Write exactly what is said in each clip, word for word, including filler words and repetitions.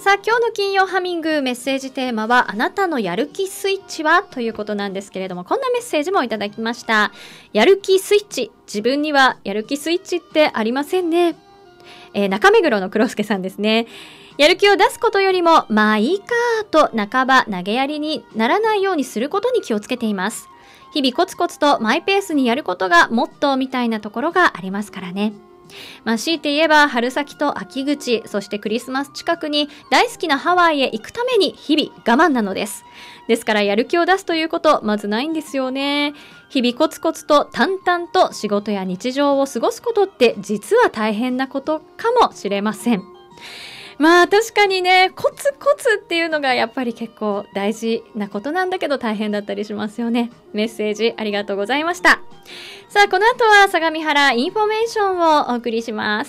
さあ今日の金曜ハミングメッセージテーマはあなたのやる気スイッチはということなんですけれども、こんなメッセージもいただきました。やる気スイッチ、自分にはやる気スイッチってありませんね。えー、中目黒の黒助さんですね。やる気を出すことよりもまあいいかと半ば投げやりにならないようにすることに気をつけています。日々コツコツとマイペースにやることがモットーみたいなところがありますからね。まあ、強いて言えば春先と秋口、そしてクリスマス近くに大好きなハワイへ行くために日々我慢なのです。ですからやる気を出すということまずないんですよね。日々コツコツと淡々と仕事や日常を過ごすことって実は大変なことかもしれません。まあ確かにね、コツコツっていうのがやっぱり結構大事なことなんだけど大変だったりしますよね。メッセージありがとうございました。さあこの後は相模原インフォメーションをお送りします。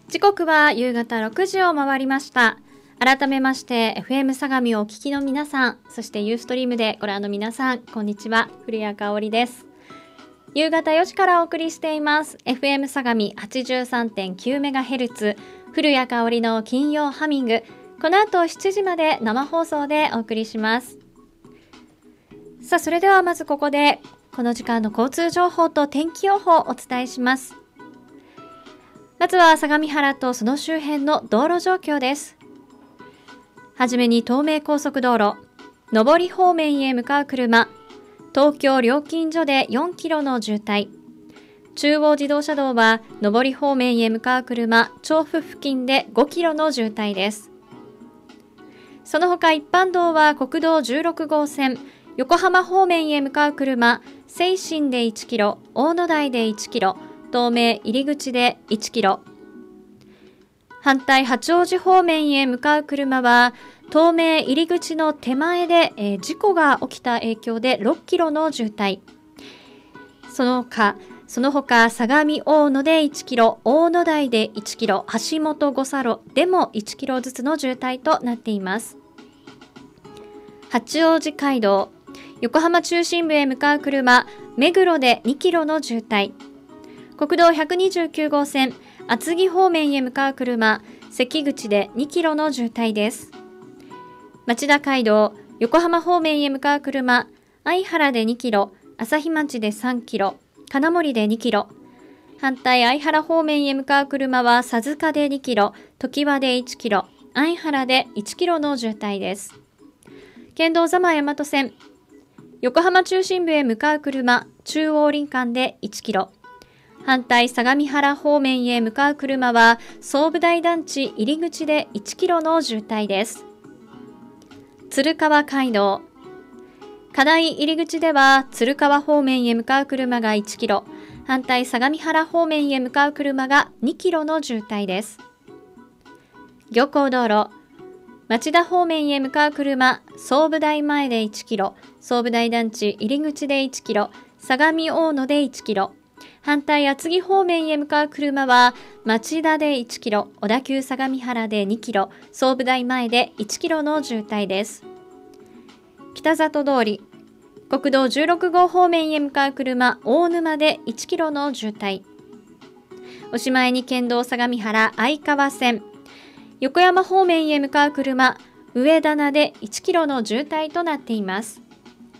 時刻は夕方ろくじを回りました。改めまして エフエム 相模をお聞きの皆さん、そしてユーストリームでご覧の皆さん、こんにちは。古谷香織です。夕方よじからお送りしています エフエム 相模 はちじゅうさんてんきゅうメガヘルツ 古谷香織の金曜ハミング。この後しちじまで生放送でお送りします。さあ、それではまずここでこの時間の交通情報と天気予報をお伝えします。まずは相模原とその周辺の道路状況です。はじめに東名高速道路、上り方面へ向かう車、東京料金所でよんキロの渋滞。中央自動車道は上り方面へ向かう車、調布付近でごキロの渋滞です。その他一般道は国道じゅうろくごうせん、横浜方面へ向かう車、西進でいちキロ、大野台でいちキロ、東名入り口でいちキロ。反対八王子方面へ向かう車は東名入り口の手前で、えー、事故が起きた影響でろっキロの渋滞。その他、その他相模大野でいちキロ、大野台でいちキロ、橋本五差路でもいちキロずつの渋滞となっています。八王子街道、横浜中心部へ向かう車、目黒でにキロの渋滞。国道ひゃくにじゅうきゅうごうせん、厚木方面へ向かう車、関口でにキロの渋滞です。町田街道、横浜方面へ向かう車、相原でにキロ、朝日町でさんキロ、金森でにキロ。反対相原方面へ向かう車は鈴鹿でにキロ、常盤でいちキロ、相原でいちキロの渋滞です。県道座間大和線、横浜中心部へ向かう車、中央林間でいちキロ。反対相模原方面へ向かう車は総武台団地入り口でいちキロの渋滞です。鶴川街道、金井入り口では鶴川方面へ向かう車がいちキロ、反対相模原方面へ向かう車がにキロの渋滞です。漁港道路、町田方面へ向かう車、総武台前でいちキロ、総武台団地入り口でいちキロ、相模大野でいちキロ。反対厚木方面へ向かう車は町田でいちキロ、小田急相模原でにキロ、総武台前でいちキロの渋滞です。北里通り、国道じゅうろくごう方面へ向かう車、大沼でいちキロの渋滞。おしまいに県道相模原相川線、横山方面へ向かう車、上棚でいちキロの渋滞となっています。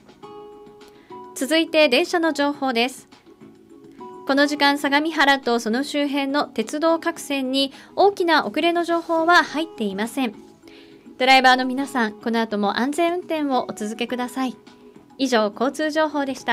続いて電車の情報です。この時間相模原とその周辺の鉄道各線に大きな遅れの情報は入っていません。ドライバーの皆さん、この後も安全運転をお続けください。以上、交通情報でした。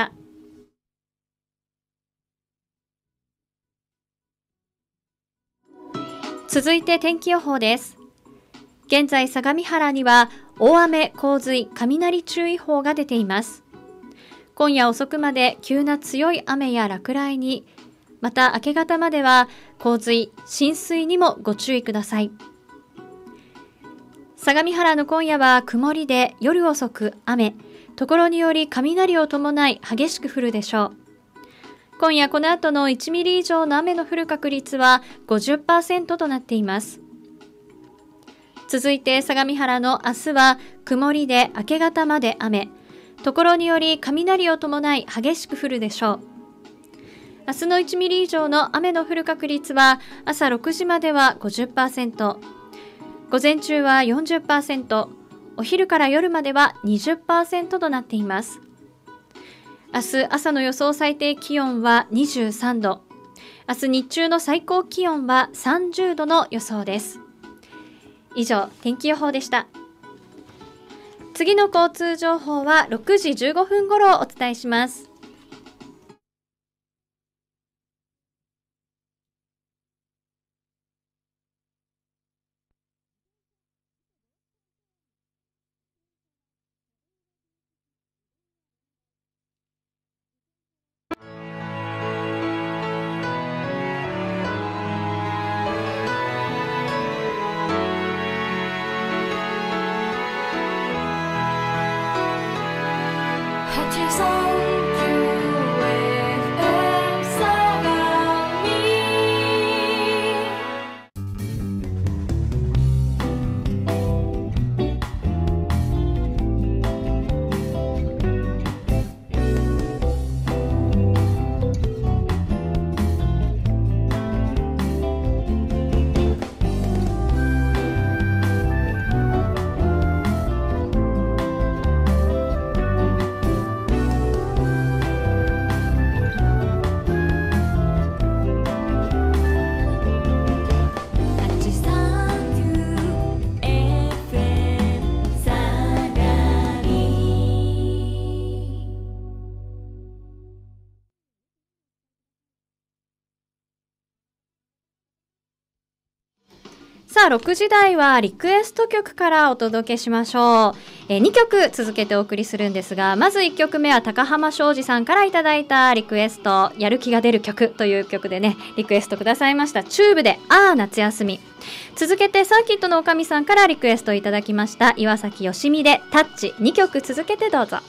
続いて天気予報です。現在相模原には大雨洪水雷注意報が出ています。今夜遅くまで急な強い雨や落雷に、また明け方までは洪水、浸水にもご注意ください。相模原の今夜は曇りで夜遅く雨、ところにより雷を伴い激しく降るでしょう。今夜この後のいちミリ以上の雨の降る確率は ごじゅっパーセント となっています。続いて相模原の明日は曇りで明け方まで雨、ところにより雷を伴い激しく降るでしょう。明日のいちミリ以上の雨の降る確率は朝ろくじまでは ごじゅっパーセント、午前中は よんじゅっパーセント、お昼から夜までは にじゅっパーセント となっています。明日朝の予想最低気温はにじゅうさんど、明日日中の最高気温はさんじゅうどの予想です。以上、天気予報でした。次の交通情報はろくじじゅうごふん頃お伝えします。 さあろくじ台はリクエスト曲からお届けしましょう。えー、にきょく続けてお送りするんですが、まずいっきょくめは高浜庄司さんからいただいたリクエスト、やる気が出る曲という曲でねリクエストくださいました。チューブであー夏休み。続けてサーキットのおかみさんからリクエストいただきました岩崎よしみでタッチ。にきょく続けてどうぞ。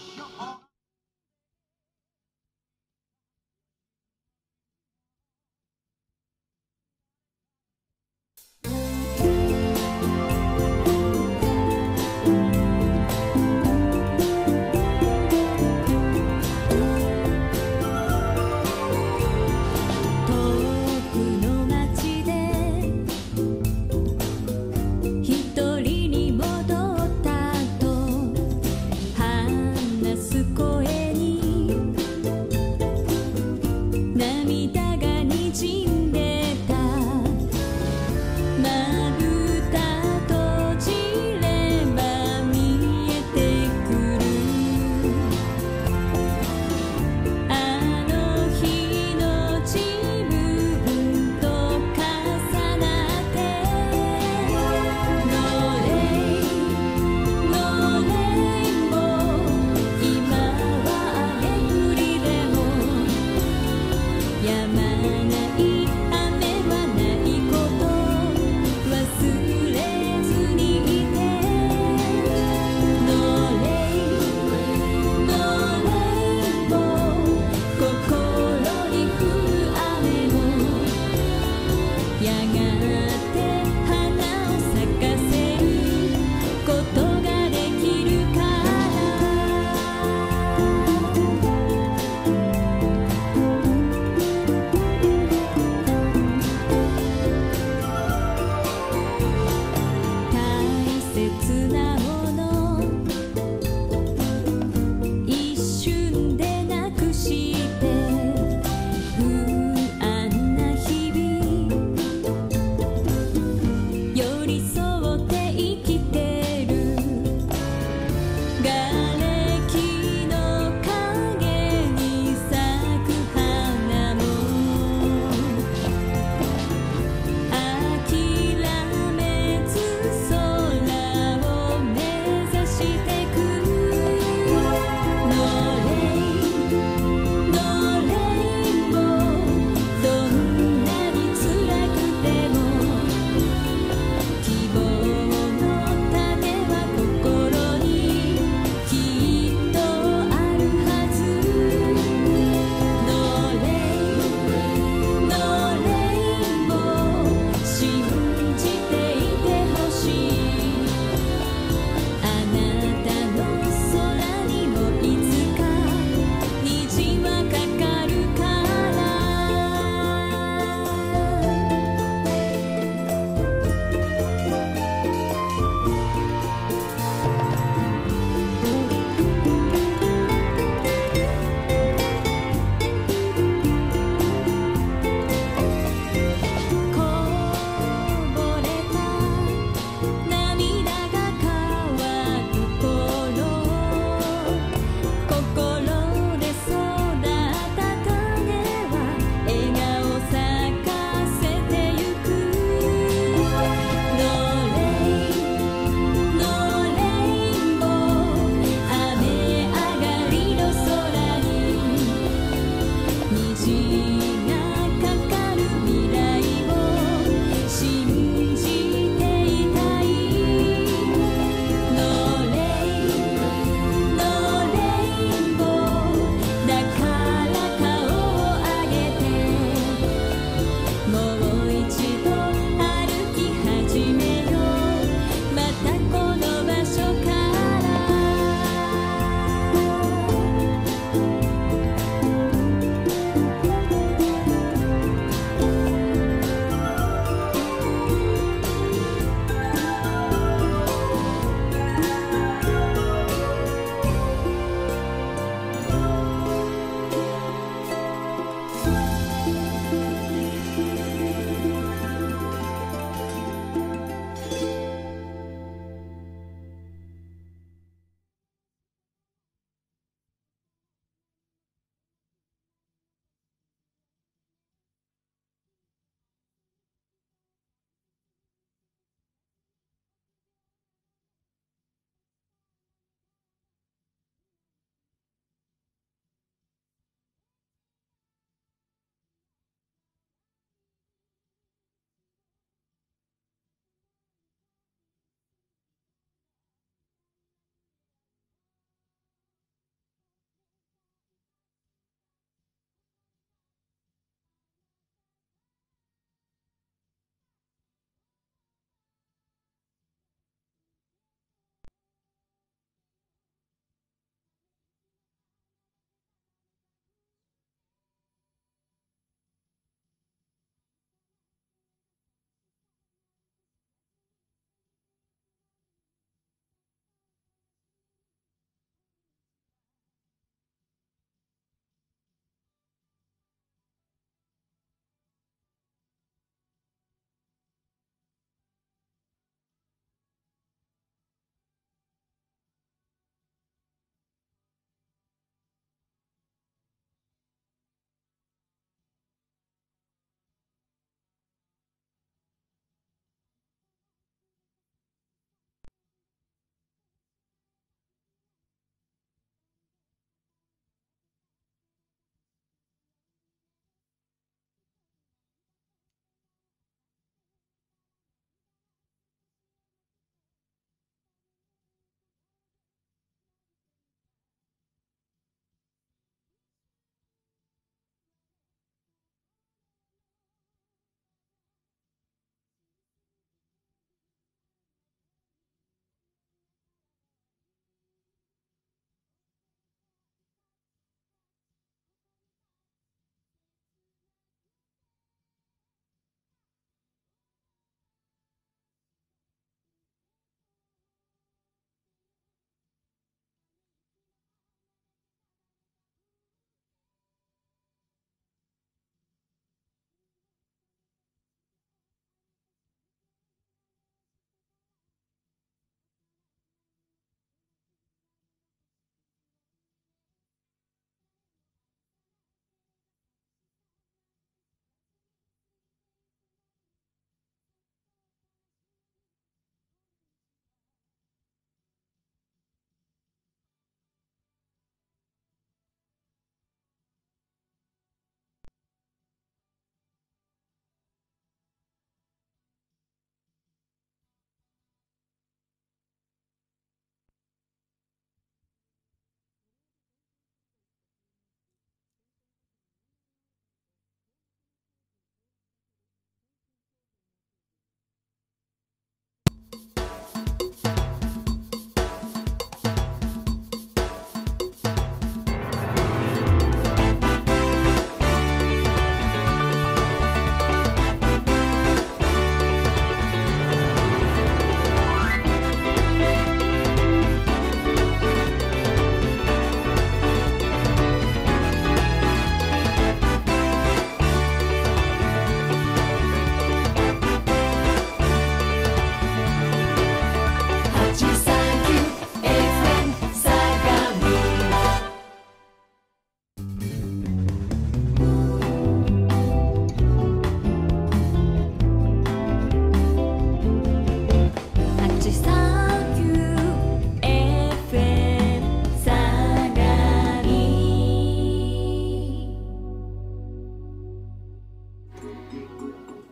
一人に戻ったと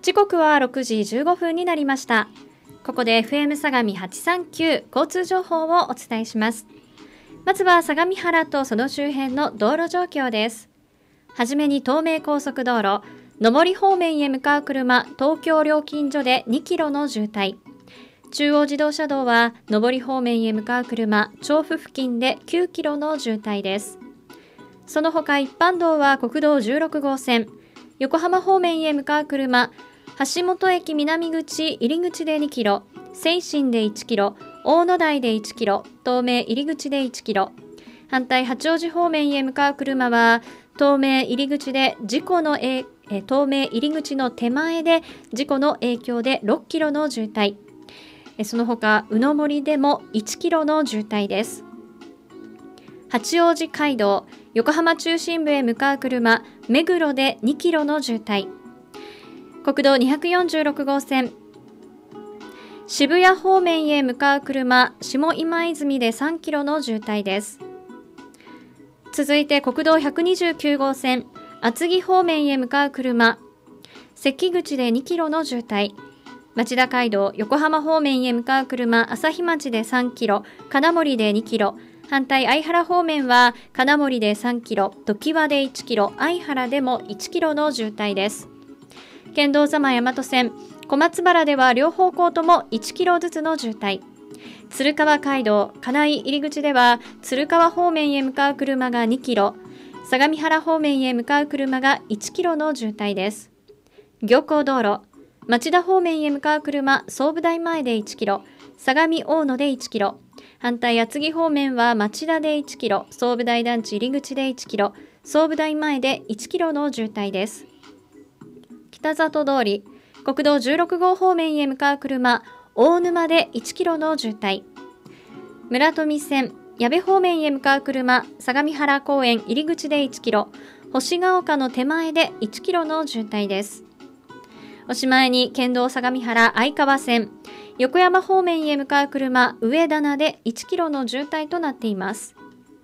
時刻はろくじじゅうごふんになりました。ここで エフエム 相模はちさんきゅう交通情報をお伝えします。まずは相模原とその周辺の道路状況です。はじめに東名高速道路、上り方面へ向かう車、東京料金所でにキロの渋滞。中央自動車道は上り方面へ向かう車、調布付近できゅうキロの渋滞です。その他一般道は国道じゅうろくごうせん、横浜方面へ向かう車、橋本駅南口入り口でにキロ、西進でいちキロ、大野台でいちキロ、東名入り口でいちキロ。反対八王子方面へ向かう車は東名入り口で事故のえ東名入り口の手前で事故の影響でろっキロの渋滞。その他宇野森でもいちキロの渋滞です。八王子街道、横浜中心部へ向かう車、目黒でにキロの渋滞。国道にひゃくよんじゅうろくごうせん、渋谷方面へ向かう車、下今泉でさんキロの渋滞です。続いて国道ひゃくにじゅうきゅうごうせん、厚木方面へ向かう車、関口でにキロの渋滞。町田街道、横浜方面へ向かう車、朝日町でさんキロ、金森でにキロ。反対相原方面は金森でさんキロ、常盤でいちキロ、相原でもいちキロの渋滞です。県道座間大和線、小松原では両方向ともいちキロずつの渋滞。鶴川街道、金井入り口では鶴川方面へ向かう車がにキロ、相模原方面へ向かう車がいちキロの渋滞です。行幸道路、町田方面へ向かう車、総武台前でいちキロ、相模大野でいちキロ。反対厚木方面は町田でいちキロ、総武台団地入り口でいちキロ、総武台前でいちキロの渋滞です。北里通り、国道じゅうろくごう方面へ向かう車、大沼でいちキロの渋滞。村富線、矢部方面へ向かう車、相模原公園入り口でいちキロ、星ヶ丘の手前でいちキロの渋滞です。おしまいに県道相模原相川線、横山方面へ向かう車、上棚でいちキロの渋滞となっています。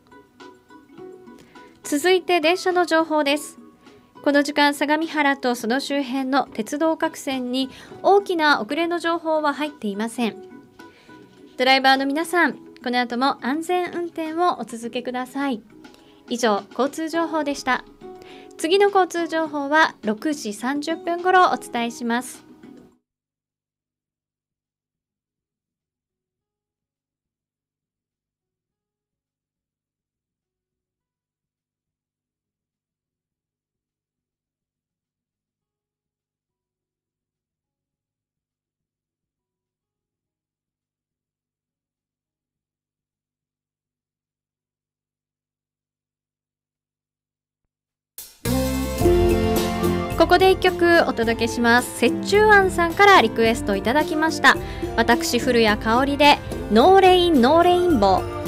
続いて電車の情報です。この時間、相模原とその周辺の鉄道各線に大きな遅れの情報は入っていません。ドライバーの皆さん、この後も安全運転をお続けください。以上、交通情報でした。次の交通情報はろくじさんじゅっぷん頃お伝えします。ここで一曲お届けします。折衷庵さんからリクエストいただきました。私古谷香織でノーレインノーレインボー。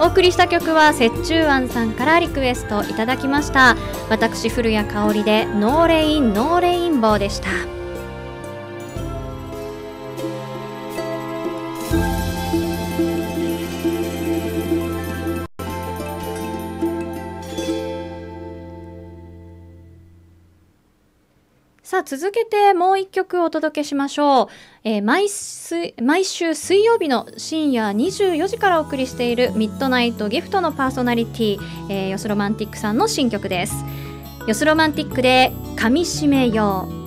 お送りした曲は折衷庵さんからリクエストいただきました。私古谷香織でノーレインノーレインボーでした。さあ続けてもう一曲お届けしましょう。えー、毎水毎週水曜日の深夜にじゅうよじからお送りしているミッドナイトギフトのパーソナリティ、えー、ヨスロマンティックさんの新曲です。ヨスロマンティックで噛み締めよう。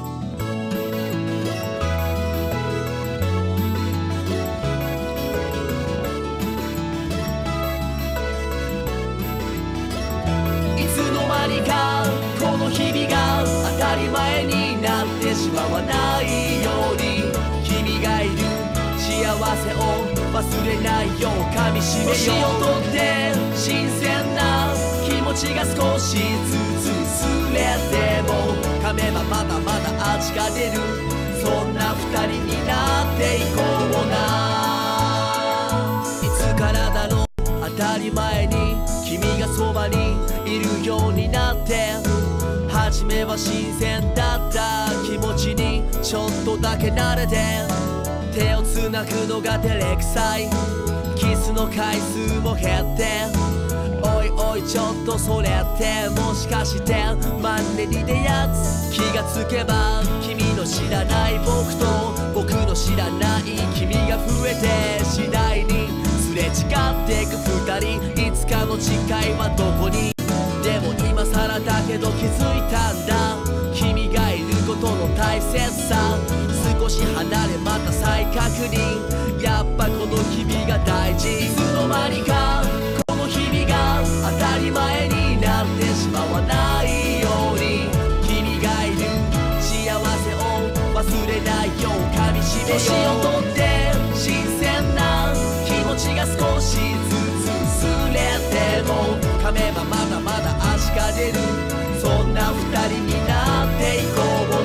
日々が当たり前になってしまわないように、君がいる幸せを忘れないよう噛み締めよう。年をとって新鮮な気持ちが少しずつ薄れても、噛めばまだまだ味が出る、そんな二人になっていこうな。いつからだろう当たり前に君がそばにいるようになって、初めは新鮮だった気持ちにちょっとだけ慣れて、手をつなぐのが照れくさい、キスの回数も減って、おいおいちょっとそれってもしかしてマンネリでやつ。気がつけば君の知らない僕と僕の知らない君が増えて、次第にすれ違っていく二人、いつかの次回はどこに。でも今更だけど気づいたんだ、君がいることの大切さ。少し離れまた再確認、やっぱこの日々が大事。いつの間にかこの日々が当たり前になってしまわないように、君がいる幸せを忘れないよう噛み締めよう。年をとって新鮮な気持ちが少しずつ薄れても、噛めばまだまだ味が出る、そんな二人になっていこう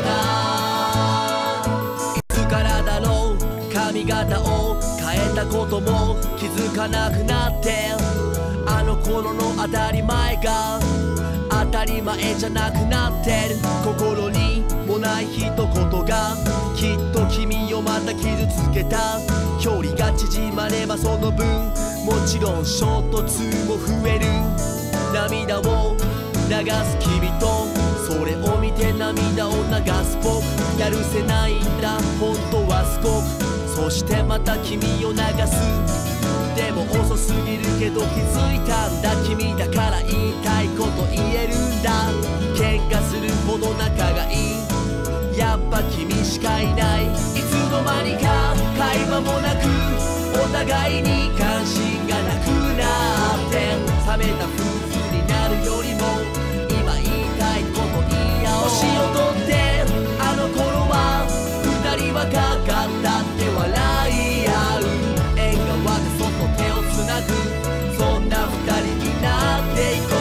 な。いつからだろう髪型を変えたことも気づかなくなって、あの頃の当たり前が当たり前じゃなくなってる。心にもない一言がきっと君をまた傷つけた。距離が縮まればその分もちろん衝突も増える。涙を流す君とそれを見て涙を流す僕、やるせないんだ本当はすごく。そしてまた君を流す、でも遅すぎるけど気づいたんだ、君だから言いたいこと言えるんだ。喧嘩するほど仲がいい、やっぱ君しかいない。いつの間にか会話もなくお互いに関心がなくなって、冷めた夫婦になるよりも今言いたいこと言い合おう。年をとってあの頃は二人はかかったって笑い合う、縁側でそっと手をつなぐ、そんな二人になっていこ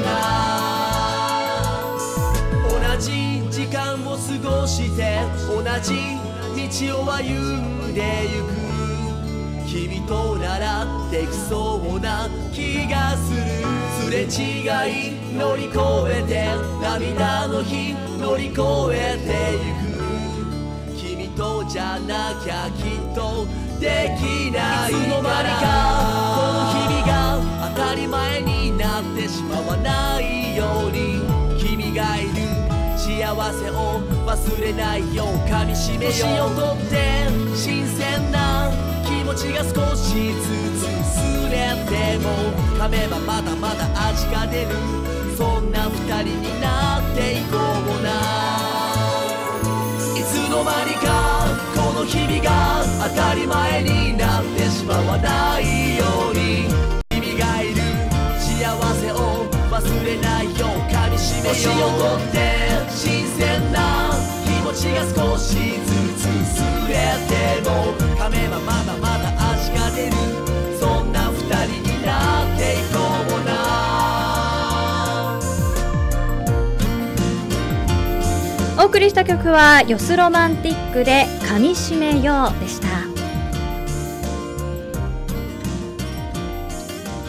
うな。同じ時間を過ごして同じ道を歩んでゆく、君とならできそうな気がする。すれ違い乗り越えて涙の日乗り越えてゆく、君とじゃなきゃきっとできない。いつの間にかこの日々が当たり前になってしまわないように、君がいる幸せを忘れないよう噛み締めよう。年をとって新鮮な気持ちが少しずつ薄れても、噛めばまだまだ味が出る、そんな二人になっていこうな。いつの間にかこの日々が当たり前になってしまわないように、君がいる幸せを忘れないよう噛み締めよう。年をとって新鮮な気持ちが少しずつ薄れても、噛めばまだまだ味が出る、そんな二人になっていこうな。 お送りした曲はヨスロマンティックで噛み締めようでした。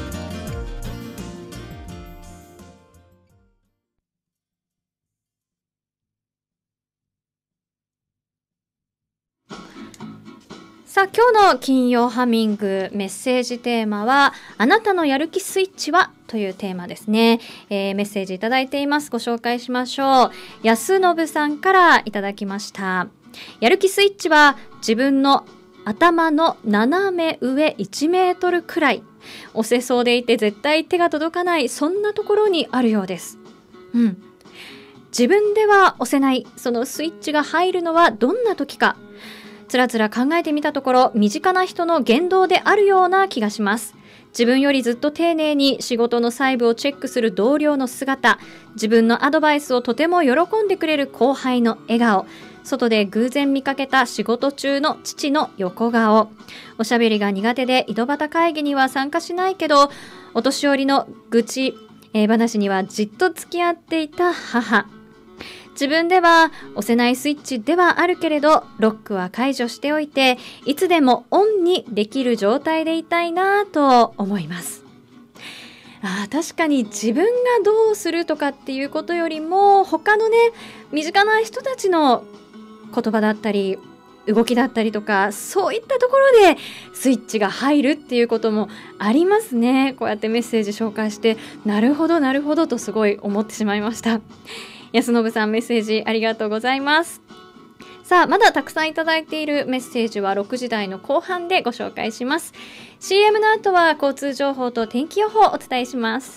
さあ今日の金曜ハミングメッセージテーマはあなたのやる気スイッチはというテーマですね、えー、メッセージいただいています。ご紹介しましょう。安信さんからいただきました。やる気スイッチは自分の頭の斜め上いちメートルくらい、押せそうでいて絶対手が届かない、そんなところにあるようです。うん。自分では押せないそのスイッチが入るのはどんな時か、つらつら考えてみたところ、身近な人の言動であるような気がします。自分よりずっと丁寧に仕事の細部をチェックする同僚の姿、自分のアドバイスをとても喜んでくれる後輩の笑顔、外で偶然見かけた仕事中の父の横顔、おしゃべりが苦手で井戸端会議には参加しないけど、お年寄りの愚痴、えー、話にはじっと付き合っていた母、自分では押せないスイッチではあるけれど、ロックは解除しておいて、いつでもオンにできる状態でいたいなと思います。ああ、確かに自分がどうするとかっていうことよりも、他のね、身近な人たちの言葉だったり、動きだったりとか、そういったところでスイッチが入るっていうこともありますね。こうやってメッセージ紹介して、なるほどなるほどとすごい思ってしまいました。安信さん、メッセージありがとうございます。さあ、まだたくさんいただいているメッセージはろくじ台の後半でご紹介します。 シーエム の後は交通情報と天気予報をお伝えします。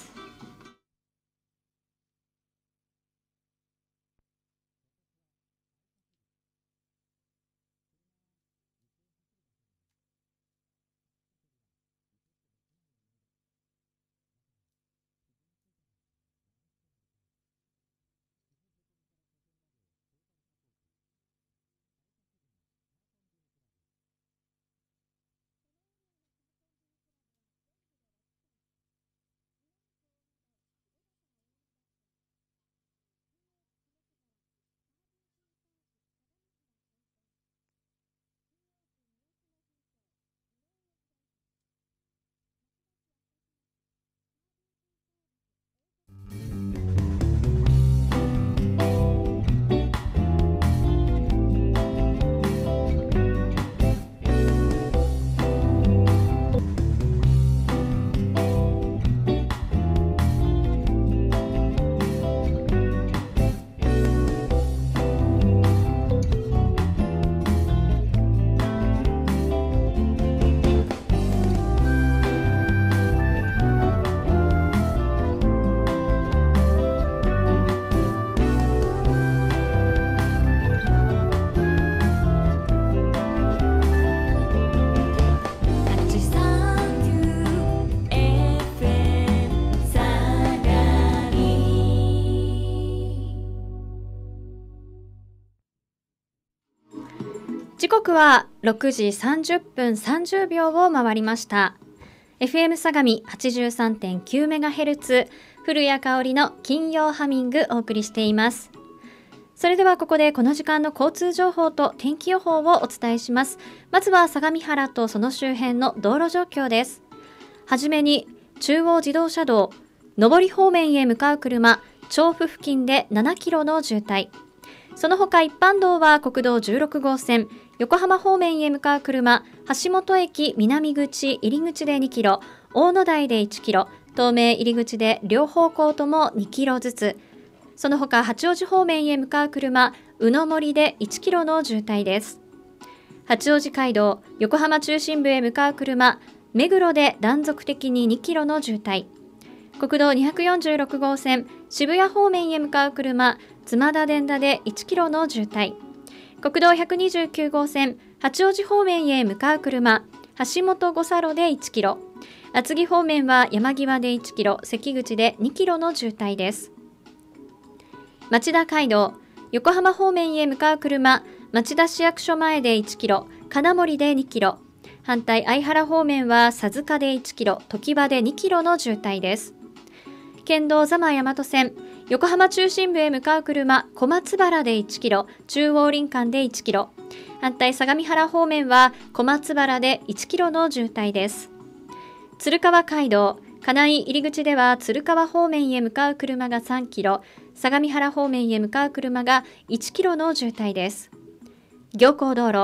時刻はろくじさんじゅっぷんさんじゅうびょうを回りました。 エフエム 相模 はちじゅうさんてんきゅうメガヘルツ、 古谷香織の金曜ハミングお送りしています。それではここでこの時間の交通情報と天気予報をお伝えします。まずは相模原とその周辺の道路状況です。はじめに中央自動車道上り方面へ向かう車、調布付近でななキロの渋滞。その他一般道は国道じゅうろくごうせん横浜方面へ向かう車、橋本駅南口入り口でにキロ、大野台でいちキロ、東名入り口で両方向ともにキロずつ。その他八王子方面へ向かう車、宇野森でいちキロの渋滞です。八王子街道横浜中心部へ向かう車、目黒で断続的ににキロの渋滞。国道にひゃくよんじゅうろくごうせん渋谷方面へ向かう車、妻田電田でいちキロの渋滞。国道ひゃくにじゅうきゅうごうせん八王子方面へ向かう車、橋本五差路でいちキロ、厚木方面は山際でいちキロ、関口でにキロの渋滞です。町田街道横浜方面へ向かう車、町田市役所前でいちキロ、金森でにキロ、反対相原方面は佐塚でいちキロ、常盤でにキロの渋滞です。県道座間大和線横浜中心部へ向かう車、小松原でいちキロ、中央林間でいちキロ、反対相模原方面は小松原でいちキロの渋滞です。鶴川街道金井入り口では鶴川方面へ向かう車がさんキロ、相模原方面へ向かう車がいちキロの渋滞です。行幸道路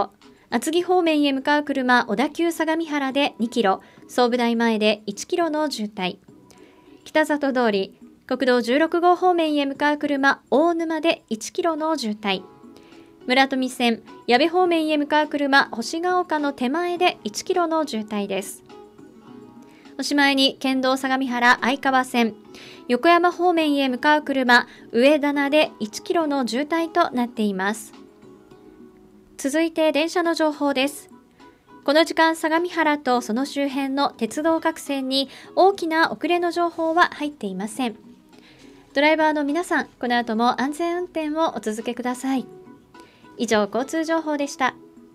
厚木方面へ向かう車、小田急相模原でにキロ、総武台前でいちキロの渋滞。北里通り、国道じゅうろく号方面へ向かう車、大沼でいちキロの渋滞。村富線、矢部方面へ向かう車、星ヶ丘の手前でいちキロの渋滞です。おしまいに、県道相模原相川線、横山方面へ向かう車、上棚でいちキロの渋滞となっています。続いて電車の情報です。この時間、相模原とその周辺の鉄道各線に大きな遅れの情報は入っていません。ドライバーの皆さん、この後も安全運転をお続けください。以上、交通情報でした。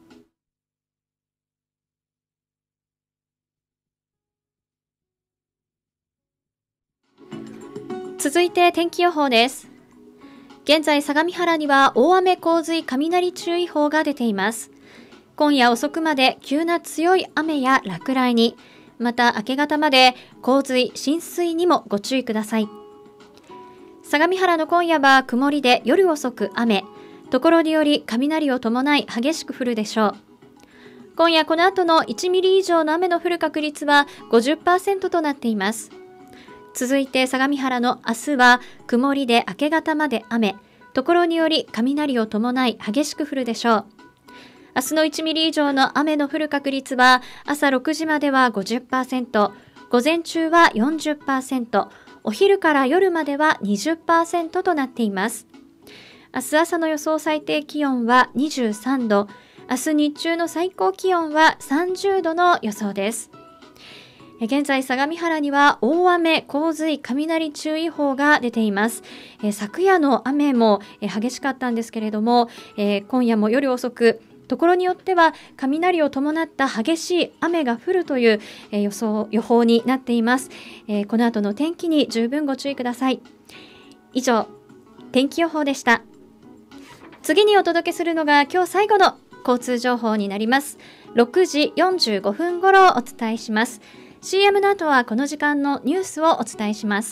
続いて天気予報です。現在、相模原には大雨洪水雷注意報が出ています。今夜遅くまで急な強い雨や落雷に、また明け方まで洪水、浸水にもご注意ください。相模原の今夜は曇りで夜遅く雨、ところにより雷を伴い激しく降るでしょう。今夜この後のいちミリ以上の雨の降る確率は ごじゅっパーセント となっています。続いて相模原の明日は曇りで明け方まで雨、ところにより雷を伴い激しく降るでしょう。明日のいちミリ以上の雨の降る確率は朝ろくじまでは ごじゅっパーセント、午前中は よんじゅっパーセント、お昼から夜までは にじゅっパーセント となっています。明日朝の予想最低気温はにじゅうさんど、明日日中の最高気温はさんじゅうどの予想です。現在、相模原には大雨洪水雷注意報が出ています。え昨夜の雨もえ激しかったんですけれども、え今夜も夜遅く、ところによっては雷を伴った激しい雨が降るというえ予想、予報になっています。えこの後の天気に十分ご注意ください。以上、天気予報でした。次にお届けするのが今日最後の交通情報になります。ろくじよんじゅうごふん頃お伝えします。シーエム の後はこの時間のニュースをお伝えします。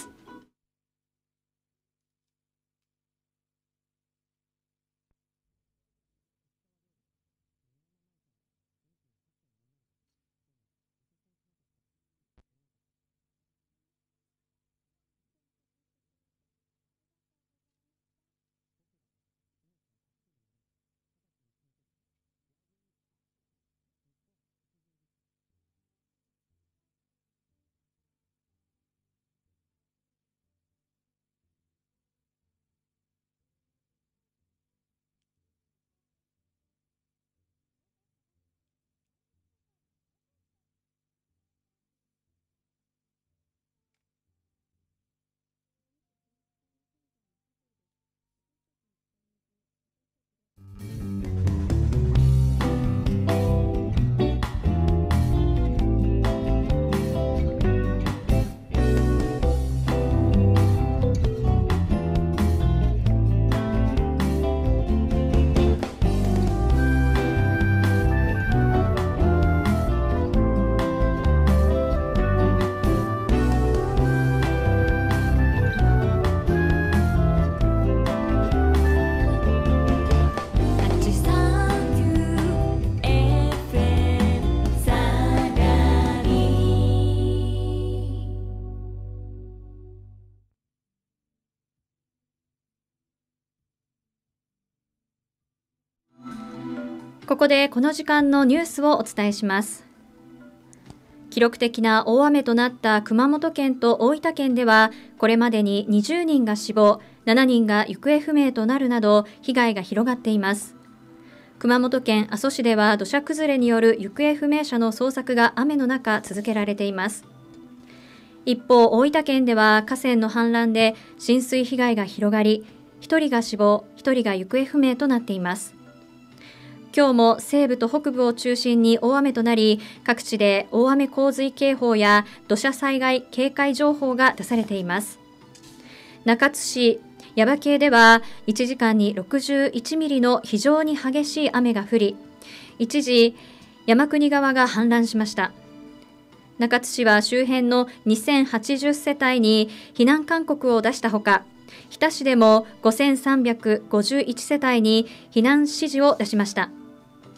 ここでこの時間のニュースをお伝えします。記録的な大雨となった熊本県と大分県では、これまでににじゅうにんが死亡、ななにんが行方不明となるなど、被害が広がっています。熊本県阿蘇市では土砂崩れによる行方不明者の捜索が雨の中続けられています。一方、大分県では河川の氾濫で浸水被害が広がり、ひとりが死亡、ひとりが行方不明となっています。今日も西部と北部を中心に大雨となり、各地で大雨洪水警報や土砂災害警戒情報が出されています。中津市耶馬渓ではいちじかんにろくじゅういちミリの非常に激しい雨が降り、一時山国川が氾濫しました。中津市は周辺のにせんはちじゅっせたいに避難勧告を出したほか、日田市でもごせんさんびゃくごじゅういちせたいに避難指示を出しました。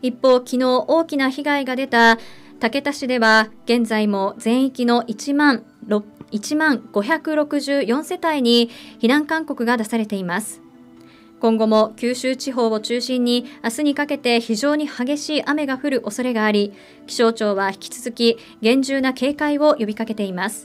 一方、昨日大きな被害が出た竹田市では現在も全域のいちまんごひゃくろくじゅうよんせたいに避難勧告が出されています。今後も九州地方を中心に明日にかけて非常に激しい雨が降る恐れがあり、気象庁は引き続き厳重な警戒を呼びかけています。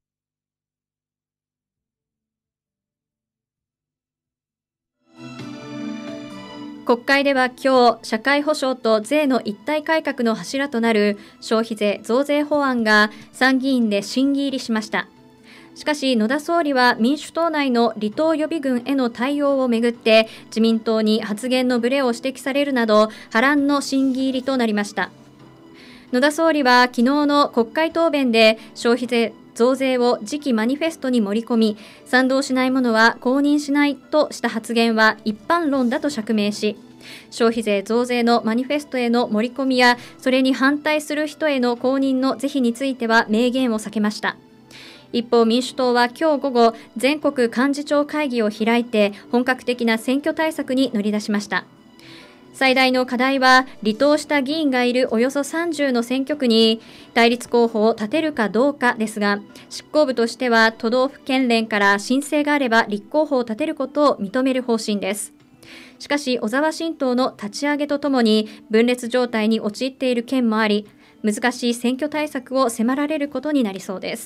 国会では今日、社会保障と税の一体改革の柱となる消費税増税法案が参議院で審議入りしました。しかし野田総理は民主党内の離党予備軍への対応をめぐって自民党に発言のブレを指摘されるなど波乱の審議入りとなりました。野田総理は昨日の国会答弁で消費税増税を次期マニフェストに盛り込み、賛同しない者は公認しないとした発言は一般論だと釈明し、消費税増税のマニフェストへの盛り込みやそれに反対する人への公認の是非については明言を避けました。一方、民主党は今日午後、全国幹事長会議を開いて本格的な選挙対策に乗り出しました。最大の課題は離党した議員がいるおよそさんじゅうの選挙区に対立候補を立てるかどうかですが、執行部としては都道府県連から申請があれば立候補を立てることを認める方針です。しかし小沢新党の立ち上げとともに分裂状態に陥っている県もあり、難しい選挙対策を迫られることになりそうです。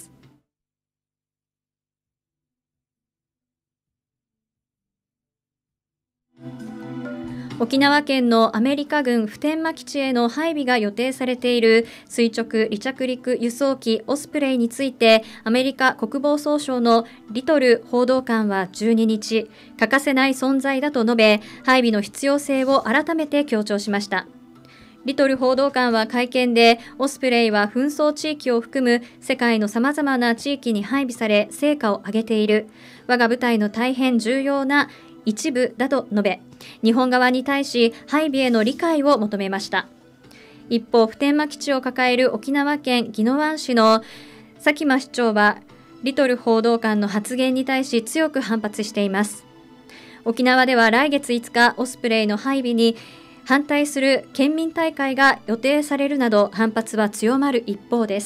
沖縄県のアメリカ軍普天間基地への配備が予定されている垂直離着陸輸送機オスプレイについて、アメリカ国防総省のリトル報道官はじゅうににち、欠かせない存在だと述べ、配備の必要性を改めて強調しました。リトル報道官は会見で、オスプレイは紛争地域を含む世界の様々な地域に配備され成果を上げている。我が部隊の大変重要な一部だと述べ、日本側に対し配備への理解を求めました。一方、普天間基地を抱える沖縄県宜野湾市の佐喜真市長は、リトル報道官の発言に対し強く反発しています。沖縄では来月いつかオスプレイの配備に反対する県民大会が予定されるなど反発は強まる一方です。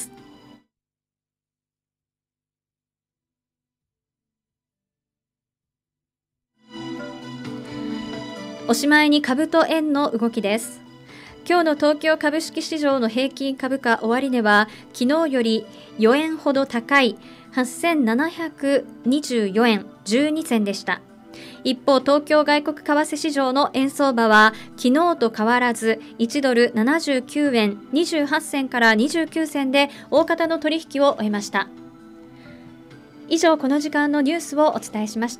おしまいに株と円の動きです。今日の東京株式市場の平均株価終値は昨日よりよえんほど高いはっせんななひゃくにじゅうよえんじゅうにせんでした。一方、東京外国為替市場の円相場は昨日と変わらずいちドルななじゅうきゅうえんにじゅうはっせんからにじゅうきゅうせんで大方の取引を終えました。以上、この時間のニュースをお伝えしました。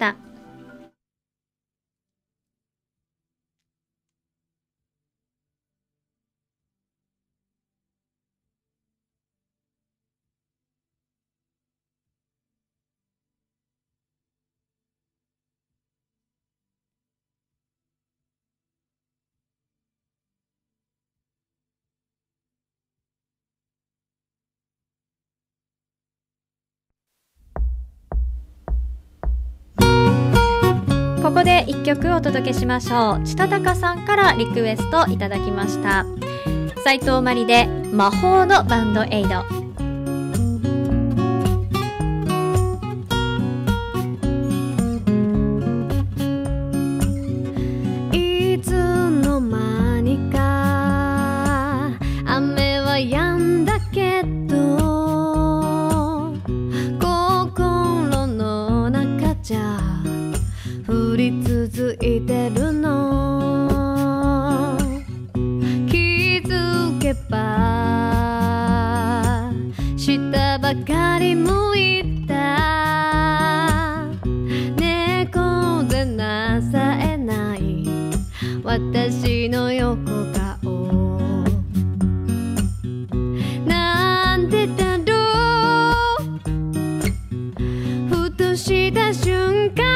ここでいっきょくお届けしましょう。ちたたかさんからリクエストいただきました。斉藤真理で魔法のバンドエイド。 いつの間にか雨は止んだけど、心の中じゃ降り続いてるの。気づけば下ばかり向いた猫背なさえない私の横顔。なんでだろう、ふとした瞬間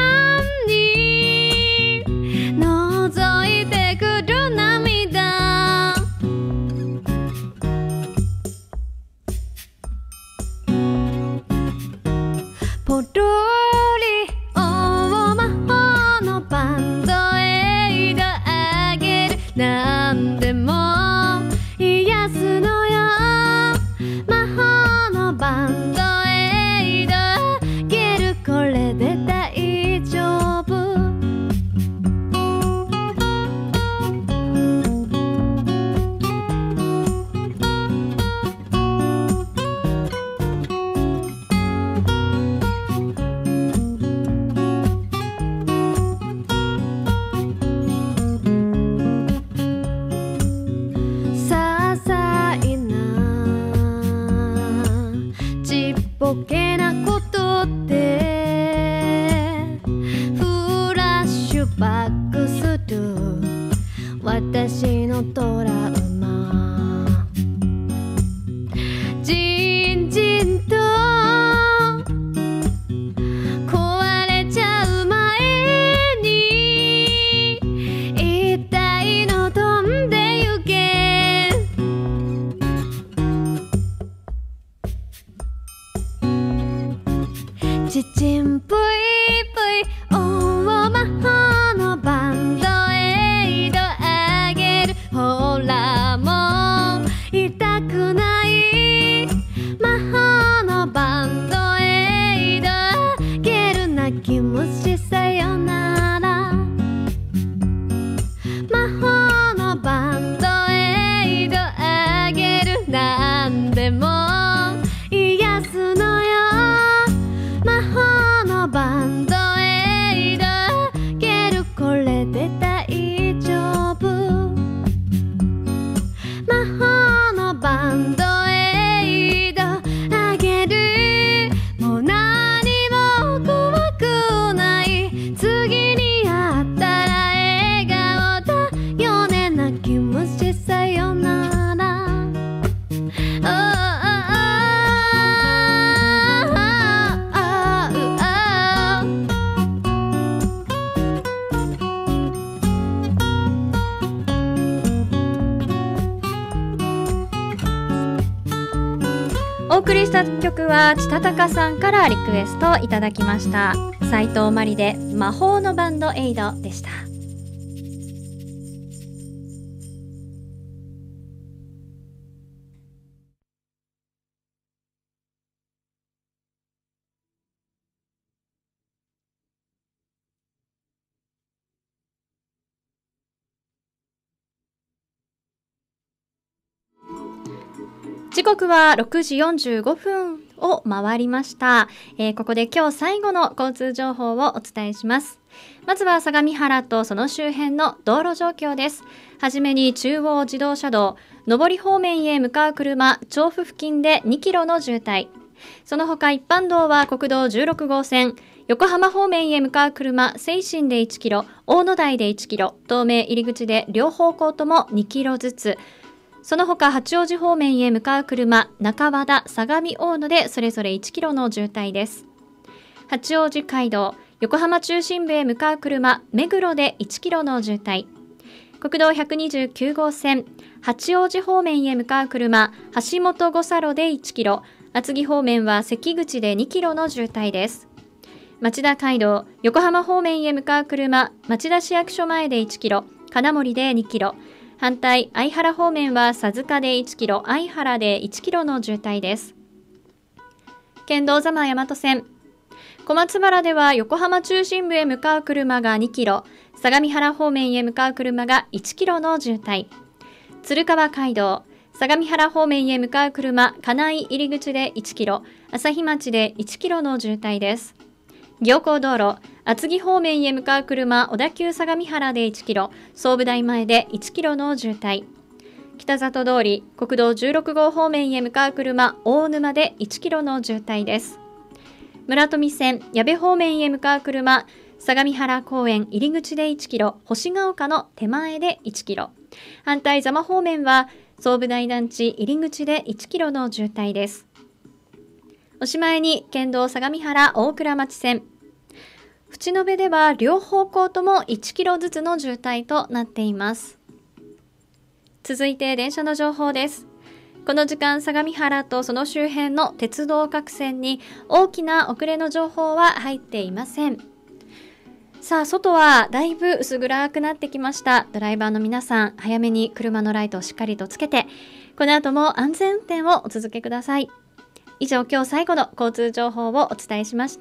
覗いてくる涙。ポロリ大魔法のバンドエイドあげる。なんでもこげなことってフラッシュバックする私のトラウマじんじんと壊れちゃう前に痛いの飛んでゆけちちんぷいぷいお魔法のバンドエイドあげるほらもう痛くない魔法のバンドエイドあげる泣き虫さよなら魔法のバンドエイドあげるなんでも癒すのよ魔法のバンドエイドあげるこれで大丈夫魔法のバンドエイドあげるもう何も怖くない次に会ったら笑顔だよね泣き虫さよならああお送りした曲はちたたかさんからリクエストいただきました。斉藤真理で魔法のバンドエイドでした。時刻はろくじよんじゅうごふんを回りました、えー、ここで今日最後の交通情報をお伝えします。まずは相模原とその周辺の道路状況です。はじめに中央自動車道上り方面へ向かう車調布付近でにキロの渋滞、その他一般道は国道じゅうろく号線横浜方面へ向かう車西進でいちキロ大野台でいちキロ東名入り口で両方向ともにキロずつ、その他八王子方面へ向かう車中和田相模大野でそれぞれいちキロの渋滞です。八王子街道横浜中心部へ向かう車目黒でいちキロの渋滞、国道ひゃくにじゅうきゅう号線八王子方面へ向かう車橋本五差路でいちキロ厚木方面は関口でにキロの渋滞です。町田街道横浜方面へ向かう車町田市役所前でいちキロ金森でにキロ、反対相原方面は佐塚でいちキロ相原でいちキロの渋滞です。県道座間大和線小松原では横浜中心部へ向かう車がにキロ相模原方面へ向かう車がいちキロの渋滞、鶴川街道相模原方面へ向かう車金井入り口でいちキロ朝日町でいちキロの渋滞です。行幸道路厚木方面へ向かう車小田急相模原でいちキロ総武台前でいちキロの渋滞、北里通り国道じゅうろく号方面へ向かう車大沼でいちキロの渋滞です。村富線矢部方面へ向かう車相模原公園入り口でいちキロ星ヶ丘の手前でいちキロ、反対座間方面は総武台団地入り口でいちキロの渋滞です。おしまいに県道相模原大倉町線淵野辺では両方向ともいちキロずつの渋滞となっています。続いて電車の情報です。この時間相模原とその周辺の鉄道各線に大きな遅れの情報は入っていません。さあ外はだいぶ薄暗くなってきました。ドライバーの皆さん早めに車のライトをしっかりとつけてこの後も安全運転をお続けください。以上今日最後の交通情報をお伝えしました。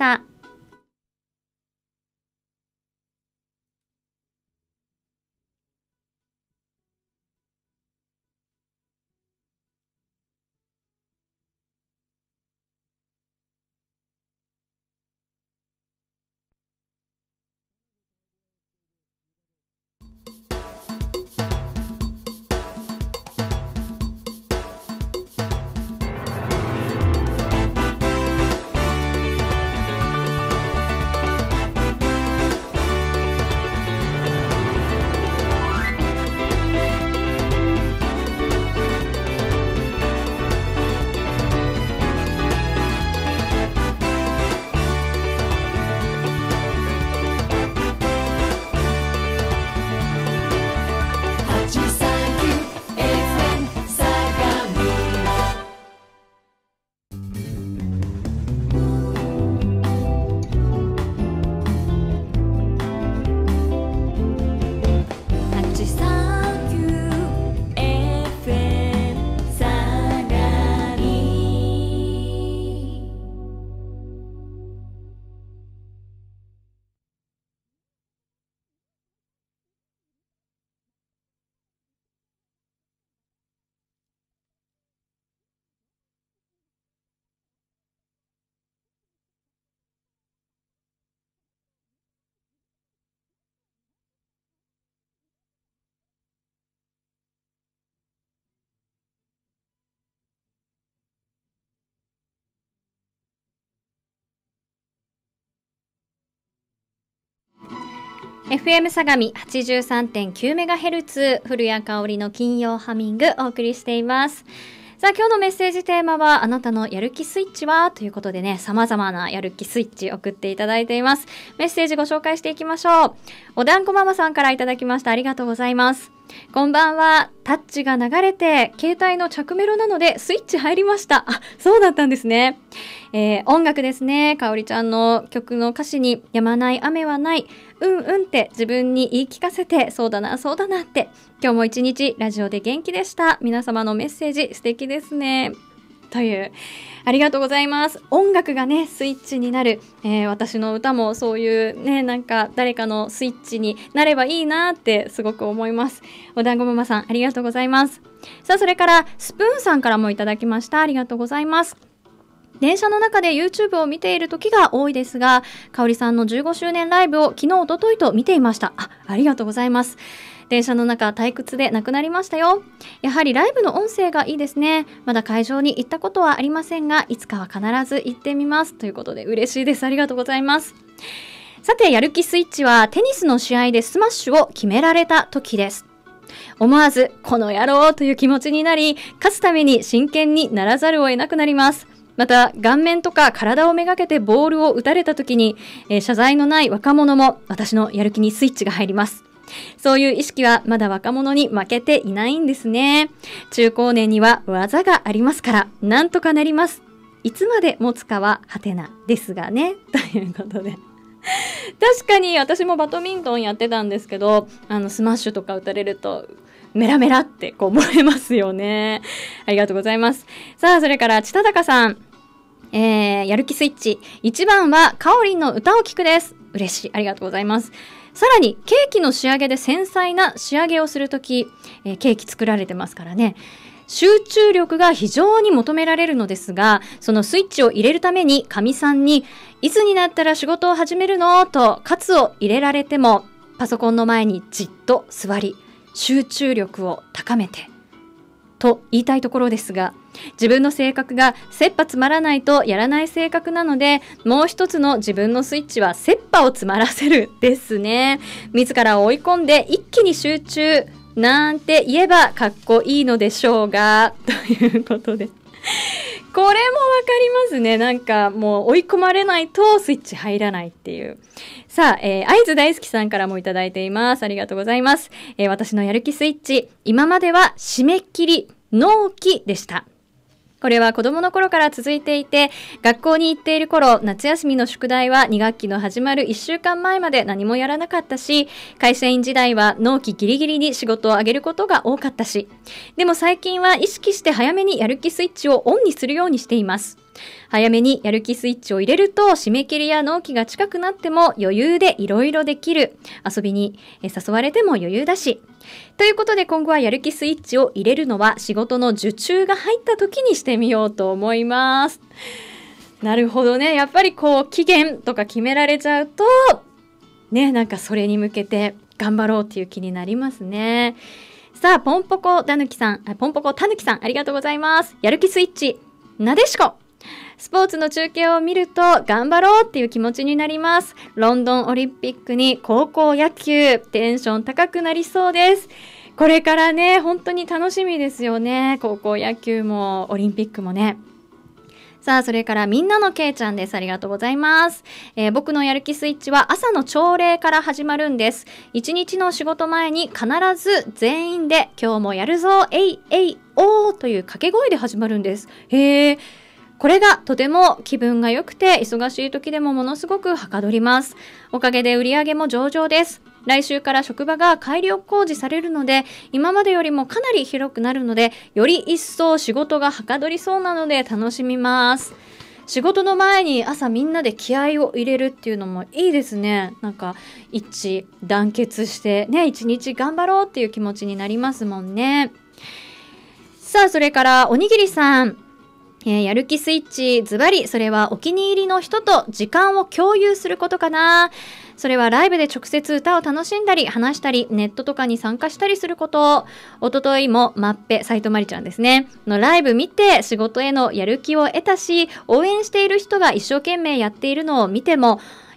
エフエム 相模 はちじゅうさんてんきゅうメガヘルツ 古谷香織の金曜ハミングお送りしています。さあ今日のメッセージテーマはあなたのやる気スイッチはということでね、様々なやる気スイッチ送っていただいています。メッセージご紹介していきましょう。おだんこママさんからいただきました。ありがとうございます。こんばんは。タッチが流れて携帯の着メロなのでスイッチ入りました。あ、そうだったんですね。えー、音楽ですね。かおりちゃんの曲の歌詞に止まない雨はない、うんうんって自分に言い聞かせて、そうだなそうだなって。今日も一日ラジオで元気でした。皆様のメッセージ素敵ですね。という、ありがとうございます。音楽がねスイッチになる、えー、私の歌もそういうね、なんか誰かのスイッチになればいいなってすごく思います。おだんごママさんありがとうございます。さあそれからスプーンさんからもいただきました。ありがとうございます。電車の中で YouTube を見ている時が多いですが、かおりさんのじゅうごしゅうねんライブを昨日おとといと見ていました。あ、ありがとうございます。電車の中退屈でなくなりましたよ。やはりライブの音声がいいですね。まだ会場に行ったことはありませんが、いつかは必ず行ってみます。ということで嬉しいです。ありがとうございます。さて、やる気スイッチはテニスの試合でスマッシュを決められた時です。思わずこの野郎という気持ちになり、勝つために真剣にならざるを得なくなります。また顔面とか体をめがけてボールを打たれた時に、えー、謝罪のない若者も私のやる気にスイッチが入ります。そういう意識はまだ若者に負けていないんですね。中高年には技がありますから、なんとかなります。いつまで持つかはハテナですがね。ということで。確かに私もバドミントンやってたんですけど、あのスマッシュとか打たれるとメラメラってこう燃えますよね。ありがとうございます。さあそれからちたたかさん、えー、やる気スイッチいちばんはかおりんの歌を聴くです。嬉しい。ありがとうございます。さらにケーキの仕上げで繊細な仕上げをするとき、えー、ケーキ作られてますからね、集中力が非常に求められるのですが、そのスイッチを入れるためにかみさんにいつになったら仕事を始めるのと喝を入れられても、パソコンの前にじっと座り集中力を高めてと言いたいところですが、自分の性格が切羽詰まらないとやらない性格なので、もう一つの自分のスイッチは切羽を詰まらせるですね。自らを追い込んで一気に集中なんて言えばかっこいいのでしょうが、ということでこれもわかりますね。なんかもう追い込まれないとスイッチ入らないっていう。さあ、えー、合図大好きさんからもいただいています。ありがとうございます。えー、私のやる気スイッチ、今までは締め切り納期でした。これは子供の頃から続いていて、学校に行っている頃、夏休みの宿題はに学期の始まるいっしゅうかんまえまで何もやらなかったし、会社員時代は納期ギリギリに仕事を上げることが多かったし、でも最近は意識して早めにやる気スイッチをオンにするようにしています。早めにやる気スイッチを入れると、締め切りや納期が近くなっても余裕でいろいろできる。遊びに誘われても余裕だし。ということで今後はやる気スイッチを入れるのは仕事の受注が入った時にしてみようと思います。なるほどね。やっぱりこう期限とか決められちゃうと、ね、なんかそれに向けて頑張ろうっていう気になりますね。さあ、ポンポコたぬきさん、ポンポコたぬきさん、ありがとうございます。やる気スイッチ、なでしこ。スポーツの中継を見ると頑張ろうっていう気持ちになります。ロンドンオリンピックに高校野球、テンション高くなりそうです。これからね、本当に楽しみですよね。高校野球もオリンピックもね。さあ、それからみんなのけいちゃんです。ありがとうございます。えー、僕のやる気スイッチは朝の朝礼から始まるんです。一日の仕事前に必ず全員で今日もやるぞ、えいえいおーという掛け声で始まるんです。へー。これがとても気分が良くて、忙しい時でもものすごくはかどります。おかげで売り上げも上々です。来週から職場が改良工事されるので、今までよりもかなり広くなるので、より一層仕事がはかどりそうなので楽しみます。仕事の前に朝みんなで気合を入れるっていうのもいいですね。なんか一致団結してね、一日頑張ろうっていう気持ちになりますもんね。さあ、それからおにぎりさん。えー、やる気スイッチ、ズバリ、それはお気に入りの人と時間を共有することかな。それはライブで直接歌を楽しんだり、話したり、ネットとかに参加したりすること。おとといも、まっぺ、斉藤まりちゃんですね。のライブ見て、仕事へのやる気を得たし、応援している人が一生懸命やっているのを見ても、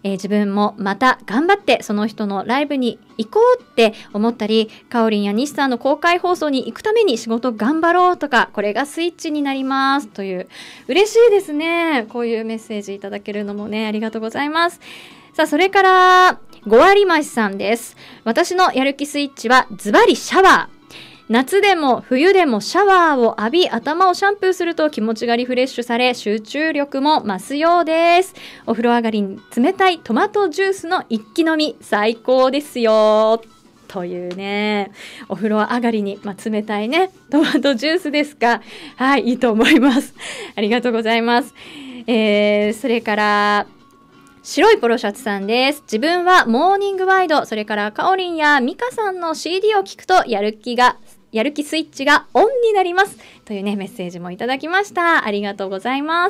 えー、自分もまた頑張ってその人のライブに行こうって思ったり、かおりんや西さんの公開放送に行くために仕事頑張ろうとか、これがスイッチになりますという、嬉しいですね。こういうメッセージいただけるのもね、ありがとうございます。さあ、それからご割増しさんです。私のやる気スイッチはズバリシャワー。夏でも冬でもシャワーを浴び、頭をシャンプーすると気持ちがリフレッシュされ、集中力も増すようです。お風呂上がりに冷たいトマトジュースの一気飲み、最高ですよ。というね、お風呂上がりに、まあ、冷たいね、トマトジュースですか。はい、いいと思います。ありがとうございます。えー、それから、白いポロシャツさんです。自分はモーニングワイド、それからかおりんやミカさんの シーディー を聞くとやる気が、やる気スイッチがオンになります。というね、メッセージもいただきました。ありがとうございます。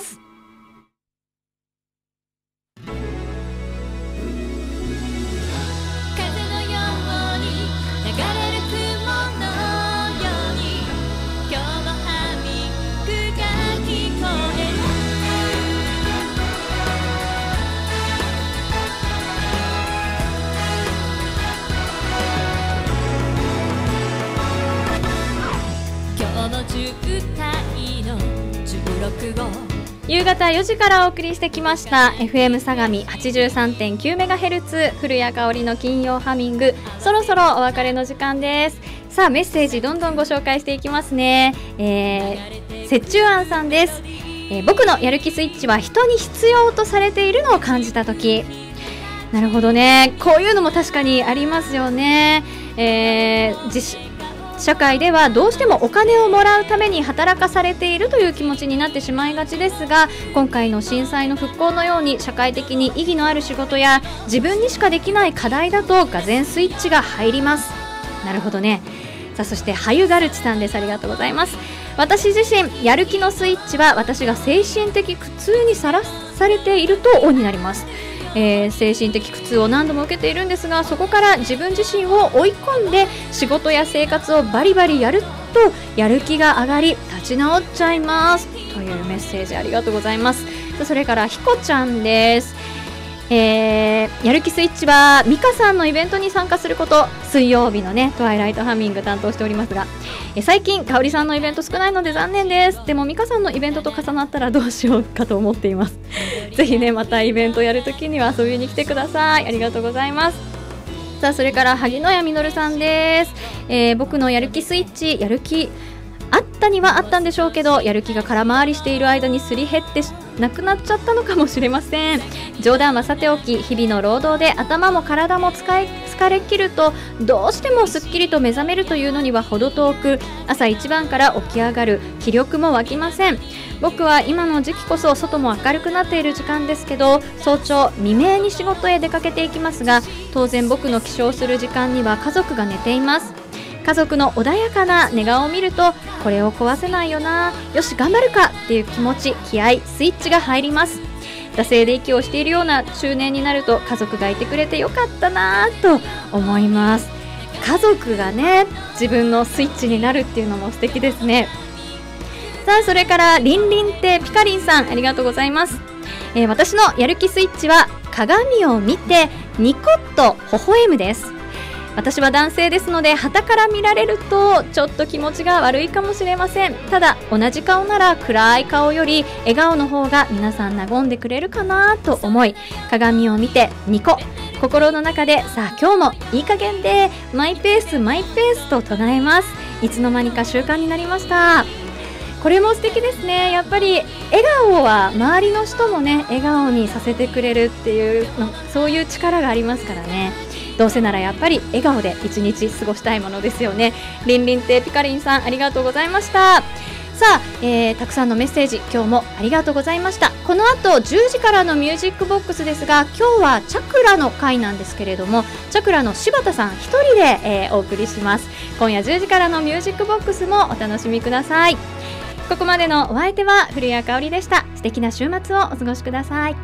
夕方よじからお送りしてきました エフエム 相模 はちじゅうさんてんきゅうメガヘルツ 古谷香織の金曜ハミング、そろそろお別れの時間です。さあ、メッセージどんどんご紹介していきますね。えー、折衷庵さんです。えー、僕のやる気スイッチは人に必要とされているのを感じたとき。なるほどね、こういうのも確かにありますよね。えー、自社会ではどうしてもお金をもらうために働かされているという気持ちになってしまいがちですが、今回の震災の復興のように社会的に意義のある仕事や自分にしかできない課題だと、がぜんスイッチが入ります。なるほどね。さあ、そしてはゆがるちさんです。ありがとうございます。私自身、やる気のスイッチは私が精神的苦痛にさらされているとオンになります。えー、精神的苦痛を何度も受けているんですが、そこから自分自身を追い込んで仕事や生活をバリバリやるとやる気が上がり立ち直っちゃいますというメッセージ、ありがとうございます。それからひこちゃんです。えー、やる気スイッチはミカさんのイベントに参加すること。水曜日のねトワイライトハミング担当しておりますが、え最近かおりさんのイベント少ないので残念です。でもミカさんのイベントと重なったらどうしようかと思っています。ぜひね、またイベントやるときには遊びに来てください。ありがとうございます。さあ、それから萩野谷みのるさんです。えー、僕のやる気スイッチ、やる気あったにはあったんでしょうけど、やる気が空回りしている間にすり減ってなくなっちゃったのかもしれません。冗談はさておき、日々の労働で頭も体も使い疲れ切ると、どうしてもすっきりと目覚めるというのには程遠く、朝一番から起き上がる気力も湧きません。僕は今の時期こそ外も明るくなっている時間ですけど、早朝未明に仕事へ出かけていきますが、当然僕の起床する時間には家族が寝ています。家族の穏やかな寝顔を見ると、これを壊せないよな、よし頑張るかっていう気持ち、気合、スイッチが入ります。惰性で息をしているような中年になると、家族がいてくれてよかったなと思います。家族がね、自分のスイッチになるっていうのも素敵ですね。さあ、それからりんりんってピカリンさん、ありがとうございます。えー、私のやる気スイッチは鏡を見てニコッと微笑むです。私は男性ですので、傍から見られるとちょっと気持ちが悪いかもしれません。ただ同じ顔なら暗い顔より笑顔の方が皆さん和んでくれるかなと思い、鏡を見てニコ、心の中でさあ今日もいい加減でマイペースマイペースと唱えます。いつの間にか習慣になりました。これも素敵ですね。やっぱり笑顔は周りの人もね、笑顔にさせてくれるっていうの、そういう力がありますからね。どうせならやっぱり笑顔で一日過ごしたいものですよね。りんりんてピカリンさん、ありがとうございました。さあ、えー、たくさんのメッセージ今日もありがとうございました。この後じゅうじからのミュージックボックスですが、今日はチャクラの回なんですけれども、チャクラの柴田さん一人で、えー、お送りします。今夜じゅうじからのミュージックボックスもお楽しみください。ここまでのお相手は古谷香織でした。素敵な週末をお過ごしください。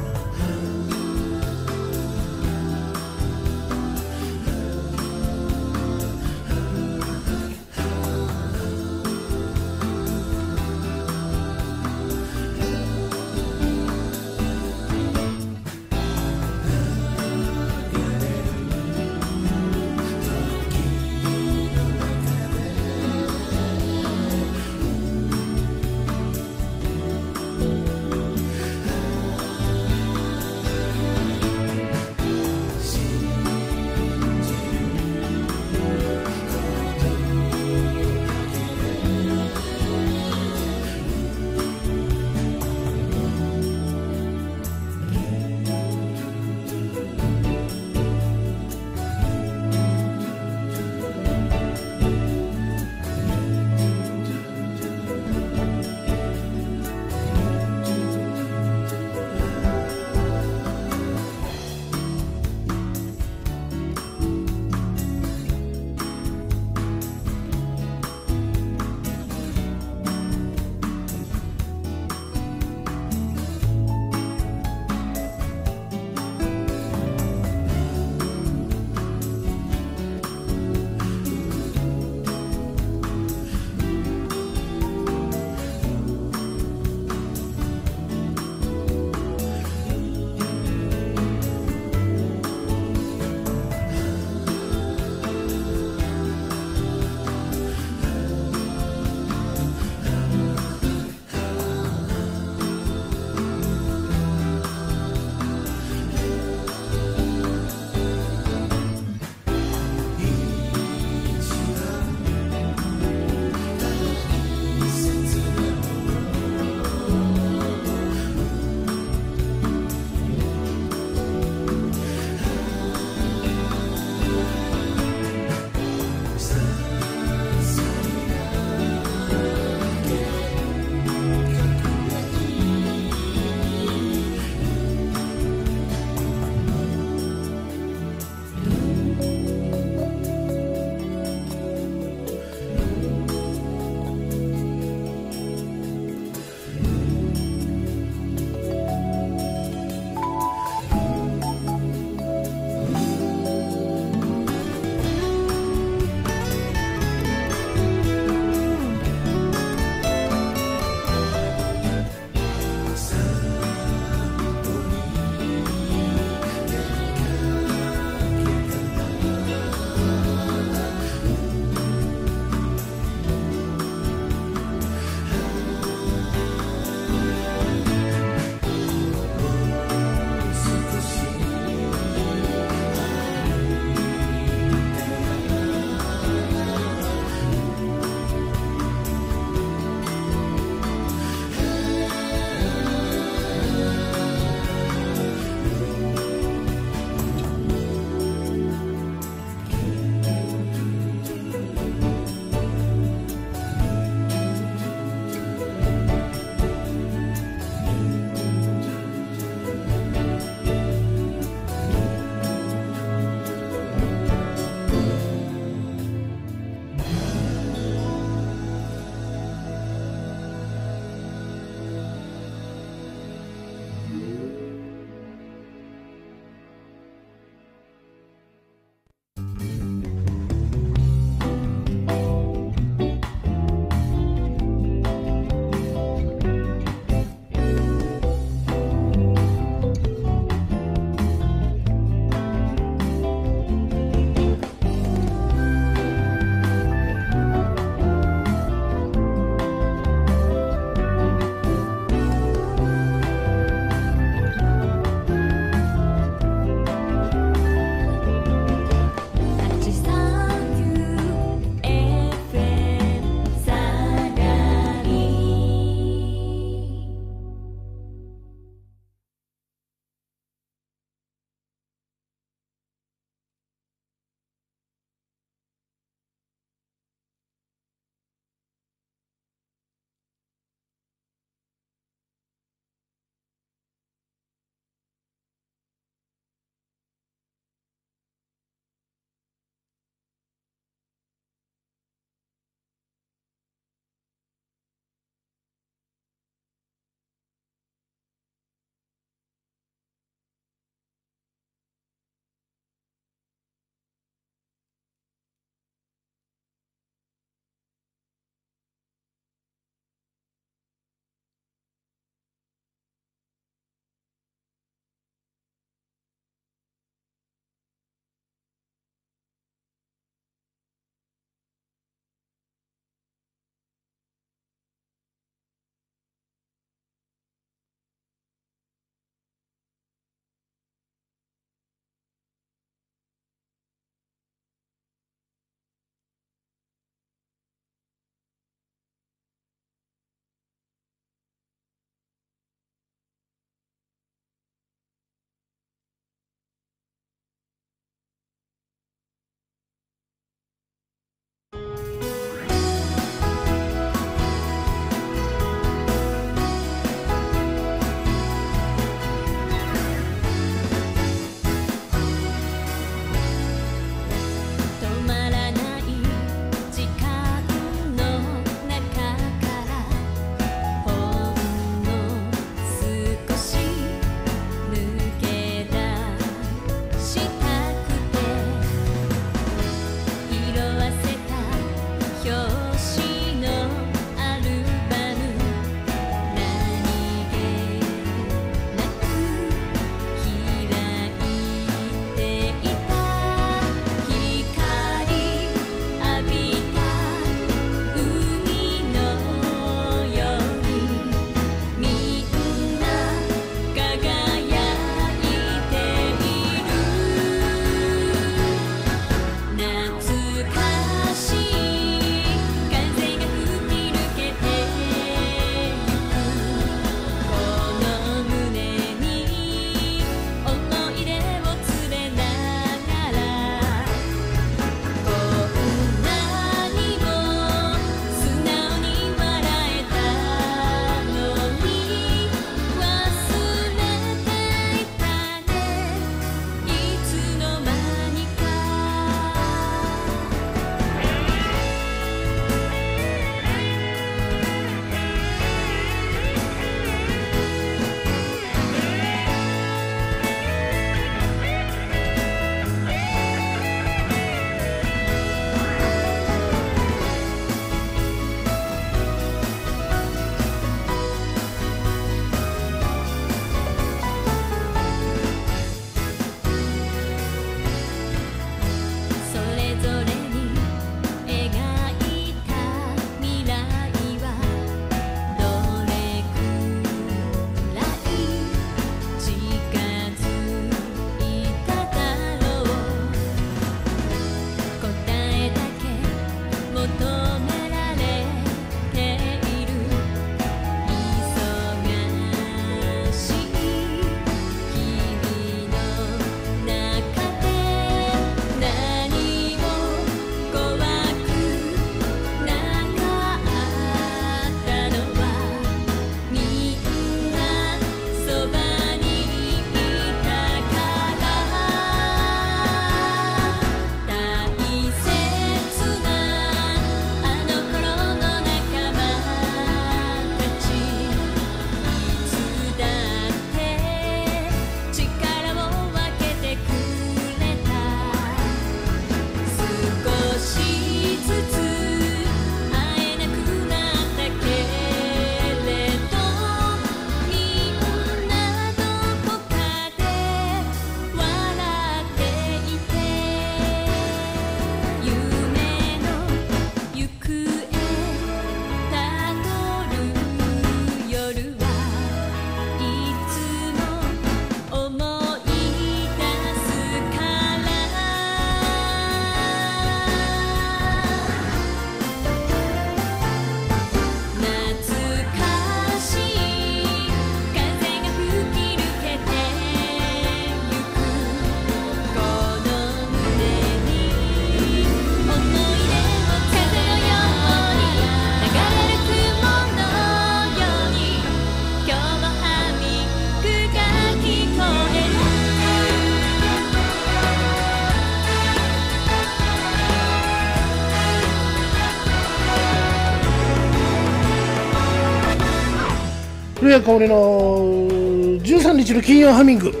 古谷香織のじゅうさんにちの金曜ハミング。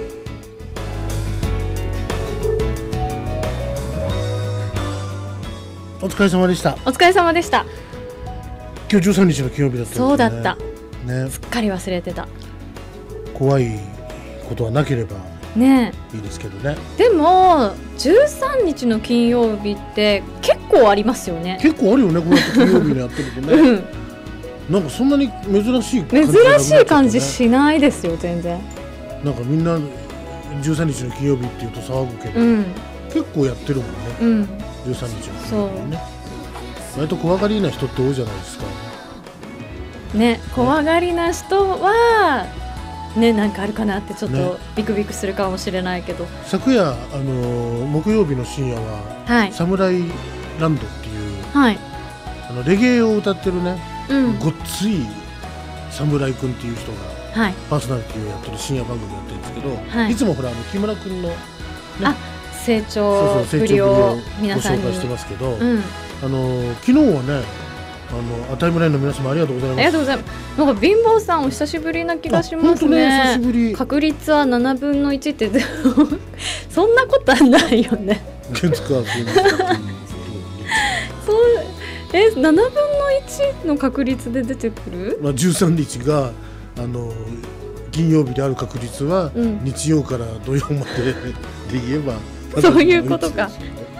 お疲れ様でした。 お疲れ様でした。 今日じゅうさんにちの金曜日だったんですよね。 そうだったね、 すっかり忘れてた怖いことはなければね。 いいですけどね。 でもじゅうさんにちの金曜日って結構ありますよね。 結構あるよね、こうやって金曜日にやってるとね、 うん、 なんかそんなに珍しい感じ、ね、 珍しい感じしないですよ全然。 なんかみんなじゅうさんにちの金曜日っていうと騒ぐけど、 うん、 結構やってるもんね、 うん、 じゅうさんにちの金曜日ね。割と怖がりな人って多いじゃないですかね。怖がりな人はね、なんかあるかなってちょっねとビクビクするかもしれないけど、 昨夜、あのー木曜日の深夜は、 はいサムライランドっていうはい、 あのレゲエを歌ってるね、 うん、 ごっつい侍くんっていう人がはい、 パーソナリティをやってる深夜番組やってるんですけど、 はいいつもほらあの木村くんの、ね、 あ成そう長そう成長ぶりぶりををご皆さんに紹介してますけど、 うん、 あの昨日はね、あのタイムラインの皆様ありがとうございます。 ありがとうございます。なんか貧乏さんお久しぶりな気がしますあ本当ね、久しね。 ぶり。 確率はななぶんのいちってそんなことはないよね。 月火水木そうえななぶんのいちの確率で出てくる？ まあじゅうさんにちがあの金曜日である確率は、 うん、 日曜から土曜までで言えばそういうことか。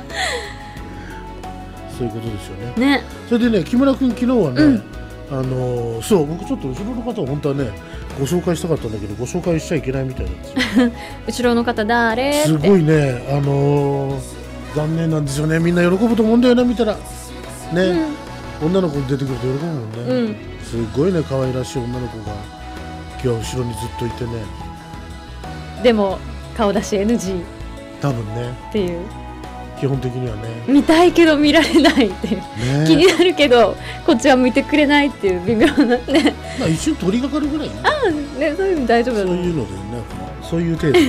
そういうことですよね。 ね。 それでね、木村君昨日はね、 うんあのーそう僕ちょっと後ろの方を本当はねご紹介したかったんだけどご紹介しちゃいけないみたいなんですよ。 後ろの方誰って。 すごいね、あのー残念なんですよね。みんな喜ぶと思うんだよな見たらね、女の子出てくると喜ぶもんね、 うん、うん、 すごいね可愛らしい女の子が今日は後ろにずっといてね、 でも顔出し エヌジー多分ねっていう、 基本的にはね見たいけど見られないっていう、 ね気になるけどこっちは見てくれないっていう微妙なね。 まあ一瞬取り掛かるぐらいね、 あね、そういうの大丈夫だと思う。 そういうのでね、そういう程度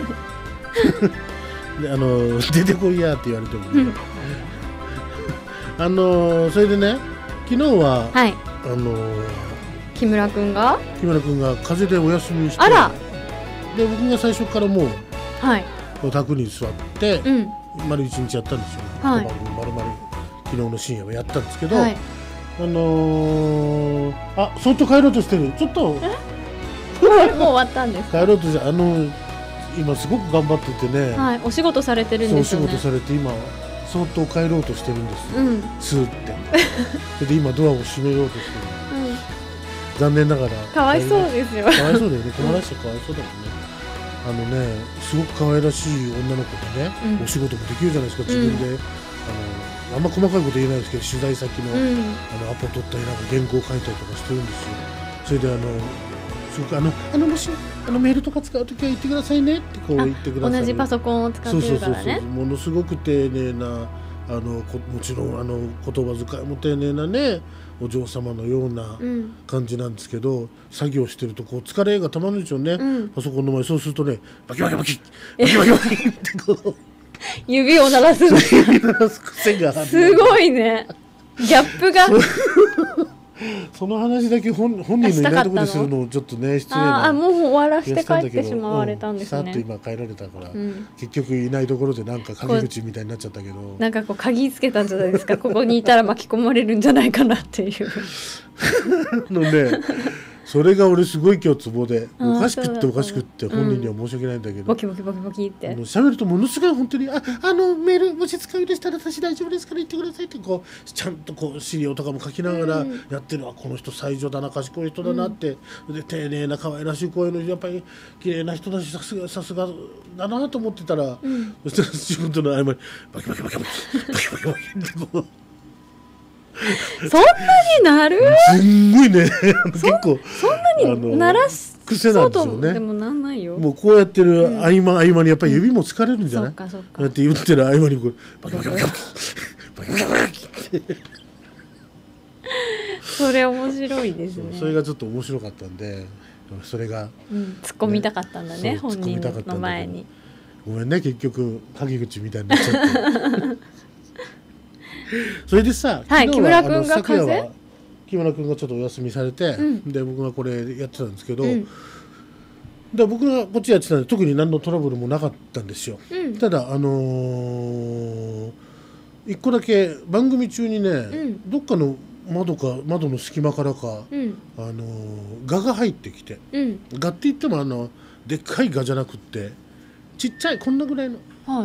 であの出てこいやって言われてもねあのそれでね昨日は、 はい、 あの木村くんが木村君が風邪でお休みして、 あら、 で僕が最初からもうはい、 卓に座って、 うん、 丸一日やったんですよ、 はい一晩分丸々昨日の深夜はやったんですけど、 はい、 あのー、あそっと帰ろうとしてる、ちょっともう終わったんですか？ 帰ろうとして、あの今すごく頑張っててね、 はい、お仕事されてるんそうお仕ですよね。 事されて今そっと帰ろうとしてるんですよ、 うん、うん、 スーってそれで今ドアを閉めようとしてる、残念ながらかわいそうですよ。 かわいそうだよね、困らしてかわいそうだもんね。あのねすごく可愛らしい女の子でね、 うんお仕事もできるじゃないですか自分で、あのあんま細かいこと言えないですけど取材先の,、 うん、 あのアポ取ったりなんか原稿書いたりとかしてるんですよ。それであのすごくあのあのもしあのメールとか使うときは言ってくださいねってこう言ってください。 同じパソコンを使ってるからね。 ものすごく丁寧なあのこもちろんあの言葉遣いも丁寧なねお嬢様のようなうん感じなんですけど、作業してるとこう疲れがたまるんでしょうね、 うんパソコンの前。そうするとねバキバキバキバキバキバキってこう指を鳴らすの癖がある。 すごいね、ギャップが。 その話だけ本本人のいないところでするのをちょっとね失礼なああ、もう終わらせて気がしたんだけど帰ってしまわれたんですうん、さっとね。 今帰られたから、 うん、 結局いないところでなんか陰口みたいになっちゃったけど、 なんかこう鍵つけたんじゃないですか。ここにいたら巻き込まれるんじゃないかなっていう。 のねそれが俺すごい今日ツボで、 あーおかしくっておかしくってそうだ本人には申し訳ないんだけど、 ボキボキボキボキってあの喋るとものすごい本当にああのメールもし使うようでしたら私大丈夫ですから言ってくださいってこうちゃんとこう資料とかも書きながらうんやってる、あこの人才女だな賢い人だなって、で丁寧な可愛らしい声のやっぱり綺麗な人だしさすがさすがだなと思ってたら、 うんそしたら仕事の合間にバキバキバキバキバキバキバキってこうそんなになる？ すんごいね結構そんなに鳴らす癖なんですよね。 でもなんないよ。 もうこうやってる合間合間にやっぱり指も疲れるんじゃそない、 っかそっかこうやって言ってる合間にこうバキバキバキバキバキバキバキってそれ面白いですね。 それがちょっと面白かったんで、それがうん、突っ込みたかったんだね、 ねそう本人突っ込みたかったんだけどの前に。 ごめんね結局陰口みたいになっちゃってそれでさ、 はい昨日は木村君があの昨夜は風木村君がちょっとお休みされて、 うん、 で僕がこれやってたんですけど、 うん、 で僕がこっちやってたんで特に何のトラブルもなかったんですよ、 うん、 ただあのー、一個だけ番組中にね、うん、どっかの窓か窓の隙間からか、うん、あのー、蛾が入ってきて、うん、蛾って言ってもあのでっかい蛾じゃなくってちっちゃいこんなぐらいの、はい、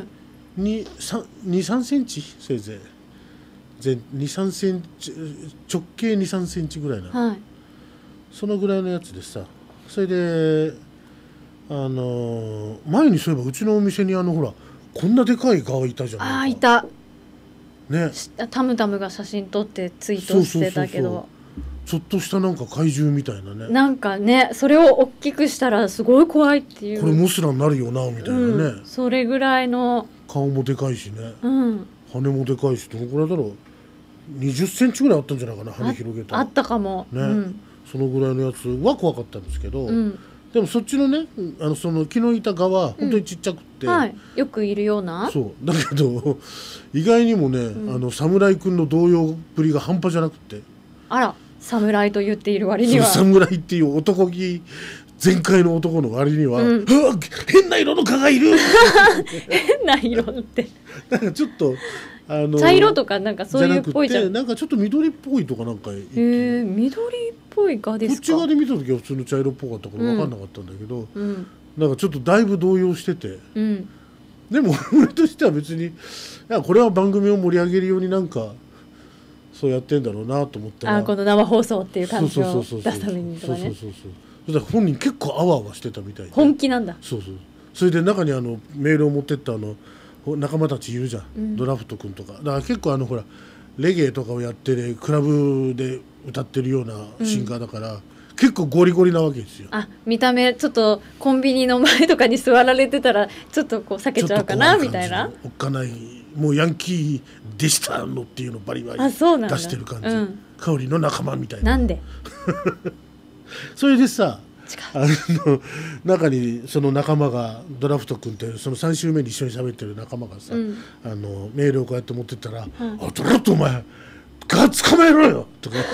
にさんセンチせいぜいにさんセンチ直径にさんセンチぐらいな、はい、そのぐらいのやつでさ、それであのー、前にそういえばうちのお店にあのほらこんなでかい蛾いたじゃないか。 あ、いたね、 タムタムが写真撮ってツイートしてたけど、そうそうそうそう、 ちょっとしたなんか怪獣みたいなね、 なんかね、それを大きくしたらすごい怖いっていう、 これモスラになるよなみたいなね、 うん、それぐらいの顔もでかいしね、 うん、 羽もでかいし、どのくらいだろう、にじゅっセンチぐらいあったんじゃないかな、羽広げたあ, あったかも、 ね、 うん、 そのぐらいのやつは怖かったんですけど、うん、でもそっちのね、あのその昨日いた蛾は本当にちっちゃくって、うん、 はい、よくいるような、 そうだけど意外にもね、うん、あの侍くんの動揺ぶりが半端じゃなくて、 あら、侍と言っている割には、 侍っていう男気全開の男の割には、うん、うわ変な色の蚊がいる変な色ってなんかちょっとあの茶色とかなんかそういうっぽいじゃん、 じゃなくてなんかちょっと緑っぽいとかなんか、へえ、緑っぽい蚊ですか。 こっち側で見た時は普通の茶色っぽかったから分かんなかったんだけど、うん、なんかちょっとだいぶ動揺してて、うん、でも俺としては別にいやこれは番組を盛り上げるようになんかそうやってんだろうなと思ったら、 あ、この生放送っていう感じを出すためにとかね、 そうそうそうそう、そしたら本人結構あわあわしてたみたいで、 本気なんだ。 そうそう、それで中にあのメールを持ってったあの仲間たちいるじゃん、うん、ドラフト君とか、だから結構あのほらレゲエとかをやってね、クラブで歌ってるようなシンガーだから、うん、結構ゴリゴリなわけですよ。 あ、見た目ちょっとコンビニの前とかに座られてたらちょっとこう避けちゃうかなみたいな、 おっかないもうヤンキーでしたのっていうのをバリバリ出してる感じ、うん、香りの仲間みたいな、 なんでそれでさ、あの中にその仲間がドラフト君ってそのさん週目に一緒に喋ってる仲間がさ、うん、あのメールをこうやって持ってったら、うん、あ、ドラフトお前ガ捕まえろよとか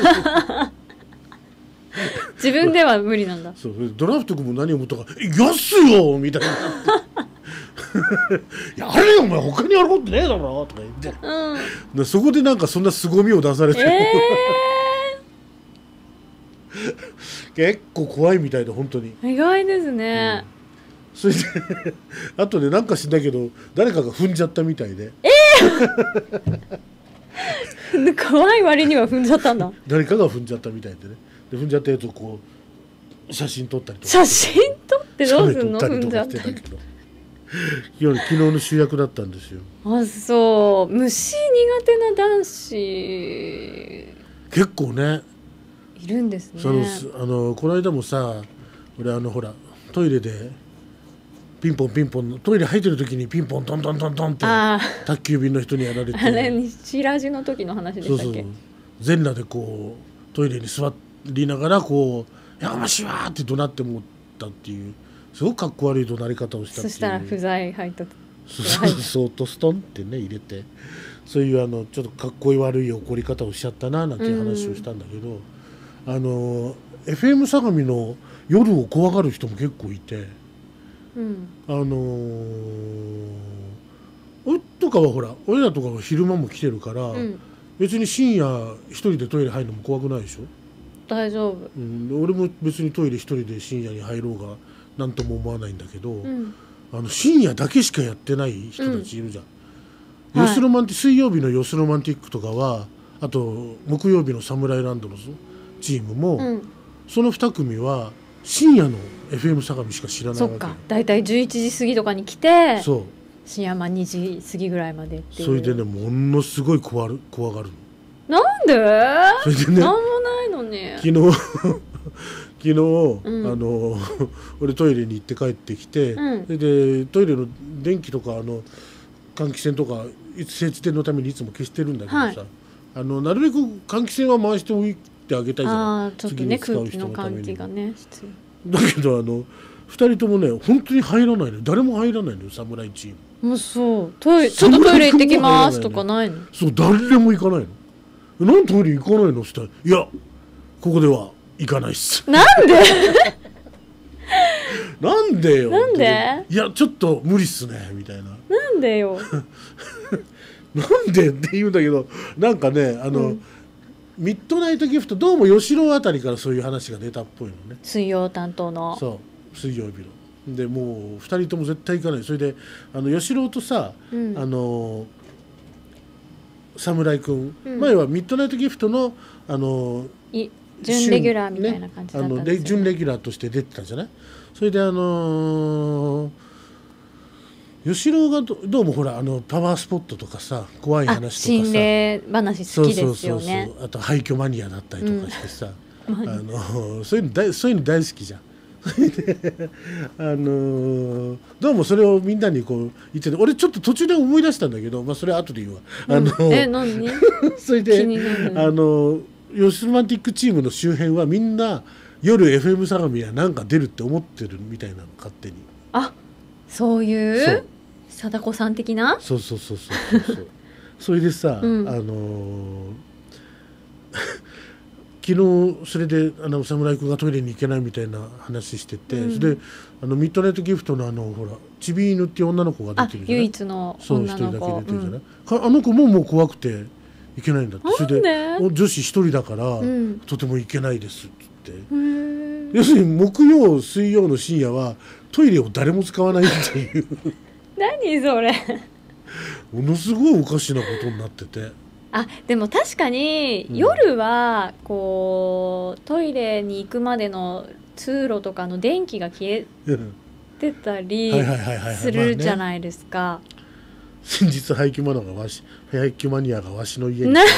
自分では無理なんだ。 そう、ドラフト君も何を思ったか、やっすよみたいなやれよお前他にやることねえだろとか言って、うん、でそこでなんかそんな凄みを出されて、えー、結構怖いみたいで本当に意外ですね、 うん、それであとでなんか知んだけど誰かが踏んじゃったみたいで、えー、怖い割には踏んじゃったんだ誰かが踏んじゃったみたいでね、で踏んじゃったやつをこう写真撮ったりとか、 写真撮ってどうすんの、踏んじゃった昨日の主役だったんですよ。 あ、そう、虫苦手な男子結構ねいるんですね。 そのあのこの間もさ、俺あのほらトイレでピンポンピンポン、トイレ入ってる時にピンポントントントントンって宅急便の人にやられて、 あれ西ラジの時の話でしたっけ。そうそう、 全裸でこうトイレに座りながらこうやかましいわーって怒鳴って思ったっていう、すごくかっこ悪い怒鳴り方をしたっていう。 そしたら不在配達、 そうそうとストンってね入れて、そういうあのちょっとかっこいい悪い怒り方をしちゃったななんていう話をしたんだけど、あの エフエム 相模の夜を怖がる人も結構いて、うん、あのー、俺とかはほら俺らとかは昼間も来てるから、うん、別に深夜一人でトイレ入るのも怖くないでしょ。 大丈夫、 うん、俺も別にトイレ一人で深夜に入ろうが何とも思わないんだけど、うん、あの深夜だけしかやってない人たちいるじゃん、うん、ヨスロマンティ、はい、水曜日のヨスロマンティックとかは、あと木曜日のサムライランドのチームも、うん、そのに組は深夜の エフエム 相模しか知らないわけ。 そっか、だいたいじゅういちじ過ぎとかに来て、 そう深夜にじ過ぎぐらいまでっていう。 それでね、ものすごい怖る怖がるの。 なんで？ それでね、 なんもないのに。 昨日昨日、うん、あの俺トイレに行って帰ってきて、うん、それでトイレの電気とかあの換気扇とか節電のためにいつも消してるんだけどさ、はい、あのなるべく換気扇は回しておいてあげたいじゃない。 あ、ちょっとね、空気の換気がね必要だけど、あのふたりともね本当に入らないのよ。誰も入らないのよ、侍チーム。 もうそうトイレちょっとトイレ行ってきますとかないの。 そう、誰でも行かないの。なんでトイレ行かないのって言ったら、いやここでは行かないっす。 なんでなんでよ。 なんで。 いやちょっと無理っすねみたいな。 なんでよなんでって言うんだけど、なんかねあの、うん、ミッドナイトギフトどうも吉郎あたりからそういう話が出たっぽいのね。 水曜担当の。 そう水曜日のでもうふたりとも絶対行かない。それであの吉郎とさ、うん、あの侍くん、うん、前はミッドナイトギフトのあの準レギュラーみたいな感じだったんですよね。 あの準レギュラーとして出てたじゃない。それであのー、吉郎が ど, どうもほらあのパワースポットとかさ怖い話とかさ心霊話好きですよね。そうそうそうそう、あと廃墟マニアだったりとかしてさ、うん、あのそういうの大そういうの大好きじゃん。であのー、どうもそれをみんなにこう言ってて、俺ちょっと途中で思い出したんだけど、まあ、それは後で言うわ。 うん、 あのー、 え何それであのヨシロマンティックチームの周辺はみんな夜 エフエム 相模はなんか出るって思ってるみたいなの勝手に。あ、 そういう貞子さん的な。 そうそうそうそうそうそれでさ、うん、あのー、昨日それであの侍君がトイレに行けないみたいな話してて、うん、それであのミッドナイトギフトのあのほらちび犬っていう女の子が出てるじゃない。 唯一の女の子。そう一人だけ出てるじゃない、 うん、あの子ももう怖くていけないんだって。それで女子一人だから、うん、とてもいけないですって言って、要するに木曜水曜の深夜はトイレを誰も使わないっていう何それものすごいおかしなことになってて。 あ、でも確かに夜はこうトイレに行くまでの通路とかの電気が消えてたりするじゃないですか。 先日廃墟マニアがわし廃墟マニアがわしの家に来ました。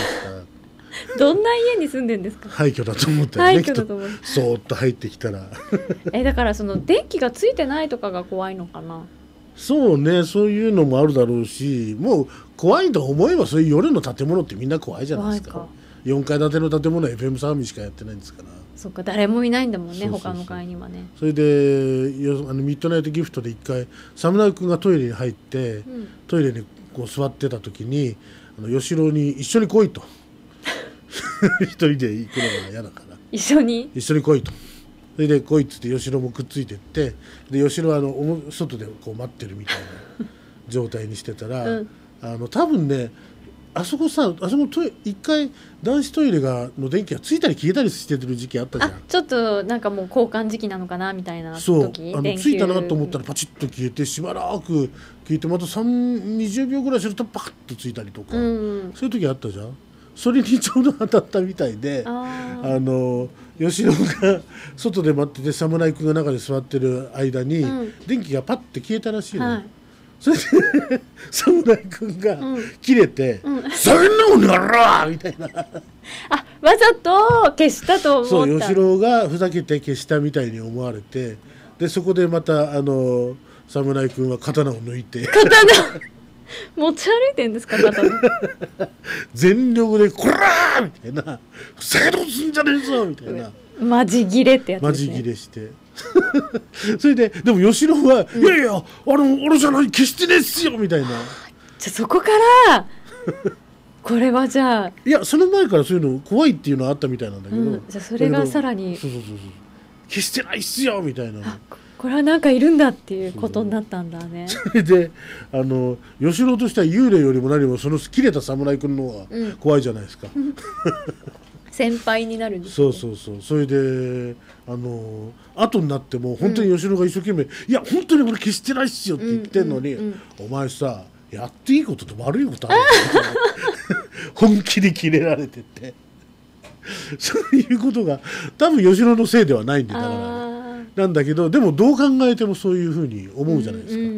どんな家に住んでんですか。 廃墟だと思ったよね。廃墟だと思う。そーっと入ってきたらえ、だからその電気がついてないとかが怖いのかな。 そうね、そういうのもあるだろうし、もう怖いと思えばそういう夜の建物ってみんな怖いじゃないですか。よんかい建ての建物は エフエム 相模しかやってないんですから。 そっか、誰もいないんだもんね。そうそうそう、他の階にはね。 それであのミッドナイトギフトで一回侍君がトイレに入って、うん、トイレにこう座ってた時にあの吉郎に一緒に来いと一人で行くのが嫌だから一緒に一緒に来いと。それで来いっつって吉郎もくっついてってで吉郎はあの外でこう待ってるみたいな状態にしてたら、うん、あの多分ねあそこさあそこトイ一回男子トイレがの電気がついたり消えたりしてる時期あったじゃん。 あ、ちょっとなんかもう交換時期なのかなみたいな時。 そうあのついたなと思ったらパチッと消えてしばらく消えてまたにじゅうびょうぐらいするとパッとついたりとか、うん、そういう時あったじゃん。それにちょうど当たったみたいで、ああの吉野が外で待ってて侍君が中で座ってる間に、うん、電気がパッて消えたらしいの、はい、それで侍君が切れて、うんうん、そんなもんやろみたいなあ、わざと消したと思った。 そう吉野がふざけて消したみたいに思われて、でそこでまたあの侍君は刀を抜いて刀持ち歩いてんですか刀全力でこらーみたいなふざけたことすんじゃねえぞみたいなマジギレってやつですね。 マジギレしてそれででも吉野は、うん、いやいやあの俺じゃない決してねえっすよみたいな。じゃあそこからこれはじゃあいやその前からそういうの怖いっていうのはあったみたいなんだけど、うん、 じゃあそれがさらにそうそうそうそう決してないっすよみたいな。 これはなんかいるんだっていうことになったんだね。 それであの吉野としては幽霊よりも何もその切れた侍君の方が怖いじゃないですか、うん、 先輩になるんです、ね、 そうそうそう。それであの後になっても本当に吉野が一生懸命、うん、いや本当に俺消してないっすよって言ってんのに、うんうんうん、お前さやっていいことと悪いことある本気で切れられててそういうことが多分吉野のせいではないんでだからなんだけど、でもどう考えてもそういうふうに思うじゃないですか、うんうんうん、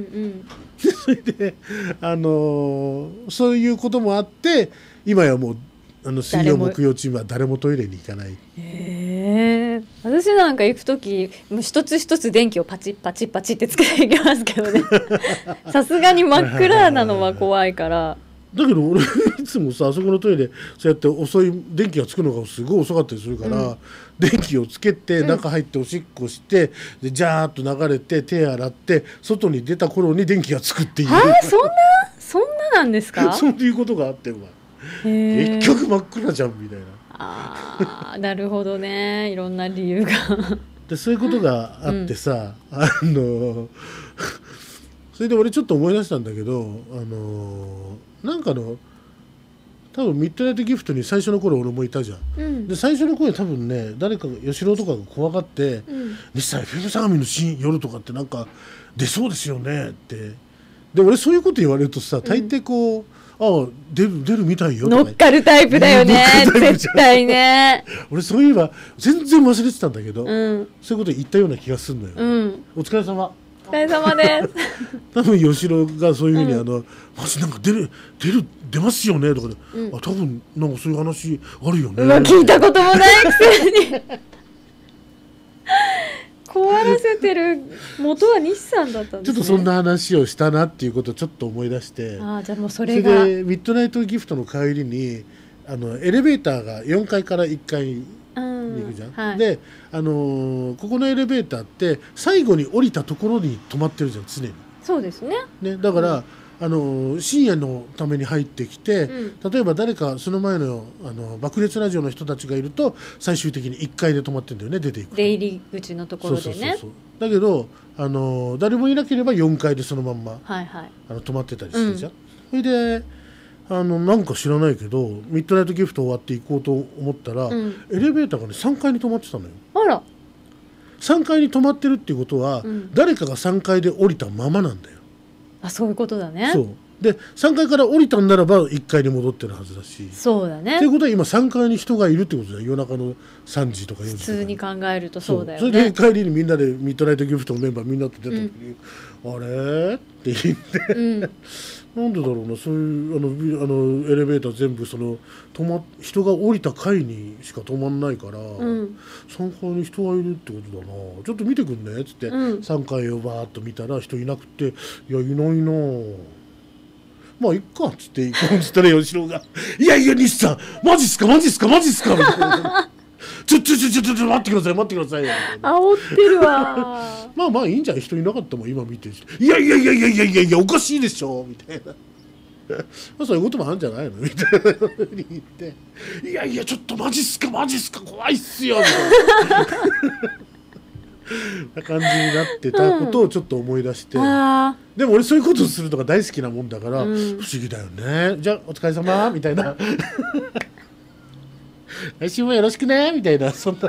それで、あのー、そういうこともあって今やもうあの水曜木曜チームは誰もトイレに行かない。 へー、私なんか行く時もう一つ一つ電気をパチッパチッパチッってつけていきますけどねさすがに真っ暗なのは怖いからだけど俺いつもさあそこのトイレそうやって遅い電気がつくのがすごい遅かったりするから、うん、電気をつけて中入っておしっこして、うん、でジャーッと流れて手洗って外に出た頃に電気がつくっていう。 あーそんなそんななんですかそういうことがあって結局真っ暗じゃんみたいな。 ああ、なるほどね。いろんな理由がでそういうことがあってさ、うん、あのそれで俺ちょっと思い出したんだけど、あのなんかの多分ミッドナイトギフトに最初の頃俺もいたじゃん、うん、で最初の頃多分ね誰か吉郎とかが怖がって「うん、西さん エフエム 相模の新夜とかってなんか出そうですよね」ってで俺そういうこと言われるとさ大抵こう、うんああ出る出るみたいよとか乗っかるタイプだよね絶対ね俺そういえば全然忘れてたんだけど、うん、そういうこと言ったような気がするのよ、うん、お疲れ様お疲れ様です多分吉郎がそういうふうに、うん、あのマジなんか出る出る出ますよねとかで、うん、あ多分なんかそういう話あるよね、 うわ聞いたこともないくせに怖らせてる元は西さんだったんですね。 ちょっとそんな話をしたなっていうことをちょっと思い出して、 あじゃあもうそれがそれでミッドナイトギフトの帰りにあのエレベーターがよんかいからいっかいに行くじゃん、はい、で、あのー、ここのエレベーターって最後に降りたところに止まってるじゃん常に。 そうですね。 ねだから、うんあの深夜のために入ってきて、うん、例えば誰かその前のあの爆裂ラジオの人たちがいると最終的にいっかいで止まってるんだよね出ていく出入り口のところでね。そうそうそうそうだけどあの誰もいなければよんかいでそのまんま、 はいはい、 あの止まってたりするじゃん、うん、それであのなんか知らないけどミッドナイトギフト終わって行こうと思ったら、うん、エレベーターがねさんかいに止まってたのよ。 あらさんかいに止まってるっていうことは、うん、誰かがさんかいで降りたままなんだよ。 あそういうことだね。 そうでさんかいから降りたんならばいっかいに戻ってるはずだし。 そうだね。 ということは今さんかいに人がいるってことだよ。夜中のさんじとかよじとか普通に考えるとそうだよね。 それで帰りにみんなでミッドナイトギフトのメンバーみんなと出た時に、うん、あれって言って、うん、なんでだろうなそういうあのあのエレベーター全部その止ま人が降りた階にしか止まんないから、うん、さんかいに人がいるってことだなちょっと見てくんねっつって、うん、さんかいをバーッと見たら人いなくていやいないなまあいっかっつって行こうっつったら吉郎が「いやいや西さんマジっすかマジっすかマジっすか」みたいな「ちょちょちょちょちょちょ待ってください待ってくださいよ」 煽ってるわまあまあいいんじゃん人いなかったもん今見てるし「いやいやいやいやいやいやいやおかしいでしょ」みたいなまあそういうこともあるんじゃないのみたいなふうに言って「いやいやちょっとマジっすかマジっすか怖いっすよ」みたいなな感じになってたことをちょっと思い出して、うん、でも俺そういうことをするのが大好きなもんだから、うん、不思議だよねじゃあお疲れ様みたいな来週もよろしくねみたいなそんな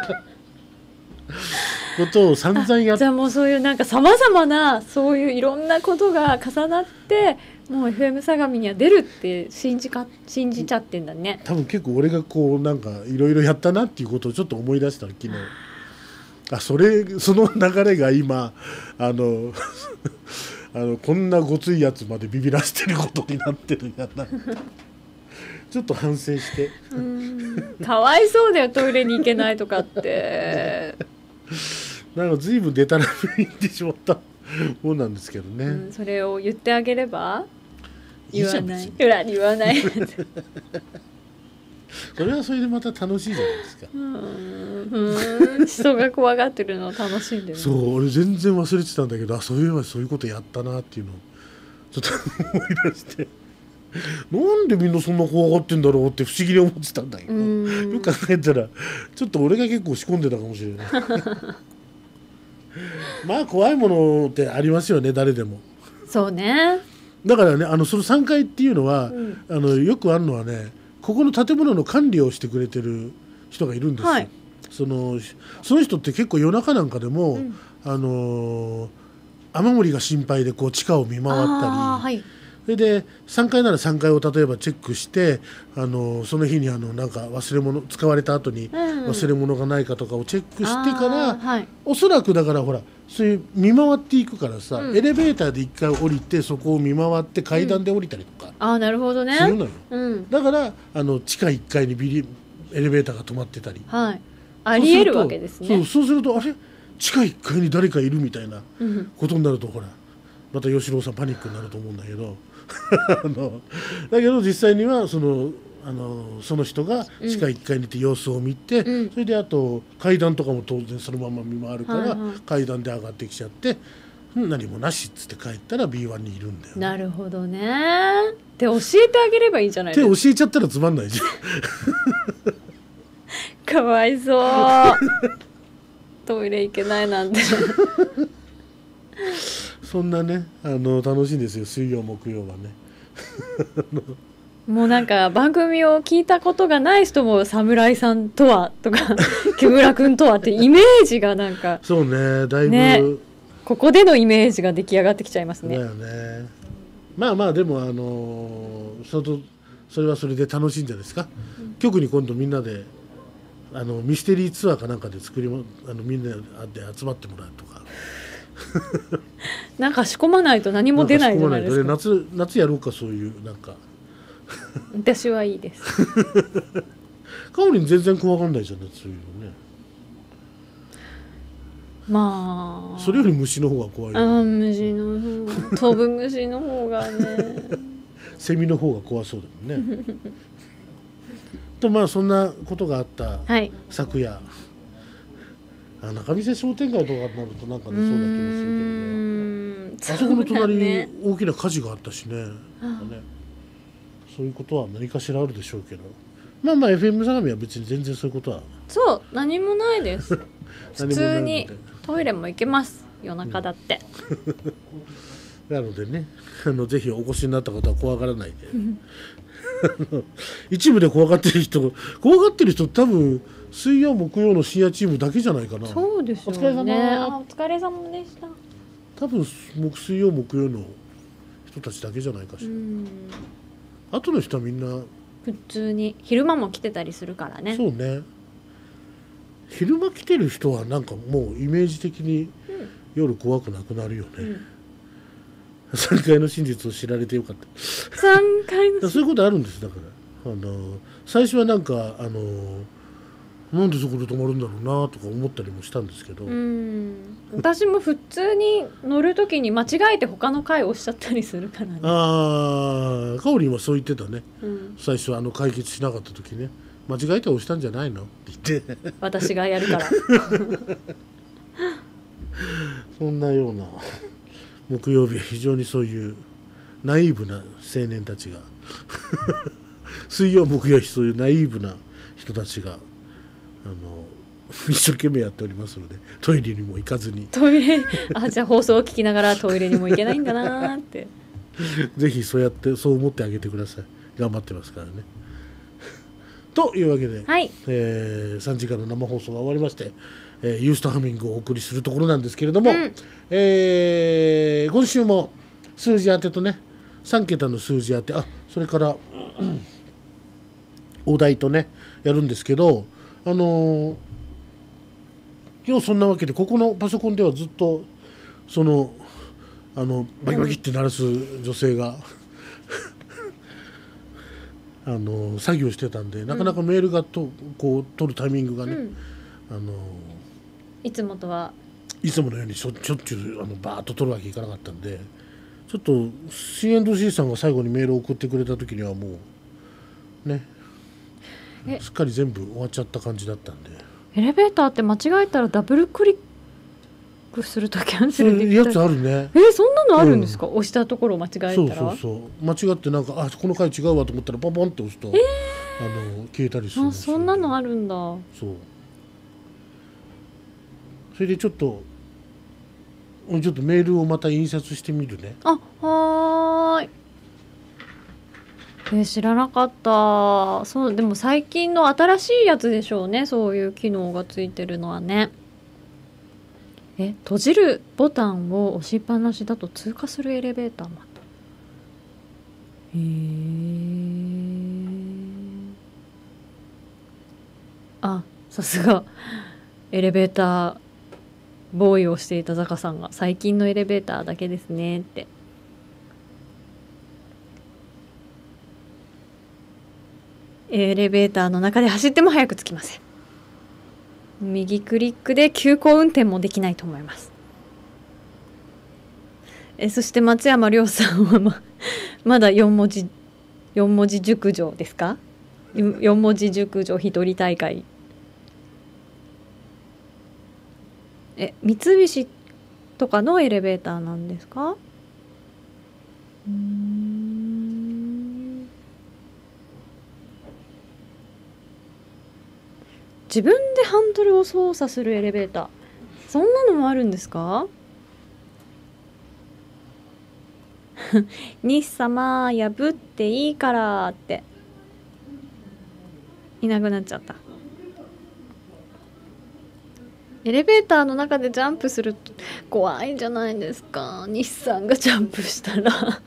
ことを散々やってじゃあもうそういうなんかさまざまなそういういろんなことが重なってもう エフエム 相模には出るって信じか信じちゃってんだね。 多分結構俺がこうなんかいろいろやったなっていうことをちょっと思い出したの昨日あそれその流れが今あのあのこんなごついやつまでビビらしてることになってるんやなちょっと反省してうんかわいそうだよトイレに行けないとかってなんか随分デタラメに言ってしまったもんなんですけどね、 うん、それを言ってあげれば言わない裏に言わないそれはそれでまた楽しいじゃないですか。 うん、人が怖がってるのを楽しんでる。 そう俺全然忘れてたんだけどあそういえばそういうことやったなっていうのをちょっと思い出してなんでみんなそんな怖がってんだろうって不思議に思ってたんだけどよく考えたらちょっと俺が結構仕込んでたかもしれないまあ怖いものってありますよね誰でも。 そうね。 だからねあのそのさんかいっていうのは、うん、あのよくあるのはねここの建物の管理をしてくれてる人がいるんですよ、はい、そのその人って結構夜中なんかでも、うん、あのー、雨漏りが心配でこう地下を見回ったり、はい、それでさんかいならさんかいを例えばチェックして、あのー、その日にあのなんか忘れ物使われた後に忘れ物がないかとかをチェックしてから、うんはい、おそらくだからほらそういう見回っていくからさ、うん、エレベーターでいっかい降りてそこを見回って階段で降りたりとか、 うん、あなるほどねするのよ、うん、だからあの地下いっかいにビリエレベーターが止まってたり、 はい、ありえるわけですね。 そう、そうするとあれ地下いっかいに誰かいるみたいなことになると、うん、ほらまた吉郎さんパニックになると思うんだけどあのだけど実際にはそのあのその人が地下いっかいにいて様子を見て、うん、それであと階段とかも当然そのまま見回るから、はいはい、階段で上がってきちゃって何もなしっつって帰ったら ビーワン にいるんだよ、ね、 なるほどねって教えてあげればいいじゃないですか。 って教えちゃったらつまんないじゃんかわいそうトイレ行けないなんてそんなねあの楽しいんですよ水曜木曜はねもうなんか番組を聞いたことがない人も侍さんとはとか木村くんとはってイメージがなんかそうねだいぶ、 ね、ここでのイメージが出来上がってきちゃいますね。 だよね。まあまあでもあのそのそれはそれで楽しいんじゃないですか、うん、局に今度みんなであのミステリーツアーかなんかで作りもあのみんなで集まってもらうとかなんか仕込まないと何も出ないじゃないですか。 夏、夏やろうかそういうなんか私はいいですかおりん全然怖がんないじゃんそういうのね。 まあそれより虫の方が怖いよ、 あ虫の方が飛ぶ虫の方がねセミの方が怖そうだもんねとまあそんなことがあった昨夜、はい、あ中見世商店街とかになるとなんかねそうな気もするけどね。あそこの隣に大きな火事があったしね、ねそういうことは何かしらあるでしょうけど、まあまあ エフエム 相模は別に全然そういうことはそう何もないです普通にトイレも行けます夜中だって、 うん、なのでねあのぜひお越しになった方は怖がらないで一部で怖がってる人怖がってる人多分水曜木曜の深夜チームだけじゃないかな。 そうですよね。お疲れ様。あお疲れ様でした。 多分木水曜木曜の人たちだけじゃないかしら。あとの人はみんな普通に昼間も来てたりするからね。 そうね。昼間来てる人はなんかもうイメージ的に夜怖くなくなるよね、うん、さんがいの真実を知られてよかったさんがいのそういうことあるんです。だからあの最初はなんかあのなんでそこで泊まるんだろうなとか思ったりもしたんですけど、 うん私も普通に乗るときに間違えて他の階押しちゃったりするからね。 ああかおりんはそう言ってたね、 うん、 最初あの解決しなかった時ね間違えて押したんじゃないのって言って私がやるからそんなような木曜日は非常にそういうナイーブな青年たちが水曜木曜日そういうナイーブな人たちがあの一生懸命やっておりますのでトイレにも行かずにトイレあじゃあ放送を聞きながらトイレにも行けないんだなってぜひそうやってそう思ってあげてください。頑張ってますからねというわけで、 はいえー、さんじかんの生放送が終わりまして、えー、ユーストハミングをお送りするところなんですけれども、うん、えー、今週も数字当てとねさん桁の数字当てあそれから、うん、お題とねやるんですけどあのー、今日そんなわけでここのパソコンではずっとそのあのバキバキって鳴らす女性があの作業してたんで、なかなかメールがとこう取るタイミングがね、うん、あのいつもとはいつものようにしょ、しょっちゅうあのバーッと取るわけいかなかったんで、ちょっと シーエンドシー さんが最後にメールを送ってくれた時にはもうねすっかり全部終わっちゃった感じだったんで。 エレベーターって間違えたらダブルクリックするとキャンセルできたり、 そういうやつあるね。 えー、そんなのあるんですか、うん、押したところを間違えたら。 そうそうそう間違ってなんかあこの回違うわと思ったらポンポンって押すと、えー、あの消えたりするんですよ。 あそんなのあるんだ。 そうそれでちょっとちょっとメールをまた印刷してみるね。 あはーい。えー、知らなかった。そうでも最近の新しいやつでしょうね、そういう機能がついてるのはね。え閉じるボタンを押しっぱなしだと通過するエレベーターもあった。へーあさすがエレベーターボーイをしていた坂さんが最近のエレベーターだけですねって。エレベーターの中で走っても早く着きません。右クリックで急行運転もできないと思います。えそして松山亮さんは ま, まだよん文字よん文字熟女ですか。よん文字熟女一人大会。え三菱とかのエレベーターなんですか。うーん自分でハンドルを操作するエレベーター、そんなのもあるんですか？日様破っていいからっていなくなっちゃった。エレベーターの中でジャンプすると怖いんじゃないですか。日産がジャンプしたら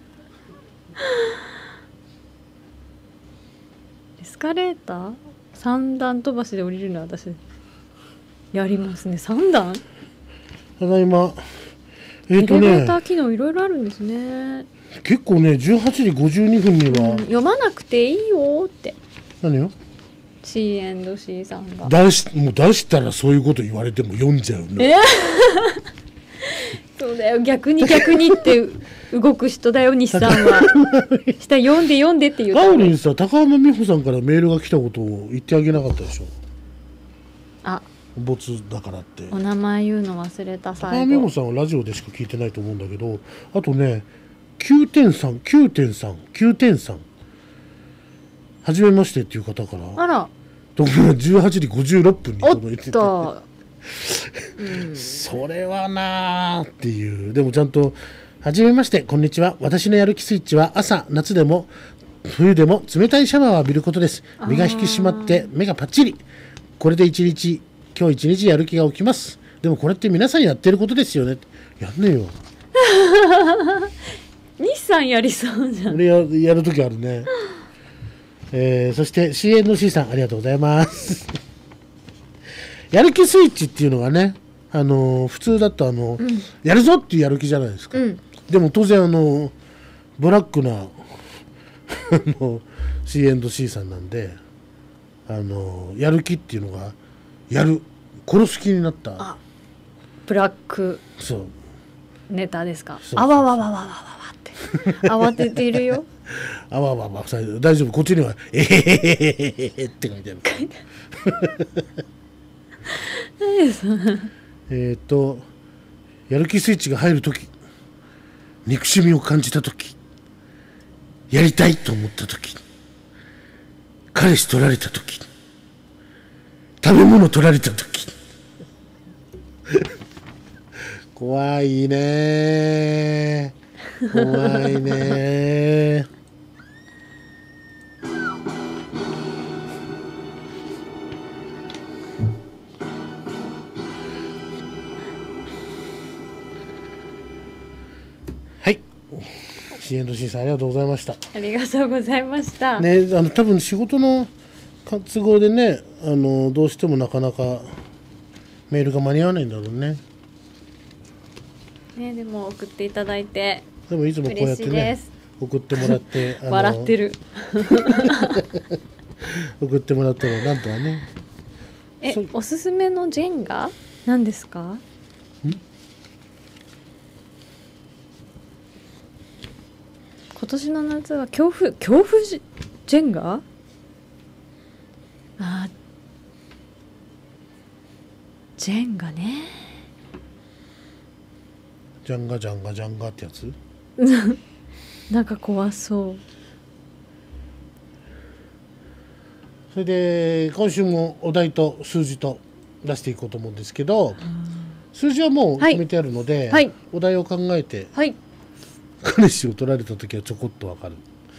エスカレーターさん段飛ばしで降りるのは私やりますね。さん段ただいまえっ、ー、とエレベーねター機能いろいろあるんですね。 結構ねじゅうはちじごじゅうにふんには、 うん、読まなくていいよって何よシーエンドシー さんが出しもう出したらそういうこと言われても読んじゃうの。 えそうだよ、逆に逆にって動く人だよ日産は。下読んで読んでって言うハオリンさ、高浜美穂さんからメールが来たことを言ってあげなかったでしょ。 あ、 ボツだからって。 お名前言うの忘れた。 高浜最後美穂さんはラジオでしか聞いてないと思うんだけど、あとねきゅうてんさん、きゅうてんさん、きゅうてんさんはじめましてっていう方からあらところがじゅうはちじごじゅうろっぷんにおっ届いててと、うん、 それはなーっていう。でもちゃんとはじめまして、こんにちは。私のやる気スイッチは朝、夏でも冬でも冷たいシャワーを浴びることです。身が引き締まって目がパッチリ。これで一日、今日一日やる気が起きます。でもこれって皆さんやってることですよね。やんねえよ。 日産やりそうじゃん。 俺 や, やるときあるね。えー、そして シーエヌシー さんありがとうございます。やる気スイッチっていうのがね、あのー、普通だとあの、うん、やるぞっていうやる気じゃないですか。うん、でも当然あのブラックなあの シーエヌシー さんなんで、あのやる気っていうのがやる殺す気になった。 あ、ブラックそうネタですか。あわわわわわわわって慌てているよ。 あわわわ大丈夫、こっちにはえへへへへへって書いてある。 何ですか。 えっとやる気スイッチが入るとき、憎しみを感じたとき、やりたいと思ったとき、彼氏取られたとき、食べ物取られたとき。怖いね怖いねはい、シーエヌシー さんありがとうございました。 ありがとうございました。 ね、あの多分仕事の都合でね、あのどうしてもなかなかメールが間に合わないんだろうね。 ね、でも送っていただいてでもいつもこうやってね送ってもらって笑ってる送ってもらったらなんとはね。 え、おすすめのジェンガ何ですか？ん？今年の夏は恐怖恐怖ジェンガ？あ、ジェンガね。 ジャンガジャンガジャンガってやつなんか怖そう。 それで今週もお題と数字と出していこうと思うんですけど、数字はもう決めてあるので、はいはい、お題を考えて、はい、彼氏を取られた時はちょこっとわかる。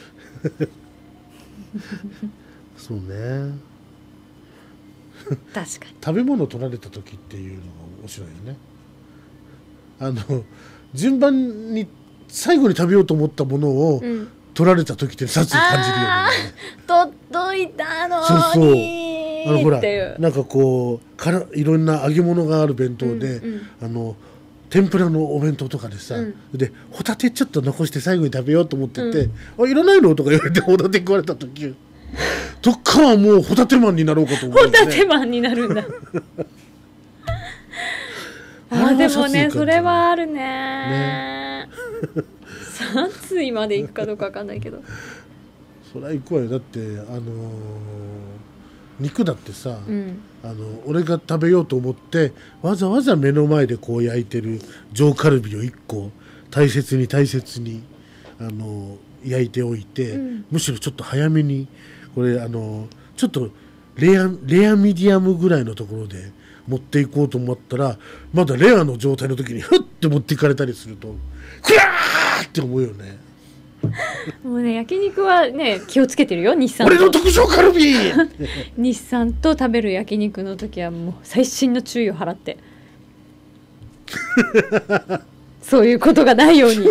そうね。 確かに食べ物を取られた時っていうのが面白いよね。あの順番に最後に食べようと思ったものを、うん、取られた時って殺意感じるよね。 取っといたのに。 そうそう。あのほらなんかこうからいろんな揚げ物がある弁当で、うんうん、あの天ぷらのお弁当とかでさ、うん、でホタテちょっと残して最後に食べようと思ってて、うん、あいらないのとか言われてホタテ食われた時、どっかはもうホタテマンになろうかと思う、ね。ホタテマンになるんだ。あでもねそれはあるね。ね殺意までいくかどうかわかんないけど。 そりゃ行くわよ。だってあのー、肉だってさ、うん、あの俺が食べようと思ってわざわざ目の前でこう焼いてる上カルビをいっこ大切に大切にあのー、焼いておいて、うん、むしろちょっと早めにこれあのー、ちょっとレアレアミディアムぐらいのところで持っていこうと思ったらまだレアの状態の時にふって持っていかれたりするとクラーって思うよね。 もうね焼肉はね気をつけてるよ日産俺の特上カルビ日産と食べる焼肉の時はもう細心の注意を払ってそういうことがないように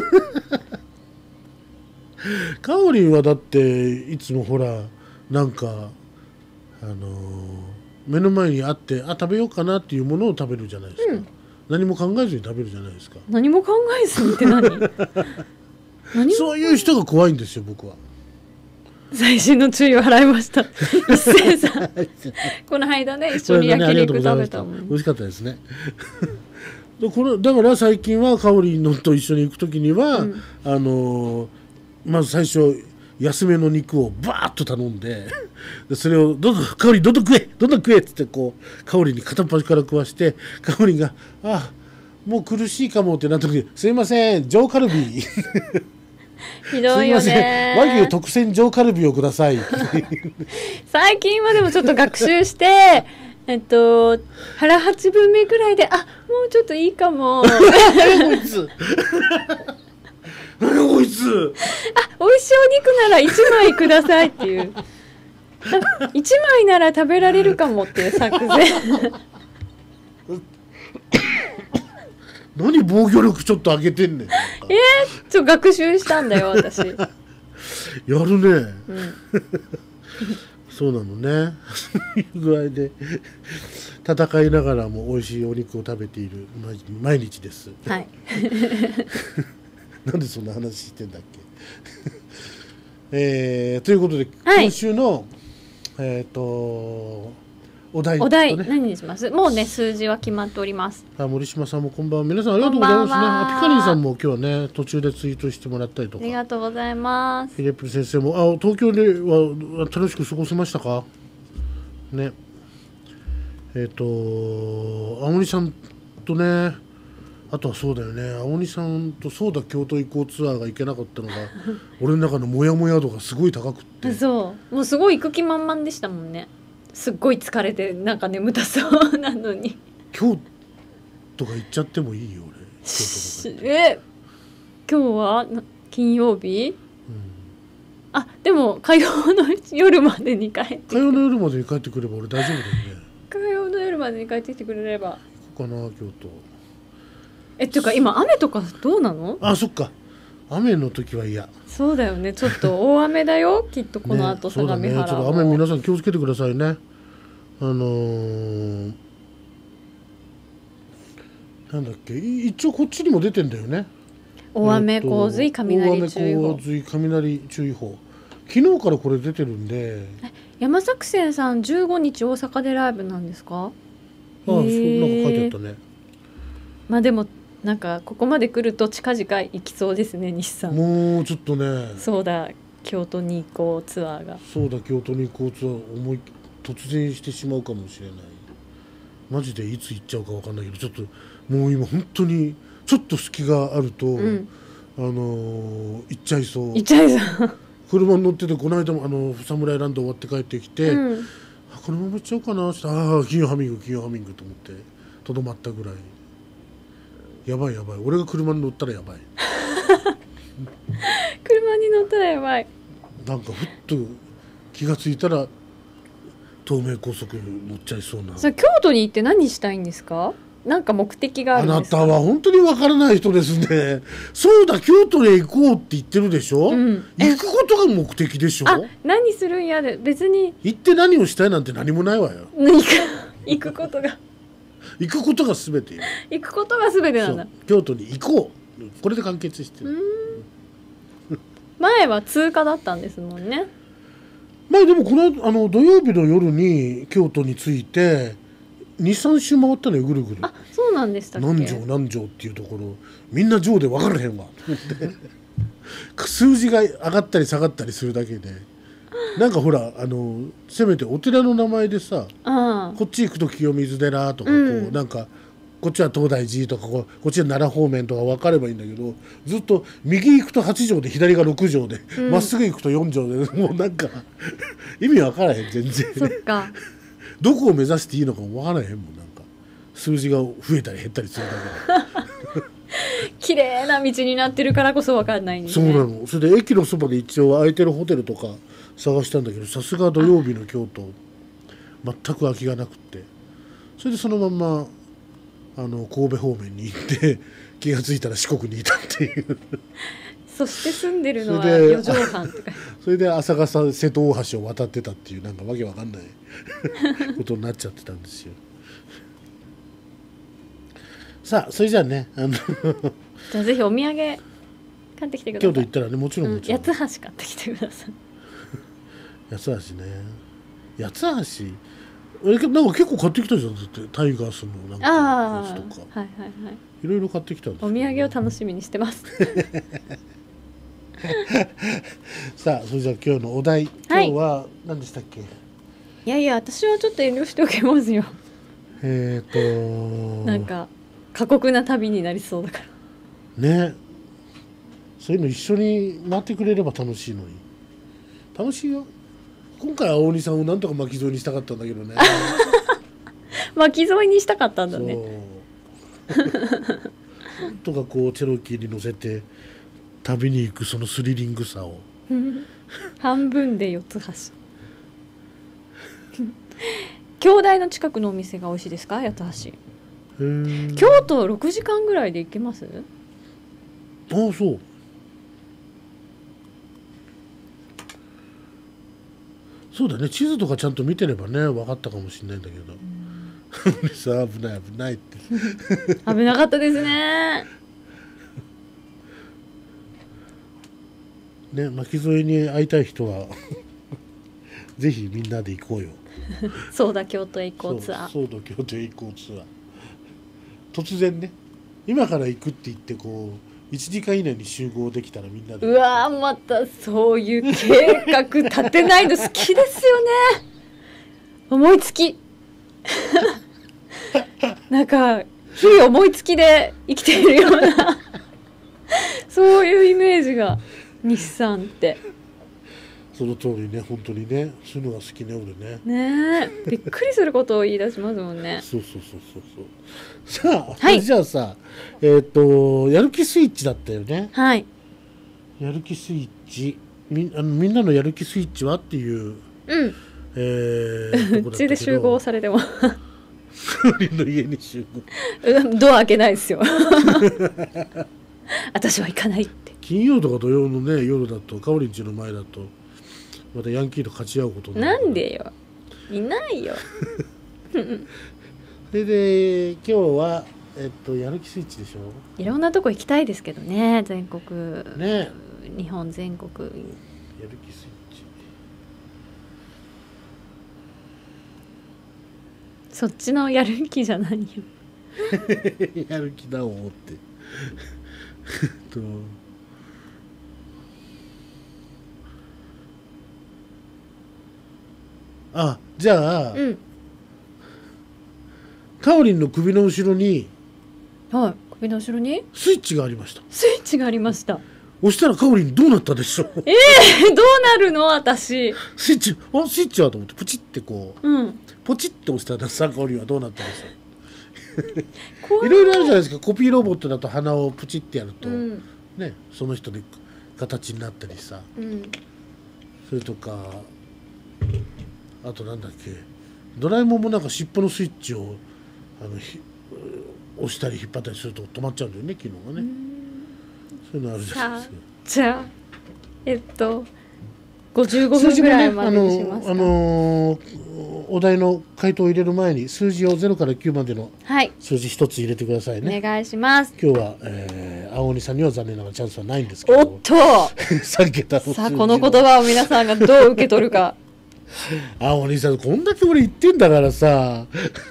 かおりんはだっていつもほらなんかあのー、目の前にあってあ食べようかなっていうものを食べるじゃないですか、うん、何も考えずに食べるじゃないですか。 何も考えずにって何何そういう人が怖いんですよ僕は。 細心の注意を払いました一斉さんこの間ね一緒に焼肉食べたもん、 ね、美味しかったですねこのだから最近はかおりんのと一緒に行く時には、うん、あのー、まず最初安めの肉をバーッと頼んででそれをどんどんかおりんどんどん食えどんどん食えっつってこうかおりんに片っ端から食わしてかおりんがあもう苦しいかもってなった時にすいません上カルビひどいよね和牛特選上カルビをください最近はでもちょっと学習してえっと腹はちぶんめぐらいであもうちょっといいかも何こいつ何こいつあ美味しいお肉ならいちまいくださいっていういちまいなら食べられるかもっていう作戦何防御力ちょっと上げてんねん。えー、ちょっと学習したんだよ私やるね、うん、そうなのね具合で戦いながらも美味しいお肉を食べている毎日です。 はいなんでそんな話してんだっけえー、ということで、はい、今週のえっ、ー、とお題、ね、 お題何にします？もうね数字は決まっております。 あ森島さんもこんばんは。皆さんありがとうございますね。ピカリンさんも今日はね途中でツイートしてもらったりとかありがとうございます。 フィレップル先生もあ東京では楽しく過ごせましたかね。えっ、ー、と青森さんとねあとはそうだよね青森さんとそうだ京都行こうツアーが行けなかったのが俺の中のモヤモヤ度がすごい高くってそうもうすごい行く気満々でしたもんね。すっごい疲れてなんか眠たそうなのに京都が行っちゃってもいいよ俺京都え今日は金曜日、うん、あでも火曜の夜までに帰って火曜の夜までに帰ってくれば俺大丈夫だよね。 火曜の夜までに帰ってきてくれれば行こうかな京都。 えっていうか今雨とかどうなの？ あそっか雨の時は嫌。 そうだよねちょっと大雨だよきっとこの後相模原も、ね、そうだね、ちょっと雨皆さん気をつけてくださいね。あのー、なんだっけ一応こっちにも出てんだよね。 大雨洪水雷注意報。 大雨洪水雷注意報昨日からこれ出てるんで。 山作戦さんじゅうごにち大阪でライブなんですか？ああそうなんか書いてあったね。 まあでもなんかここまで来ると近々行きそうですね西さん。 もうちょっとねそうだ京都に行こうツアーがそうだ京都に行こうツアー思い突然してしまうかもしれない。マジでいつ行っちゃうか分かんないけどちょっともう今本当にちょっと隙があると、うん、あのー、行っちゃいそう行っちゃいそう車に乗っててこの間もあの侍ランド終わって帰ってきて、うん、あこのまま行っちゃうかなってああ金曜ハミング金曜ハミングと思ってとどまったぐらい。やばいやばい俺が車に乗ったらやばい車に乗ったらやばい。 なんかふっと気がついたら東名高速乗っちゃいそうな。 それ京都に行って何したいんですか？なんか目的があるんですか？ あなたは本当にわからない人ですねそうだ京都へ行こうって言ってるでしょ、うん、行くことが目的でしょ。 あ何するんやで別に行って何をしたいなんて何もないわよ行くことが行くことが全てよ。 行くことが全てなんだ。 京都に行こうこれで完結してる。 前は通過だったんですもんね。 前でもこのあの土曜日の夜に京都に着いて にさん 周回ったのよぐるぐる。 あそうなんでしたっけ。 何条何条っていうところみんな条で分からへんわ数字が上がったり下がったりするだけでなんかほらあのせめてお寺の名前でさこっち行くと清水寺とかこう、うん、なんかこっちは東大寺とかここっちは奈良方面とか分かればいいんだけど、ずっと右行くとはち条で左がろく条でま、うん、っすぐ行くとよん条でもうなんか意味分からへん全然そっかどこを目指していいのかも分からへんもん。なんか数字が増えたり減ったりするだけで綺麗な道になってるからこそ分かんないんですね。 そうなの。それで駅のそばで一応空いてるホテルとか探したんだけど、さすが土曜日の京都全く空きがなくって、それでそのまんまあの神戸方面に行って気がついたら四国にいたっていうそして住んでるのは四畳半とかそれで朝霞瀬戸大橋を渡ってたっていうなんかわけわかんないことになっちゃってたんですよさあそれじゃあねあのじゃあぜひお土産買ってきてください。 京都行ったらねもちろんもちろん、 うん、八つ橋買ってきてください。 八つ橋ね、八つ橋俺なんか結構買ってきたじゃん。だってタイガースのなんかやつとか、 はいはいはい、 いろいろ買ってきたんですお土産を楽しみにしてますさあそれじゃあ今日のお題、今日は何でしたっけ。 いやいや私はちょっと遠慮しておきますよ。 えっ、ー、となんか過酷な旅になりそうだからね。そういうの一緒に回ってくれれば楽しいのに。楽しいよ。今回は大西さんをなんとか巻き添えにしたかったんだけどね巻き添えにしたかったんだねなんとかこうチェロキーに乗せて旅に行くそのスリリングさを半分で四つ橋兄弟の近くのお店が美味しいですか。八つ橋京都ろくじかんぐらいで行けます。 ああそうそうだね。地図とかちゃんと見てればね分かったかもしれないんだけど、うん、さあ危ない危ないって危なかったですねね。巻き添えに会いたい人はぜひみんなで行こうよそうだ京都へ行こうツアー。 そうだ京都へ行こうツアー。突然ね今から行くって言ってこういちじかん以内に集合できたらみんなで。 うわーまたそういう計画立てないの好きですよね思いつきなんか日々思いつきで生きているようなそういうイメージが日産ってその通りね。本当にねそういうのが好きね俺ね。 ねえびっくりすることを言い出しますもんねそうそうそうそうそう。さあ、 はい、 じゃあさえっ、ー、とやる気スイッチだったよね。 はい。 やる気スイッチ み, あのみんなのやる気スイッチはっていう、 うんえー、 うちで集合されても人の家に集合ドア開けないですよ私は行かないって。 金曜とか土曜のね夜だとかおりんちの前だとまたヤンキーと勝ち合うことになる。 なんでよいないよそれで今日はえっとやる気スイッチでしょ。 いろんなとこ行きたいですけどね全国ね。 日本全国やる気スイッチそっちのやる気じゃないよやる気だおうってとあじゃあ、うん、かおりんの首の後ろにはい首の後ろにスイッチがありました。 スイッチがありました。 押したらかおりんどうなったでしょう。 えー、どうなるの私。 スイッチあスイッチはと思ってプチってこう、 うん、 ポチって押したらさかおりんはどうなったでしょう。いろいろあるじゃないですか。コピーロボットだと鼻をプチってやると、うん、ねその人で形になったりさ、うん、それとかあとなんだっけドラえもんもなんか尻尾のスイッチをあの押したり引っ張ったりすると止まっちゃうんだよね機能がね。そういうのあるじゃないですか。 じゃあえっとごじゅうごふんぐらいまでにしますか。 あのー、お題の回答を入れる前に数字をゼロからきゅうまでの数字一つ入れてくださいね。 はい、お願いします。 今日は、えー、青鬼さんには残念ながらチャンスはないんですけど。 おっとさん桁の数字の。 さあこの言葉を皆さんがどう受け取るか。 青鬼さんこんだけ俺言ってんだからさ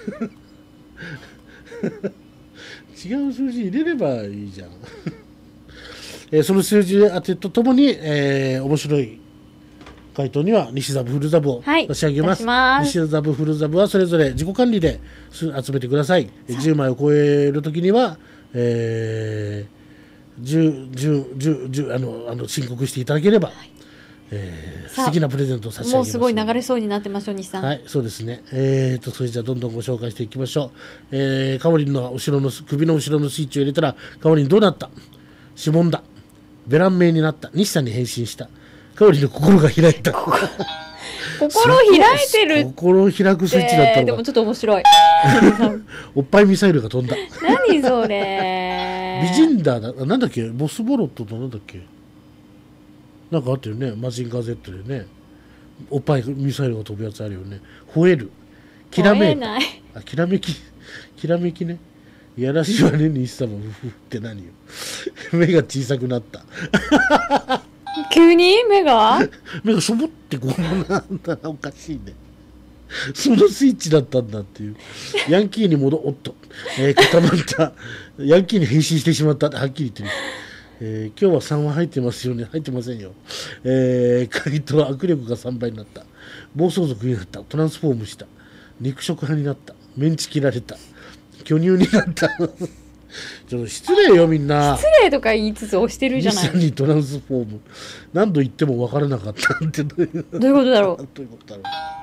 違う数字入れればいいじゃん、えー、その数字当てとともに、えー、面白い回答には西ザブフルザブを差し上げます。 はい、 西ザブフルザブはそれぞれ自己管理で集めてください。じゅうまいを超えるときには、えー、10, 10, 10, 10あのあの申告していただければ、はい、えー、素敵なプレゼントを差し上げます。 もうすごい流れそうになってますよ、西さん。 はい、そうですね。えーとそれじゃあどんどんご紹介していきましょう。えー、かおりんの後ろの首の後ろのスイッチを入れたらかおりんどうなった？しぼんだ。ベラン名になった。西さんに変身した。かおりの心が開いた。 心開いてる。 心を開くスイッチだったのか。 でもちょっと面白い。 おっぱいミサイルが飛んだ。 何それ。 ビジンダーだ。なんだっけ、ボスボロットとなんだっけ。なんかあったよね。マジンガー Z でね。おっぱいミサイルが飛ぶやつあるよね。吠える。きらめいた。あ、きらめき。きらめきね。いやらしいわね、西様。ふふって何よ。目が小さくなった。 急に目が目がしょぼってこうなんだらおかしいね。そのスイッチだったんだっていう。ヤンキーに戻おっと、えー、固まったヤンキーに変身してしまったってはっきり言ってる。えー、今日はさんは入ってますよね。入ってませんよ。えー、回答握力がさんばいになった。暴走族になった。トランスフォームした。肉食派になった。メンチ切られた。巨乳になったちょっと失礼よみんな。 失礼とか言いつつ押してるじゃない。 西さんにトランスフォーム何度言っても分からなかったってどういうどういうことだろう。 どういうことだろう。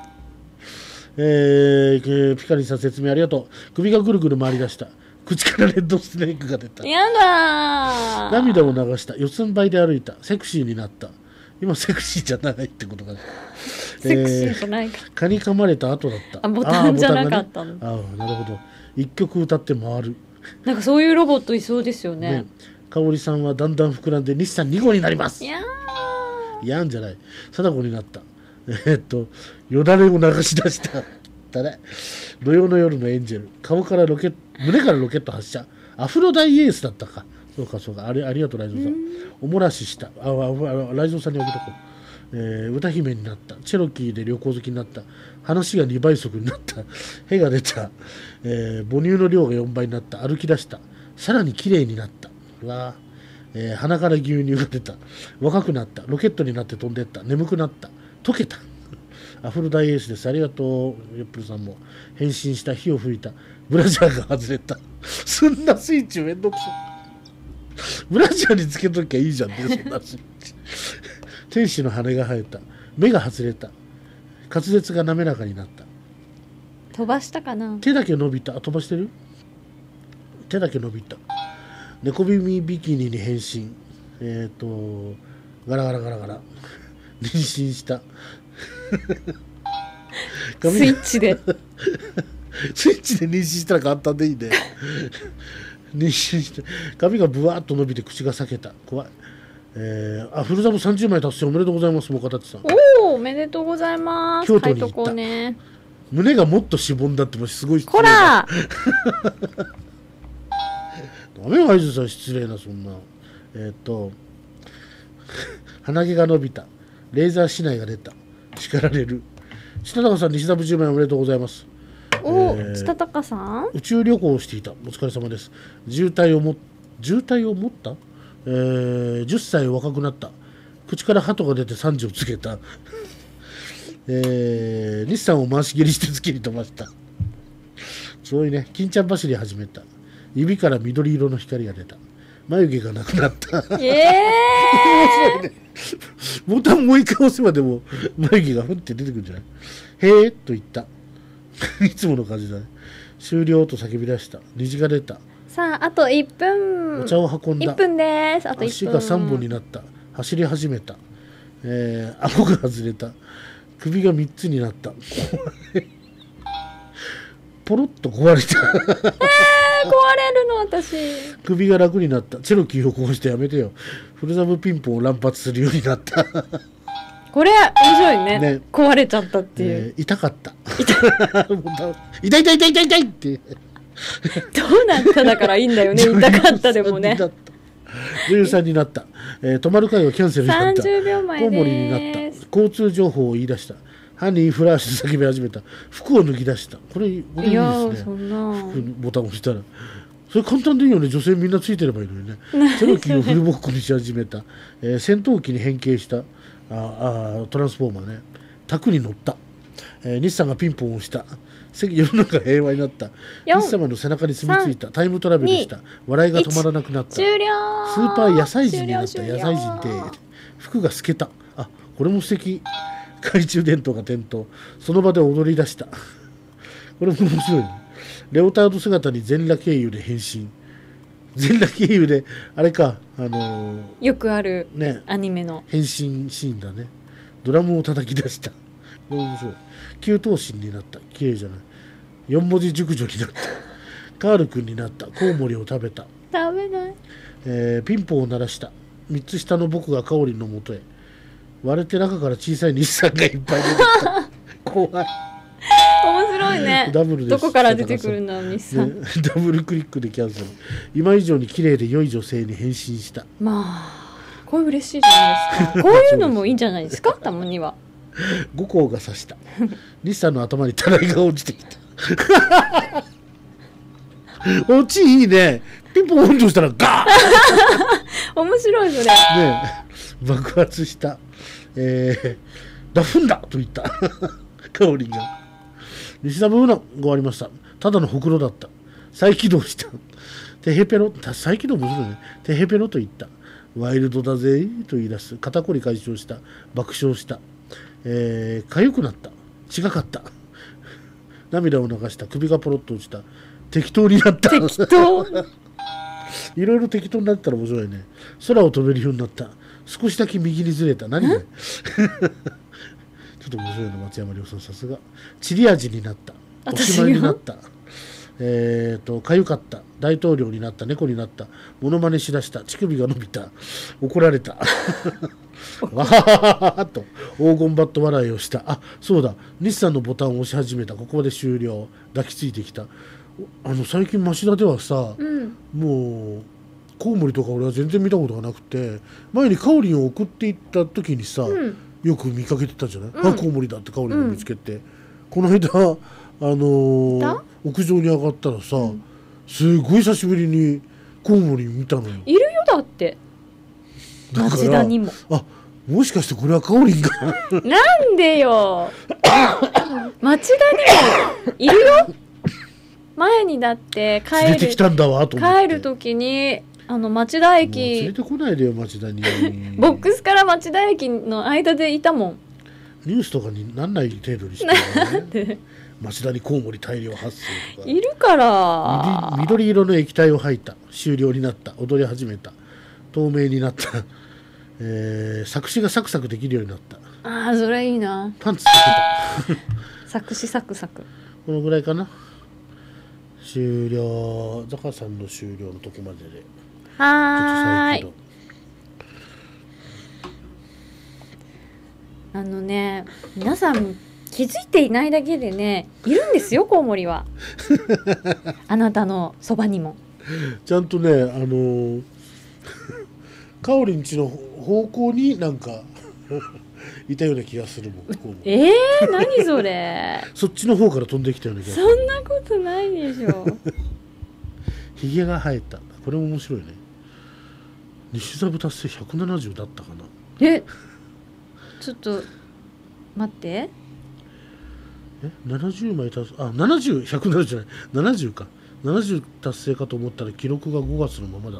えー、ピカリンさん説明ありがとう。首がぐるぐる回り出した。口からレッドスネークが出た。 やだー。 涙を流した。四つん這いで歩いた。セクシーになった。今セクシーじゃないってことか。 セクシーじゃないか、 えー、蚊に噛まれた後だった。 あ、ボタンじゃなかったの。 あ、ね、あ、なるほど。一曲歌って回る。 なんかそういうロボットいそうですよね。ね、 かおりさんはだんだん膨らんで西さんにごになります。 いやーやんじゃない。貞子になった。えー、っとよだれを流し出した誰土曜の夜のエンジェル。顔からロケ胸からロケット発射。アフロダイエースだったか。そうかそうか。あれありがとうライゾーさん。おもらしした。ああライゾーさんにあげとこう。えー、歌姫になった。チェロキーで旅行好きになった。話がにばい速になった。屁が出た。えー、母乳の量がよんばいになった。歩き出した。さらに綺麗になった。うわ、えー、鼻から牛乳が出た。若くなった。ロケットになって飛んでった。眠くなった。溶けた。アフロダイエースです。ありがとう。ヨップルさんも変身した。火を吹いた。ブラジャーが外れた。そんなスイッチめんどくさ。ブラジャーにつけときゃいいじゃんね。そんなスイッチ。天使の羽が生えた。目が外れた。滑舌が滑らかになった。 飛ばしたかな。 手だけ伸びた。飛ばしてる。手だけ伸びた。猫耳ビキニに変身。えっ、ー、とガラガラガラガラ妊娠したスイッチでスイッチで妊娠したら簡単でいいね妊娠して髪がブワーッと伸びて口が裂けた。怖い。えー、あ、フルザブさんじゅうまい達成おめでとうございます。もかたつさん。 おお、おめでとうございます。 京都に行った。 こうね、 胸がもっとしぼんだってもすごい失礼だ。 ダメよ、ハイズさん、失礼な。そんな。えー、っと鼻毛が伸びた。レーザー市内が出た。叱られる。下高さん、西田部じゅうまいおめでとうございます。 お、 えー、 下高さん宇宙旅行をしていた。お疲れ様です。渋滞をも渋滞を持った、えー、じゅっさい若くなった。口から鳩が出てさんじをつけた、えー、日産を回し蹴りして月に飛ばした。すごいね。金ちゃん走り始めた。指から緑色の光が出た。眉毛がなくなったえーね、ボタンもう一回押せばでも眉毛がふって出てくるんじゃない。へえと言ったいつもの感じだね。終了と叫び出した。虹が出た。 さあ、あといっぷん。 お茶を運んだ。 いっぷんです。あといっぷん。 足がさんぼんになった。走り始めた。えー、顎が外れた。首がみっつになったポロッと壊れたえー、壊れるの私。 首が楽になった。チェロキーを壊してやめてよ。フルザブピンポンを乱発するようになったこれ面白い ね, ね。 壊れちゃったっていう、 えー、痛かった痛い痛い痛い痛い痛いってどうなっただからいいんだよね痛かったでもね。 女優さんになった、えー、泊まる会をキャンセルになった。 さんじゅうびょうまえです。 コウモリになった。交通情報を言い出した。ハニーフラッシュで叫び始めた。服を脱ぎ出した。これ、これいいですね。 そんな服ボタンを押したらそれ簡単でいいよね。女性みんなついてればいいのにね。チェロキーをフルボッコにし始めた、えー、戦闘機に変形した。 ああトランスフォーマーね。卓に乗った、えー、日産がピンポンを押した。世の中平和になった。日様の背中に住み着いた。タイムトラベルした。笑いが止まらなくなった。 終了。 スーパー野菜人になった。 終了野菜人って服が透けた。あ、これも素敵。懐中電灯が点灯。その場で踊り出した。これも面白い、ね。レオタード姿に全裸経由で変身。全裸経由であれか、あのー、 よくある、 ね、 アニメの変身シーンだね。ドラムを叩き出した。これ面白い。給湯神になった。綺麗じゃない。四文字熟女になった。カール君になった。コウモリを食べた。 食べない、 えー、ピンポンを鳴らした。三つ下の僕がカオリンのもとへ。割れて中から小さい日産がいっぱい出てきた。怖い。 面白いね。 ダブルです。 どこから出てくるんだ日産、 ね、ダブルクリックでキャンセル。今以上に綺麗で良い女性に変身した。 まあこれ嬉しいじゃないですか。こういうのもいいんじゃないですか。たまには五光が刺した。日産の頭にたらいが落ちてきた。落ちいいね。ピンポンとしたらガー面白いそれね。爆発した。えー、ダフンだと言った。カオリンが。西田ブーナが終わりました。ただのほくろだった。再起動した。テヘペロ、再起動もするね。テヘペロと言った。ワイルドだぜと言い出す。肩こり解消した。爆笑した。えー、痒くなった。違かった。涙を流した。首がポロッと落ちた。適当になった。 適当いろいろ適当になったら面白いね。空を飛べるようになった。少しだけ右にずれた。何これちょっと面白いな。松山亮さんさすが。チリ味になった。おしまいになった。えーとかゆかった。大統領になった。猫になった。モノマネしだした。乳首が伸びた。怒られた。わはははと黄金バット笑いをした。あ、そうだ。日産のボタンを押し始めた。ここまで終了。抱きついてきた。あの最近町田ではさ、うん、もうコウモリとか俺は全然見たことがなくて、前にカオリンを送っていった時にさ、うん、よく見かけてたじゃない、うん、あ、コウモリだってカオリンを見つけて、うん、この間、あのー、屋上に上がったらさ、うん、すごい久しぶりにコウモリ見たのよ。 いるよだって町田にも。 あ、もしかしてこれはカオリンかなんでよ町田にもいるよ。前にだって帰る連れてきたんだわと思って帰る時にあの町田駅連れてこないでよ町田にボックスから町田駅の間でいたもん。 ニュースとかになんない程度にしてる、ね、町田にコウモリ大量発生とかいるから緑色の液体を吐いた。終了になった。踊り始めた。透明になった、えー、作詞がサクサクできるようになった。 あーそれいいな。 パンツつけた作詞サクサクこのぐらいかな。終了。ザカさんの終了のとこまでではーい。あのね、皆さん気づいていないだけでね、いるんですよコウモリはあなたのそばにもちゃんとね、あのー、カオリンちの方向になんかいたような気がするもん。コウモリえー、何それそっちの方から飛んできたような気がする。 そんなことないでしょひげが生えた。これも面白いね。西座部達成ひゃくななじゅうだったかな。 えちょっと待って、 えななじゅうまい達成、あななじゅう、ひゃくななじゅうじゃないななじゅうか。ななじゅう達成かと思ったら記録がごがつのままだった。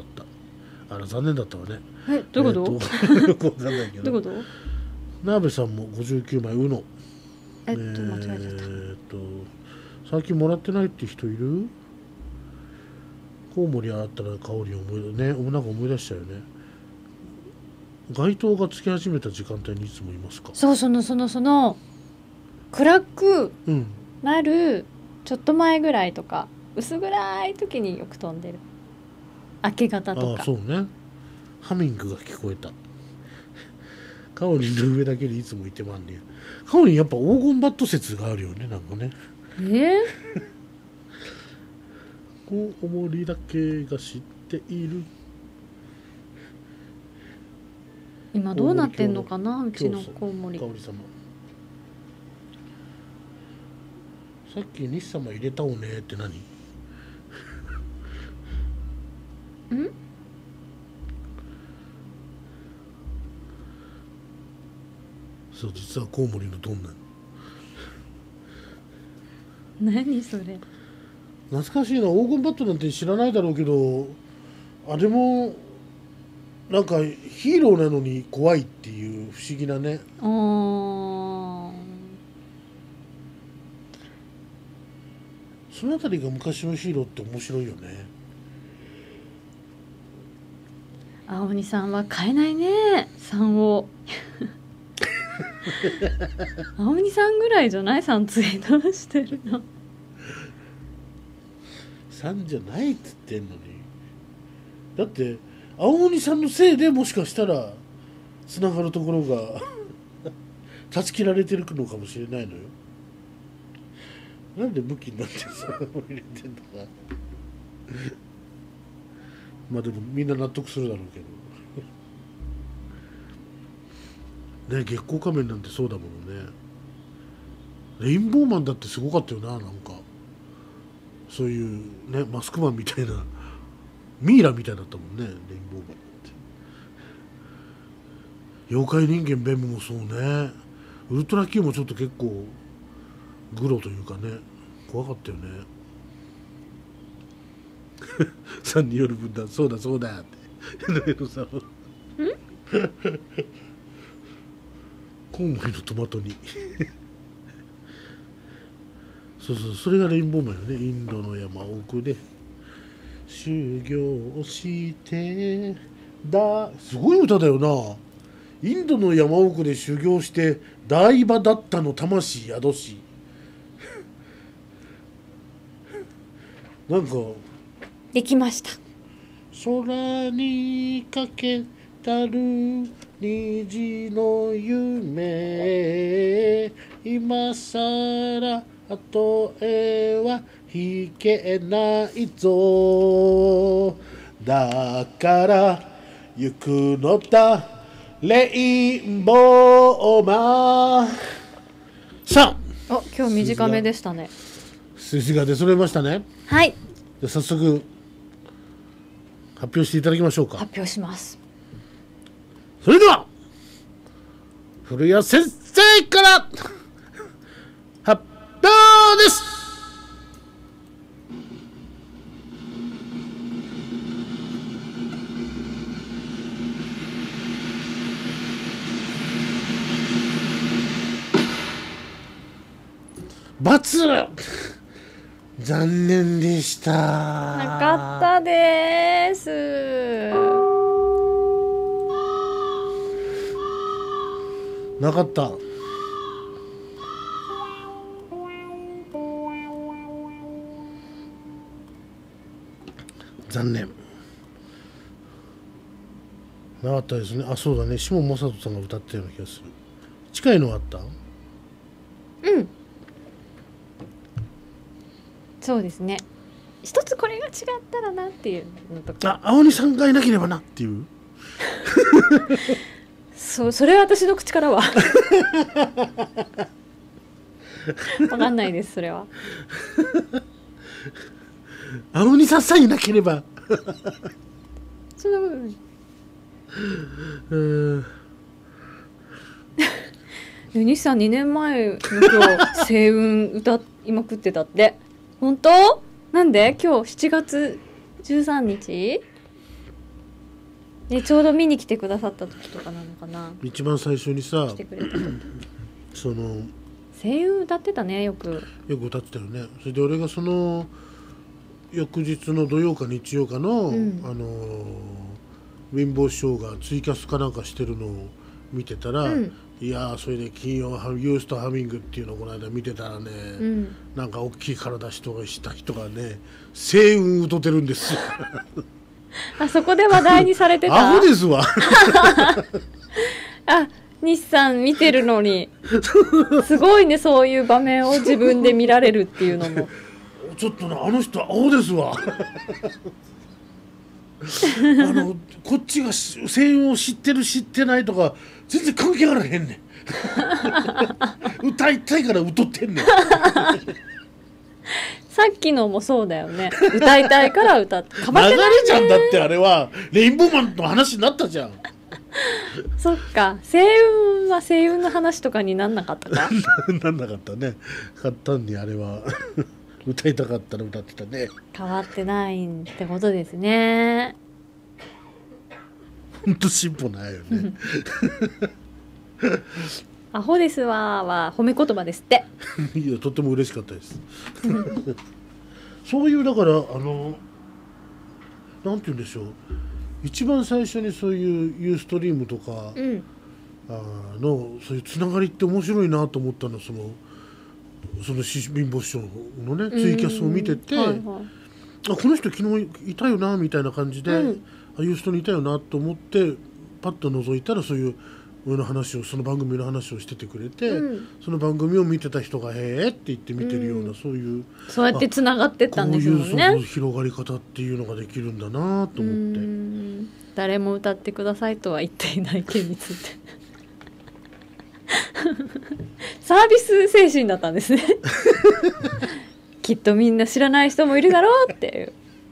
あら残念だったわね。 えどういうこと、 えー、よくわかんないけど。 どういうこと。 ナーベさんもごじゅうきゅうまい。うのえっと間違えちゃった。えー、っと最近もらってないって人いる。コウモリあったら香りを思いね、なんか思い出しちゃうよね。街灯がつき始めた時間帯にいつもいますか。 そう、そのそのその暗くなるちょっと前ぐらいとか、薄暗い時によく飛んでる。明け方とか。 ああそうね。ハミングが聞こえた。カオリンの上だけにいつもいてまんねや。カオリンやっぱ黄金バット説があるよね、なんかね。 えーコウモリだけが知っている。 今どうなってんのかな、うちのコウモリ。 香織様さっき日様入れたおねって何んそう実はコウモリのドンなの。 何それ。 懐かしいな。黄金バットなんて知らないだろうけど、あれもなんかヒーローなのに怖いっていう不思議なね。 あー、 そのあたりが昔のヒーローって面白いよね。 青鬼さんは買えないね、さんを。青鬼さんぐらいじゃない？さんツイートしてるの。 さんじゃないっつってんのに。だって青鬼さんのせいでもしかしたらつながるところが断ち切られてるのかもしれないのよ。なんで武器になってさ入れてんのか。まあでもみんな納得するだろうけどね。月光仮面なんてそうだものね。レインボーマンだってすごかったよな。なんかそういうねマスクマンみたいなミイラみたいだったもんね、レインボーマンって。妖怪人間ベムもそうね。ウルトラ Q もちょっと結構グロというかね、怖かったよね。さんによる分断、そうだそうだってコウモリのトマトにそうそう、それがレインボーマンよね。インドの山奥で修行してだ、すごい歌だよな。インドの山奥で修行して大場だったの魂宿しなんかできました。 空にかけたる虹の夢、今さら後へは引けないぞ、だから行くのだレインボーマン。さあ、 お、今日短めでしたね。 数字が出揃えましたね。 はい、 じゃ早速発表していただきましょうか。 発表します。 それでは古谷先生から発表です。バツ残念でした。 なかったです。 なかった。残念。なかったですね。あ、そうだね。下正人さんが歌ったような気がする。近いのあった？ うん。そうですね。一つこれが違ったらなっていうのとか。 あ、青鬼さんがいなければなっていう。 そう、それは私の口からは。わかんないです、それは。 青鬼さんさえいなければ。 その部分。 うーん。 西さんにねんまえの今日星雲歌いまくってたって。本当？なんで今日しちがつじゅうさんにちでちょうど見に来てくださった時とかなのかな。 一番最初にさ、 来てくれたその星雲歌ってたね、よくよく歌ってたよね。それで俺がその翌日の土曜か日曜かの、うん、あのウィンボー師匠がツイキャスかなんかしてるのを見てたら、うん、いやーそれで金曜ユーストハミングっていうのをこの間見てたらね、うん、なんか大きい体人がした人がね星雲歌ってるんですよ。 あそこで話題にされてた。 アホですわ。 あ、西さん見てるのにすごいね、そういう場面を自分で見られるっていうのも。 ちょっとな、あの人アホですわ。あのこっちが星雲を知ってる知ってないとか全然関係あらへんねん。歌いたいから歌ってんねん。 さっきのもそうだよね。歌いたいから歌って。 流れちゃんだってあれはレインボーマンの話になったじゃん。 そっか、星雲は星雲の話とかになんなかったかなんなかったね。簡単にあれは歌いたかったら歌ってたね。 変わってないってことですね。 ほんと進歩ないよね。 アホですわは褒め言葉ですって。 いや、とっても嬉しかったですそういうだからあのなんて言うんでしょう、一番最初にそういうユーストリームとか、うん、あのそういうつながりって面白いなと思ったのは、そのその貧乏師匠のねツイキャスを見てて、はいはい、あこの人昨日いたよなみたいな感じで、うん、あユーストにいたよなと思ってパッと覗いたら、そういう上の話をその番組の話をしててくれて、うん、その番組を見てた人が「へえ」って言って見てるような、うん、そういうそうやってつながってったんですもんね。こういう広がり方っていうのができるんだなと思って。 うん誰も歌ってくださいとは言っていない件についてサービス精神だったんですねきっとみんな知らない人もいるだろうって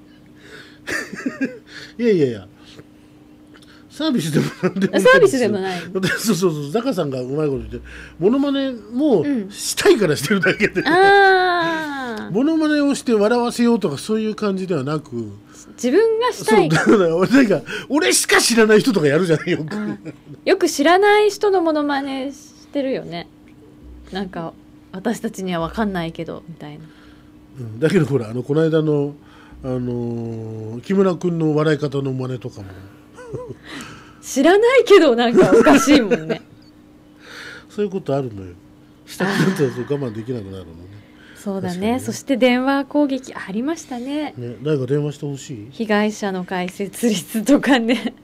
いういやいやいや、サービスでもなんでもないサービスでもない。 そうそうそう、ザカさんがうまいこと言って、モノマネもしたいからしてるだけで、うん、あモノマネをして笑わせようとかそういう感じではなく、 自分がしたい。 そうだ俺なんか俺しか知らない人とかやるじゃないよく。 よく知らない人のモノマネしてるよね。なんか私たちには分かんないけどみたいな。 うん、だけどほらあのこの間のあのー、木村君の笑い方の真似とかも知らないけどなんかおかしいもんね。 そういうことあるのよ。したくなったら我慢できなくなるのね。 そうだ ね, ねそして電話攻撃ありました ね, ね誰か電話してほしい。 被害者の解説率とかね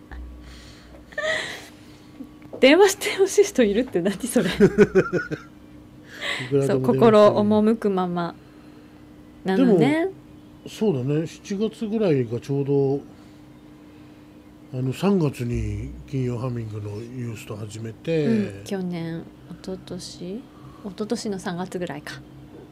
電話してほしい人いるって何それそう心赴くままなのね。 そうだね、しちがつぐらいがちょうどあのさんがつに金曜ハミングのユースト始めて、 うん、去年一昨年一昨年のさんがつぐらいか。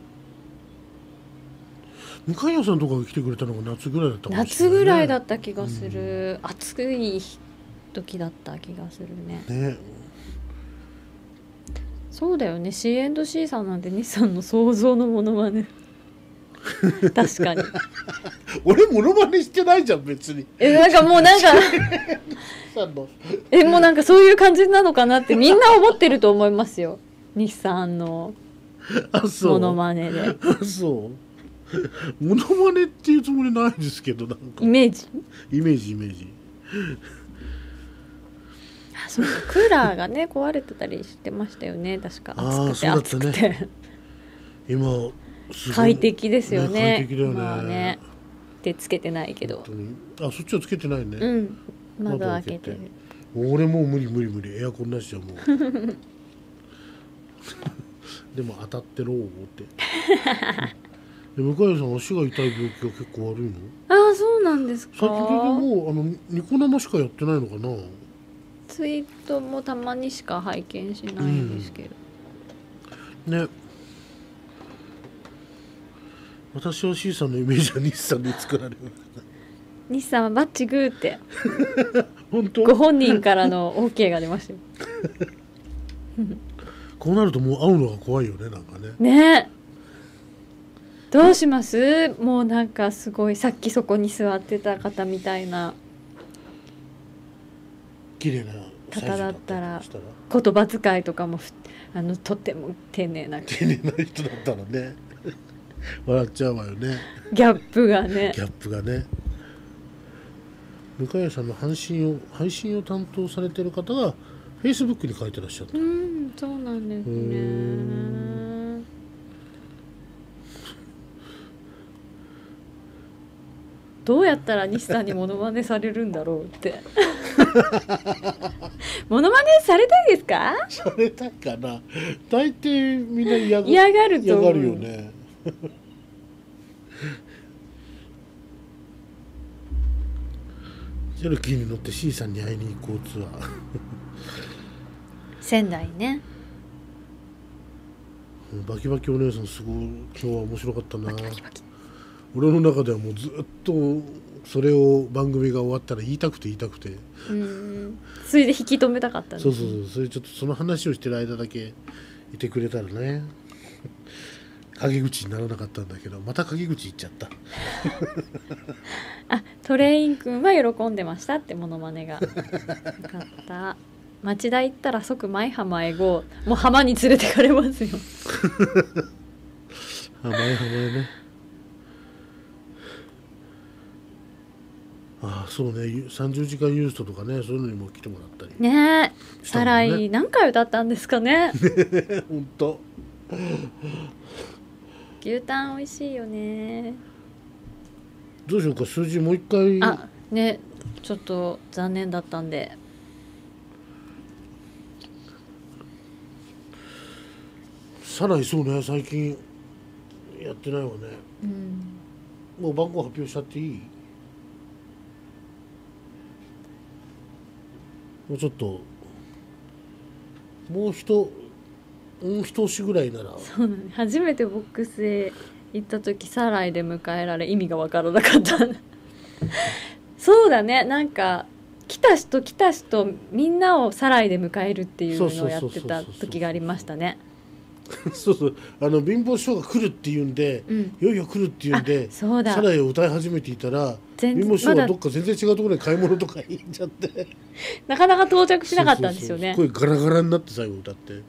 向谷さんとかが来てくれたのが夏ぐらいだったかもしれない、ね、 夏ぐらいだった気がする、うん、暑い時だった気がする ね, ねそうだよね。 シーエンドシー さんなんて日産の想像のものまね確かに俺モノマネしてないじゃん別に。 えなんかもうなんかえもうなんかそういう感じなのかなってみんな思ってると思いますよ日産のモノマネで。 あそうモノマネっていうつもりないですけど、なんかイメージイメージイメージあそうクーラーがね壊れてたりしてましたよね確か。暑くて暑くて、ね、 今快適ですよね。 快適だよね。 まあねでつけてないけど。 あそっちはつけてないね。 うん窓開けてる。 俺もう無理無理無理エアコンなしじゃもうでも当たってろーって向井さん足が痛い病気が結構悪いの？ ああそうなんですか。 最近でもあのニコ生しかやってないのかな。 ツイートもたまにしか拝見しないんですけど、 うん、ね私は C さんのイメージは日産で作られる日産はバッチグーって本当ご本人からの OK が出ましたよこうなるともう会うのが怖いよねなんかね。 ねどうします？もうなんかすごいさっきそこに座ってた方みたいな綺麗な方だったら言葉遣いとかもあのとっても丁寧な丁寧な人だったらね笑っちゃうわよね。 ギャップがねギャップがね。向井さんの配信を配信を担当されてる方がフェイスブックに書いてらっしゃった。 うんそうなんですね。どうやったら西さんにモノマネされるんだろうってモノマネされたいですか？ されたいかな。大抵みんな嫌がる嫌がると思う。 嫌がるよねチェルキーに乗って C さんに会いに行こうツアー仙台ね。 バキバキお姉さんすごい今日は面白かったな。 バキバキバキ俺の中ではもうずっとそれを番組が終わったら言いたくて言いたくて、 うん、それで引き止めたかったんです。 そうそうそう、それちょっとその話をしてる間だけいてくれたらね、陰口にならなかったんだけど、また陰口言っちゃったあ、トレイン君は喜んでましたってモノマネがよかった町田行ったら即舞浜へゴー、もう浜に連れてかれますよあ、舞浜へね。ああ、そうね、さんじゅうじかんユーストとかね、そういうのにも来てもらったりねえ、 したもんね。 サライ何回歌ったんですかね本当牛タン美味しいよね。 どうしようか、数字もう一回。 あ、ね、ちょっと残念だったんで。 サライ、そうね、最近やってないわね。 うん、 もう番号発表しちゃっていい？もうちょっともう一もう一押しぐらいなら。 そうなの、初めてボックスへ行った時サライで迎えられ意味がわからなかったそうだね、なんか来た人来た人みんなをサライで迎えるっていうのをやってた時がありましたね。 そうそう、あの貧乏師匠が来るっていうんで、うん、いよいよ来るっていうんでそうだ、 サライを歌い始めていたら貧乏師匠がどっか全然違うところで買い物とか行っちゃってなかなか到着しなかったんですよね。 そうそうそう、声ガラガラになって最後歌って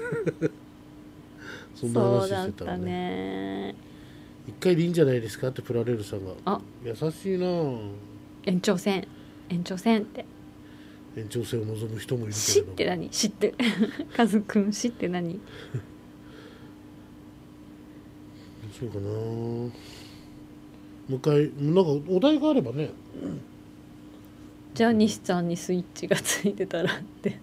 そんな話してたね。 そうだったね。 一回でいいんじゃないですかってプラレールさんが。 あ、 優しいな。 延長戦延長戦って延長戦を望む人もいるけれど。 死って何？死ってカズくん、死って何？ そうかな。もう一回なんかお題があればね、うん、 じゃあ西さんにスイッチがついてたらって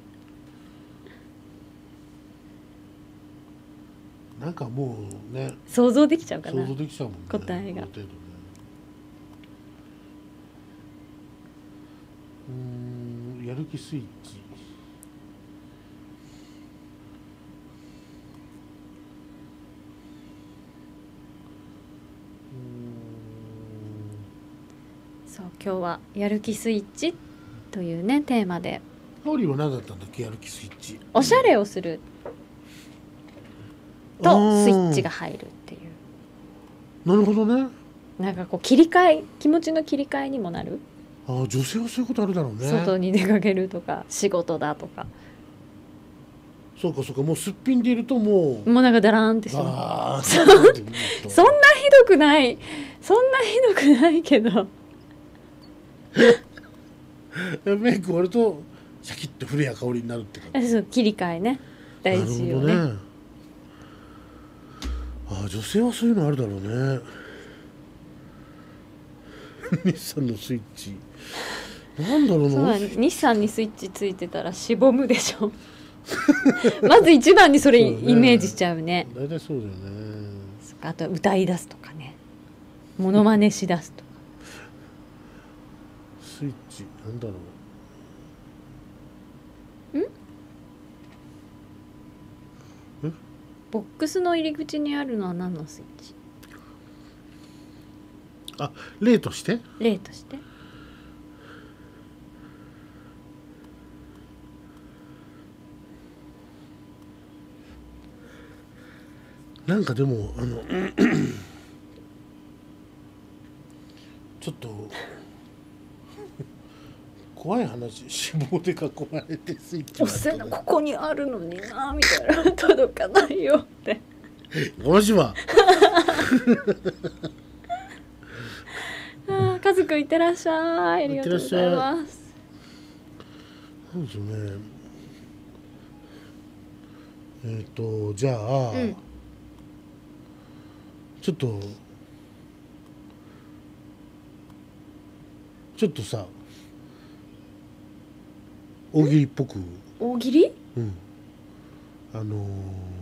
なんかもうね、 想像できちゃうかな。 想像できちゃうもんね、 答えが。 ある程度ね。うーん、やる気スイッチ。 そう、今日はやる気スイッチというねテーマで。 ハオリーは何だったんだっけ、やる気スイッチ。 おしゃれをするとスイッチが入るっていう。 なるほどね。 なんかこう切り替え、気持ちの切り替えにもなる。 ああ、女性はそういうことあるだろうね。 外に出かけるとか仕事だとか。 そうかそうか、もうすっぴんでいるともうもうなんかダラーンってしてる。 あそんなひどくない、そんなひどくないけどメイク終わるとシャキッと古谷香りになるって感じ。 そう、切り替えね、大事よね。 なるほどね。ああ、女性はそういうのあるだろうね日産のスイッチなんだろうな。 日産にスイッチついてたらしぼむでしょまず一番にそれイメージしちゃうね。 大体そうだよね。 あと歌い出すとかね、モノマネし出すとか。 スイッチなんだろう。ん？ボックスの入り口にあるのは何のスイッチ？ あ、例として例としてなんかでもあのちょっと怖い話、脂肪で囲まれてスイッチおせなここにあるのになみたいな届かないよってマジはあ、カズくんいってらっしゃい。ありがとうございます。 なんでしょうね。えっ、ー、とじゃあ、うん、ちょっとちょっとさ大喜利っぽく。 大喜利？ うん。あのー、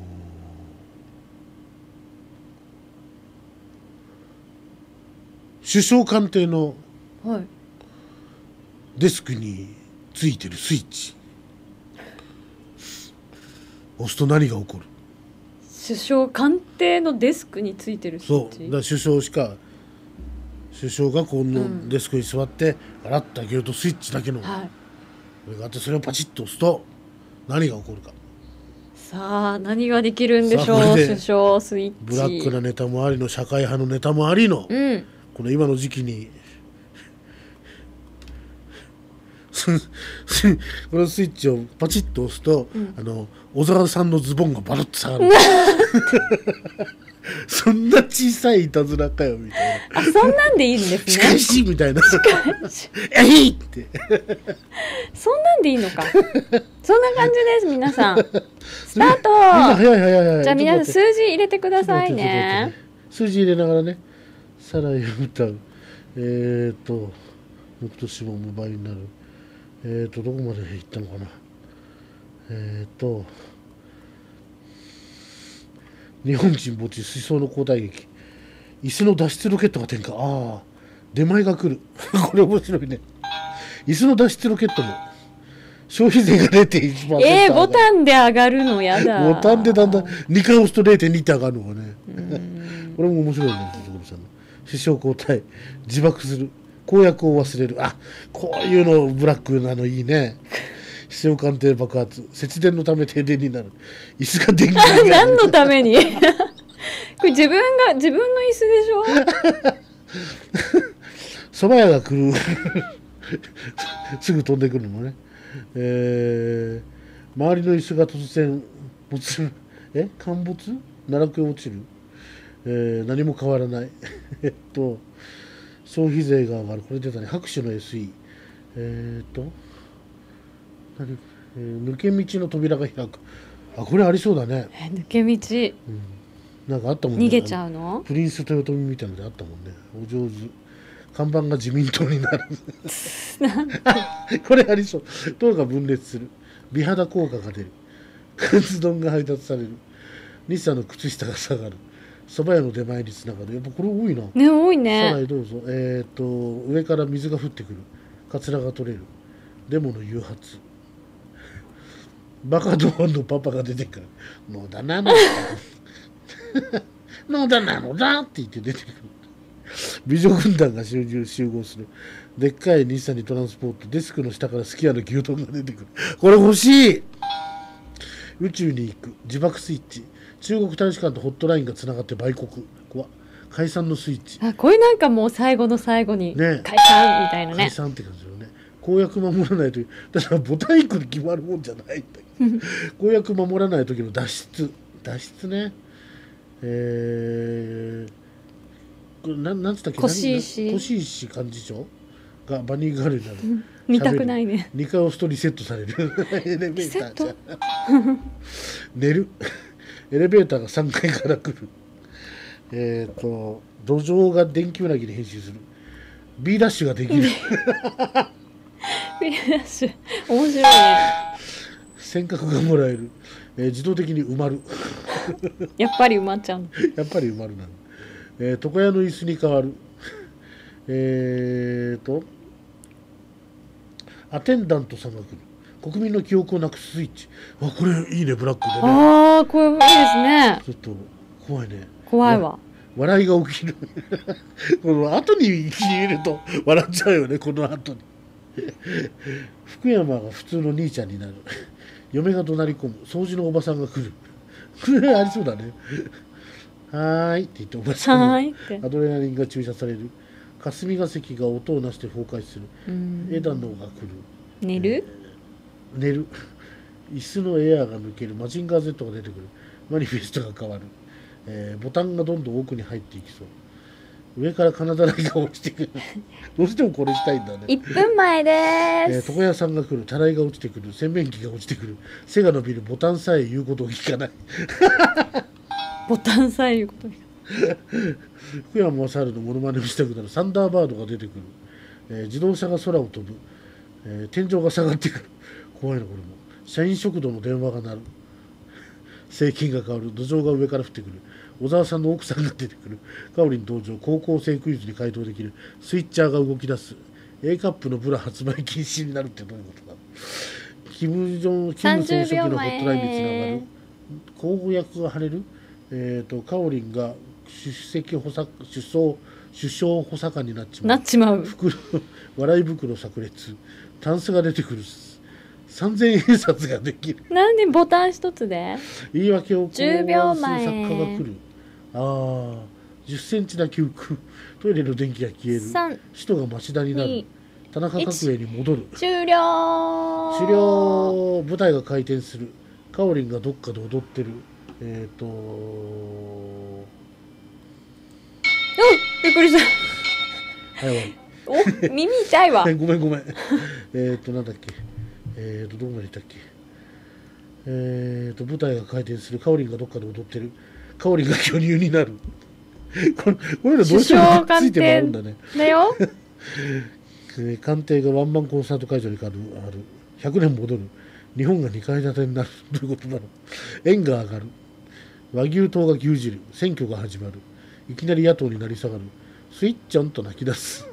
首相官邸のデスクについてるスイッチ、押すと何が起こる？ 首相官邸のデスクについてるスイッチ。 そうだから首相しか首相がこのデスクに座ってガラッと開けるとスイッチだけの、はい、これがあってそれをパチッと押すと何が起こるか。 さあ何ができるんでしょう。首相スイッチ。 ブラックなネタもありの社会派のネタもありの、うん、この今の時期にこのスイッチをパチッと押すと、うん、あの小沢さんのズボンがバラッと下がるそんな小さいいたずらかよみたいな。あ、そんなんでいいんですね。しかしみたいな。しかしえいってそんなんでいいのか。そんな感じです。皆さんスタート。 早い早い早い。 じゃあ皆さん数字入れてくださいね。 数字入れながらね。サライ歌う。えっと僕としも無倍になる。えっとどこまで行ったのかな。えっと日本沈没思想の交代劇、椅子の脱出ロケットが点火。ああ出前が来るこれ面白いね。椅子の脱出ロケットも消費税が れいてんいちパーセントえー、ボタンで上がるのやだ。 ボタンでだんだんにかい押すと れいてんに って上がるのがねこれも面白いね。首相交代自爆する公約を忘れる。あ、こういうのブラックなのいいね。首相官邸爆発、節電のため停電になる、椅子が電気になる何のためにこれ自分が自分の椅子でしょ蕎麦屋が来るすぐ飛んでくるのね、えー、周りの椅子が突然没え陥没奈落へ落ちる、えー、何も変わらないえっと消費税が上がる。これ出たね。拍手の エスイー。 えー、っと何、えー、抜け道の扉が開く。あ、これありそうだね。 えー、抜け道、うん、 なんかあったもんね。 逃げちゃうの。 プリンス豊臣みたいなのであったもんね。お上手。看板が自民党になるこれありそう。党が分裂する。美肌効果が出る。カツ丼が配達される。日産の靴下が下がる。蕎麦屋の出前につながる。やっぱこれ多いな。 ね、多いね。 さらにどうぞ。えっと上から水が降ってくる。カツラが取れる。デモの誘発。バカドーンのパパが出てくる。野田なのだ野田なのだって言って出てくる。美女軍団が集中集合する。でっかい日産にトランスポート。デスクの下からすき家の牛丼が出てくる。これ欲しい。宇宙に行く。自爆スイッチ。中国大使館とホットラインがつながって売国。怖解散のスイッチ。 あ、これなんかもう最後の最後に解散みたいなね。 解散って感じよね。公約守らないと、だからボタンいっこで決まるもんじゃないんだけど公約守らない時の脱出脱出ね。えー、これななんつったっけ。 腰石腰石幹事長がバニーガールになる見たくないね。 にかい押すとリセットされるエレベーターじゃ寝るエレベーターがさんがいから来る。えっ、ー、と土壌が電気うなぎに変身する。 B ダッシュができるビーダッシュ面白いね。 尖閣がもらえる、えー、自動的に埋まるやっぱり埋まっちゃうやっぱり埋まるな、えー、床屋の椅子に変わる。えーとアテンダントさんが来る。国民の記憶をなくすスイッチ。あ、これいいね。ブラックでね。 ああ、これいいですね。 ちょっと怖いね。 怖いわ。 笑いが起きるこの後に入れると笑っちゃうよね。この後に福山が普通の兄ちゃんになる。嫁が怒鳴り込む。掃除のおばさんが来る。これありそうだねはーいって言っておばさんにアドレナリンが注射される。霞が関が音をなして崩壊する。枝野が来る。 寝る、 えー、寝る椅子のエアーが抜ける。マジンガー Z が出てくる。マニフェストが変わる。えー、ボタンがどんどん奥に入っていきそう。上から金だらけが落ちてくるどうしてもこれしたいんだね。 いっぷんまえです。 えー、床屋さんが来る。たらいが落ちてくる。洗面器が落ちてくる。背が伸びる。ボタンさえ言うことを聞かないボタンさえ言うことを聞かない福山雅治のモノマネをしたくなる。サンダーバードが出てくる。えー、自動車が空を飛ぶ。えー、天井が下がってくる。怖いなこれも。社員食堂の電話が鳴る。政権が変わる。土壌が上から降ってくる。小沢さんの奥さんが出てくる。カオリン登場。高校生クイズに回答できる。スイッチャーが動き出す。 A カップのブラ発売禁止になるってどういうことだ。キム・ジョンキム総書記のホットラインにつながる。公約が晴れる。えーとカオリンが出席補佐首相首相補佐官になっちまう。 なっちまう。 袋笑い袋炸裂。タンスが出てくる。さんぜんえん札ができる。 なんでボタン一つで？ 言い訳をじゅうびょうまえ。 作家が来る。ああ、じゅっセンチだけ浮く。トイレの電気が消える。 さん使徒が町田になる。田中角栄に戻る。 終了。 終了。舞台が回転する。カオリンがどっかで踊ってる。えっ、ー、とおびっくりした。 はい、 お耳痛いわ。 ごめんごめん。えっとなんだっけ。えっ、ー、とどこまで行ったっけ。えっ、ー、と舞台が回転する。カオリンがどっかで踊ってる。カオリンが巨乳になる。これこういうのどうしてもついてもらうんだね。 だよ。 えー、官邸がワンマンコンサート会場にある。ひゃくねん戻る。日本がにかい建てになる。どういうことだろう。円が上がる。和牛党が牛耳る。選挙が始まる。いきなり野党になり下がる。スイッチョンと泣き出す。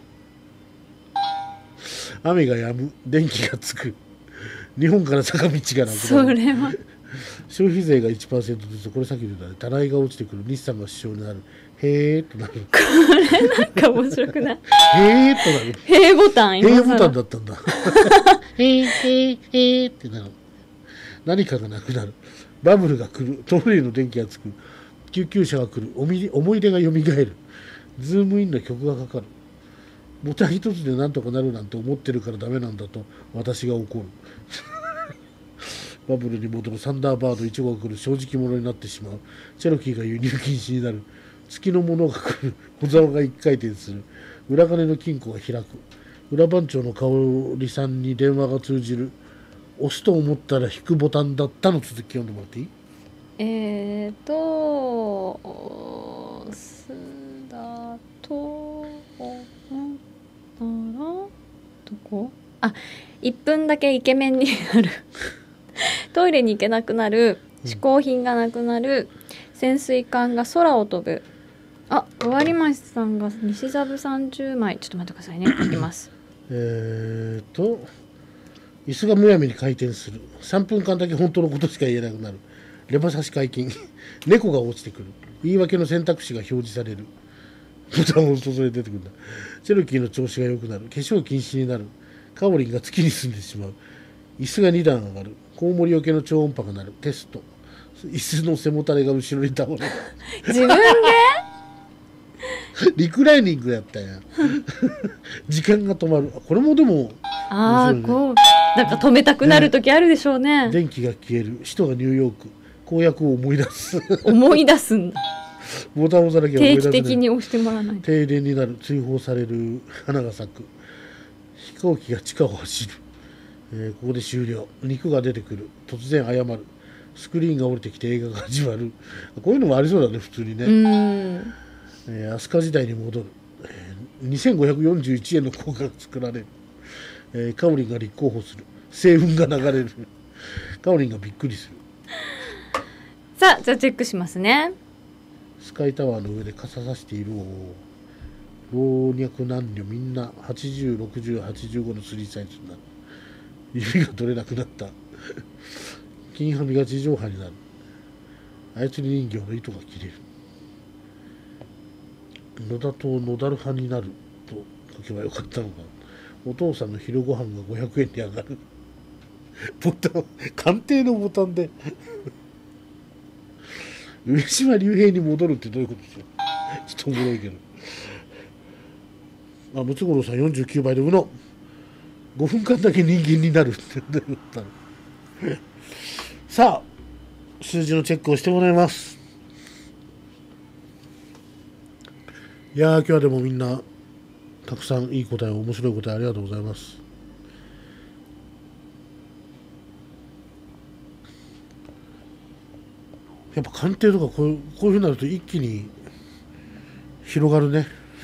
雨が止む。電気がつく。日本から坂道がなくなる。 それは消費税が いちパーセント ずつ。これさっき言ったね。たらいが落ちてくる。日産が首相になる。へーとなる。 これなんか面白くない？ へーとなる。 へーボタン。 へーボタンだったんだ。へーへーへーってなる。何かがなくなる。バブルが来る。トイレの電気がつく。救急車が来る。思い出がよみがえる。ズームインの曲がかかる。ボタン一つでなんとかなるなんて思ってるからダメなんだと私が怒る。バブルに戻る。サンダーバードいち号が来る。正直者になってしまう。チェロキーが輸入禁止になる。月のものが来る。小沢が一回転する。裏金の金庫が開く。裏番長の香織さんに電話が通じる。押すと思ったら引くボタンだったの続き読んでもらっていい？ えーと押すだと思ったらどこ？あ、いっぷんだけイケメンになる。トイレに行けなくなる。嗜好品がなくなる。潜水艦が空を飛ぶ。あ、終わりましさんが西座部さんじゅうまい。ちょっと待ってくださいね。いきます。 えーと椅子がむやみに回転する。さんぷんかんだけ本当のことしか言えなくなる。レバ刺し解禁。猫が落ちてくる。言い訳の選択肢が表示される。ボタンを押すとそれ出てくるんだ。チェロキーの調子が良くなる。化粧禁止になる。カオリンが月に住んでしまう。椅子がにだん上がる。コウモリよけの超音波が鳴る。テスト。椅子の背もたれが後ろに倒れる。 自分でリクライニングやったやん。時間が止まる。これもでもああ、ね、こうなんか止めたくなる時あるでしょうね。 ね、電気が消える。首都がニューヨーク。公約を思い出す。 思い出すんだ。 ボタンを押さなきゃ思い出せない。 定期的に押してもらわないと。 停電になる。追放される。花が咲く。飛行機が地下を走る。えー、ここで終了。肉が出てくる。突然謝る。スクリーンが降りてきて映画が始まる。こういうのもありそうだね、普通にね。うん、えー、飛鳥時代に戻る。えー、にせんごひゃくよんじゅういちえんの硬貨が作られる。えー、カオリンが立候補する。星雲が流れる。カオリンがびっくりする。 さあ、じゃあチェックしますね。 スカイタワーの上で傘さしているを老若男女みんなはちじゅう、ろくじゅう、はちじゅうごのスリーサイズになる。指が取れなくなった。金はみが地上波になる。操り人形の糸が切れる。野田と野田る派になると書けばよかったのか。お父さんの昼ご飯がごひゃくえんに上がる。ボタン、官邸のボタンで上島竜兵に戻るってどういうことですよ。ちょっとおもろいけど。あ、ムツゴロウさんよんじゅうきゅうばいでうのごふんかんだけ人間になるって言ったの。さあ数字のチェックをしてもらいます。いやー今日はでもみんなたくさんいい答え面白い答えありがとうございます。やっぱ鑑定とかこういうこういうふうになると一気に広がるね。うん、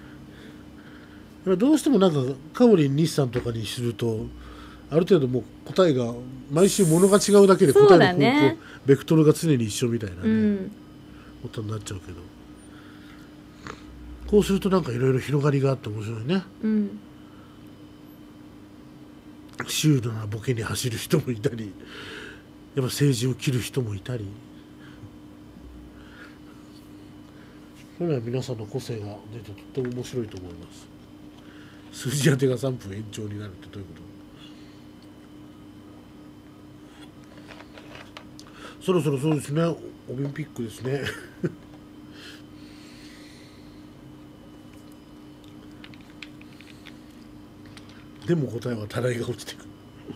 どうしてもなんかカオリン日産とかにするとある程度もう答えが毎週ものが違うだけで答えの方向、ね、ベクトルが常に一緒みたいなね、うん、ことになっちゃうけど、こうするとなんかいろいろ広がりがあって面白いね。うん、シュールなボケに走る人もいたり、やっぱ政治を切る人もいたり、 それは皆さんの個性が出てとっても面白いと思います。数字当てがさんぷん延長になるってどういうこと？そろそろそうですね、オリンピックですね。でも答えはたらいが落ちてくる。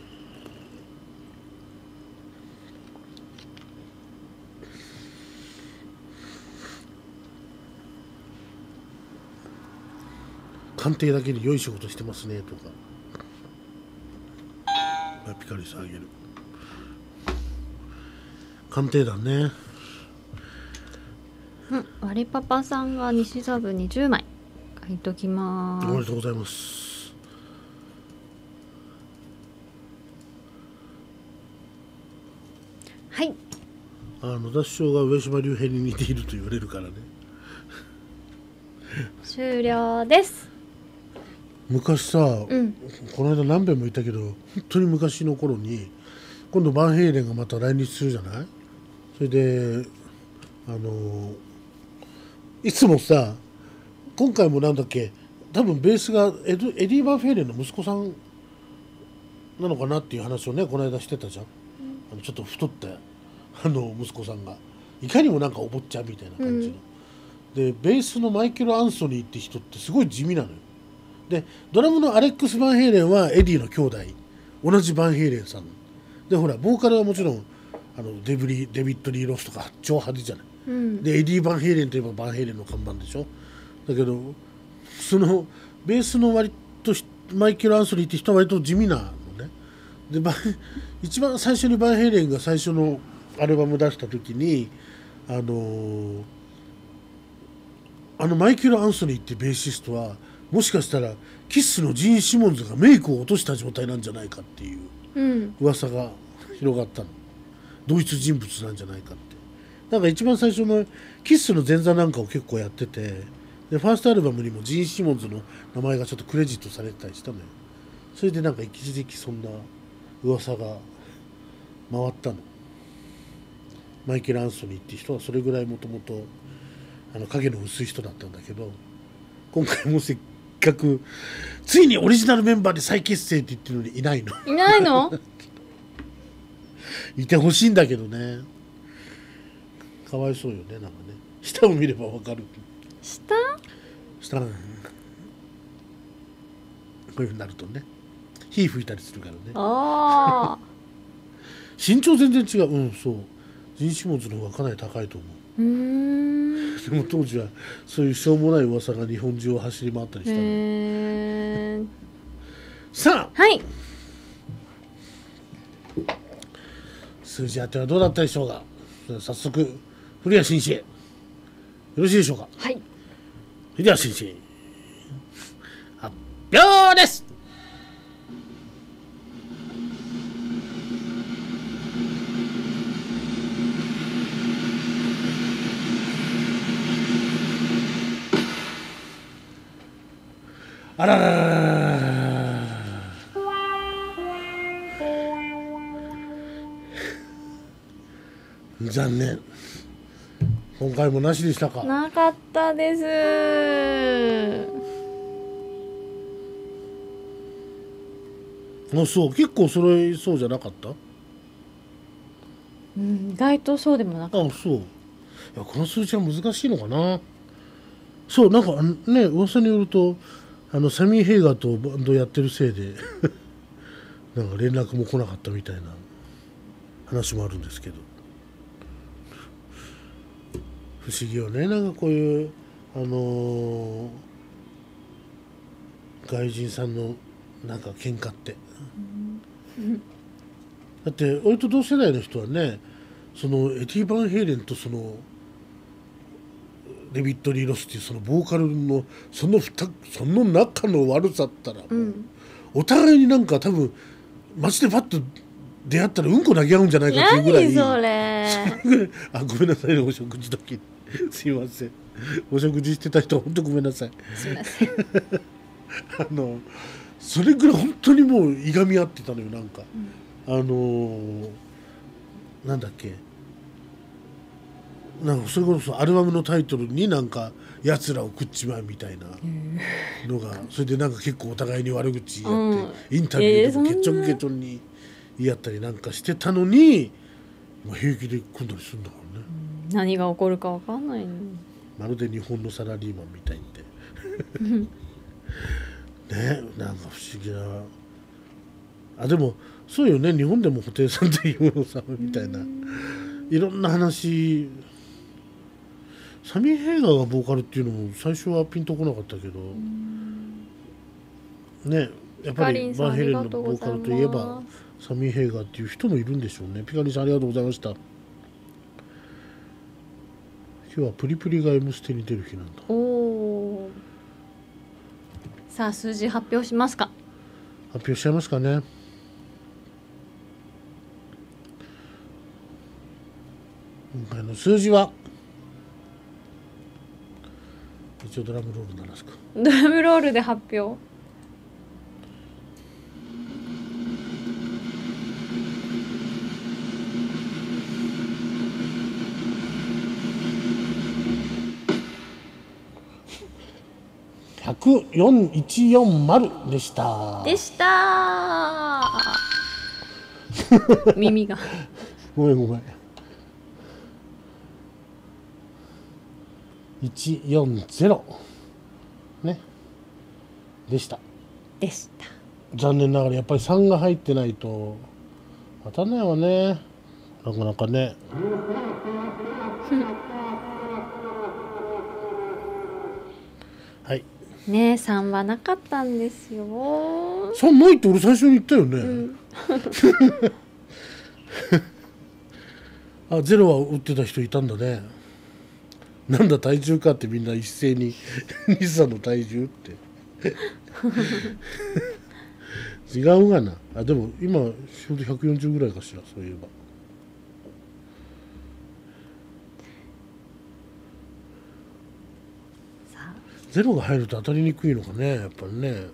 鑑定だけに良い仕事してますねとか、ピカリスあげる鑑定団ね。 うん、ワリパパさんが西座部にじゅうまい書いときます。 おめでとうございます。 はい。 あの脱走が上島竜兵に似ていると言われるからね。 終了です。 昔さ、うん、この間何遍も言ったけど本当に昔の頃に今度バンヘイレンがまた来日するじゃない。それであのいつもさ今回もなんだっけ多分ベースがエドエディ・バンヘイレンの息子さんなのかなっていう話をねこの間してたじゃん、うん、あのちょっと太ったあの息子さんがいかにもなんかお坊ちゃんみたいな感じの、うん、でベースのマイケル・アンソニーって人ってすごい地味なのよ。でドラムのアレックス・バンヘイレンはエディの兄弟同じバンヘイレンさんで、ほらボーカルはもちろんあのデブリデビッド・リー・ロスとか超派手じゃない、うん、でエディ・バンヘイレンといえばバンヘイレンの看板でしょ。だけどそのベースの割とマイケル・アンソニーって人は割と地味なのね。でバ一番最初にバンヘイレンが最初のアルバム出した時にあのー、あのマイケル・アンソニーってベーシストはもしかしたらキッスのジーン・シモンズがメイクを落とした状態なんじゃないかっていう噂が広がったの、同一人物なんじゃないかって。だから一番最初のキッスの前座なんかを結構やってて、でファーストアルバムにもジーン・シモンズの名前がちょっとクレジットされてたりしたのよ。それでなんか一時期そんな噂が回ったの。マイケル・アンソニーっていう人はそれぐらいもともと影の薄い人だったんだけど、今回もせっかくついにオリジナルメンバーで再結成って言ってるのにいないの。 いないの？ いてほしいんだけどね。かわいそうよね、なんかね。下を見ればわかる。 下？ 下なんこういうふうになるとね、火吹いたりするからね。 ああ。 身長全然違う。うん、そう。ジンシモンズの方がかなり高いと思う。 うーん。 でも当時はそういうしょうもない噂が日本中を走り回ったりしたの。 へー。 さあ。 はい。 数字当てはどうだったでしょうか。早速古谷紳士よろしいでしょうか。 はい。 古谷紳士発表です。あらららららら残念。今回もなしでしたか。 なかったです。 あ、そう結構揃いそうじゃなかった。 うん、意外とそうでもなかった。 あ、そう。いやこの数字は難しいのかな。そうなんかね噂によるとあのサミー・ヘイガーとバンドやってるせいでなんか連絡も来なかったみたいな話もあるんですけど、不思議よね。なんかこういうあのー、外人さんのなんか喧嘩って、うん、だって俺と同世代の人はねそのエディ・バンヘイレンとそのデビッド・リー・ロスっていうそのボーカルのそのその仲の悪さったら、うん、お互いになんか多分街でパッと出会ったらうんこ投げ合うんじゃないかっていうぐらい。 何それあ、ごめんなさいね、お食事時すいません。お食事してた人は本当ごめんなさい。 すいませんあのそれぐらい本当にもういがみ合ってたのよ。なんか、うん、あのー、なんだっけなんかそれこそアルバムのタイトルになんかやつらを食っちまうみたいなのが、それでなんか結構お互いに悪口言って、うん、インタビューでもケチョンケチョンに言い合ったりなんかしてたのに、まあ、平気で組んだりするんだからね、 うん、何が起こるか分かんないね。 まるで日本のサラリーマンみたいにでね、なんか不思議な。あでもそうよね、日本でも布袋さんというものさんみたいな、いろんな話。サミー・ヘイガーがボーカルっていうのも最初はピンとこなかったけどね、やっぱりバンヘイレンのボーカルといえばサミー・ヘイガーっていう人もいるんでしょうね。ピカリンさんありがとうございました。今日はプリプリが M ステに出る日なんだ。 おさあ数字発表しますか。 発表しちゃいますかね。今回の数字は一応ドラムロール鳴らすか。 ドラムロールで発表。 ひゃくよんいちよんまるでしたでした耳がごめんごめんいちよんゼロねでしたでした。 残念ながらやっぱりさんが入ってないと当たんないわね、なかなかねはいねえさんはなかったんですよ。 さんないって俺最初に言ったよね、うん、あゼロは打ってた人いたんだね。なんだ体重かってみんな一斉に西さんの体重って違うがなあ。でも今ちょうどひゃくよんじゅうぐらいかしら、そういえば。ゼロが入ると当たりにくいのかね、やっぱりね。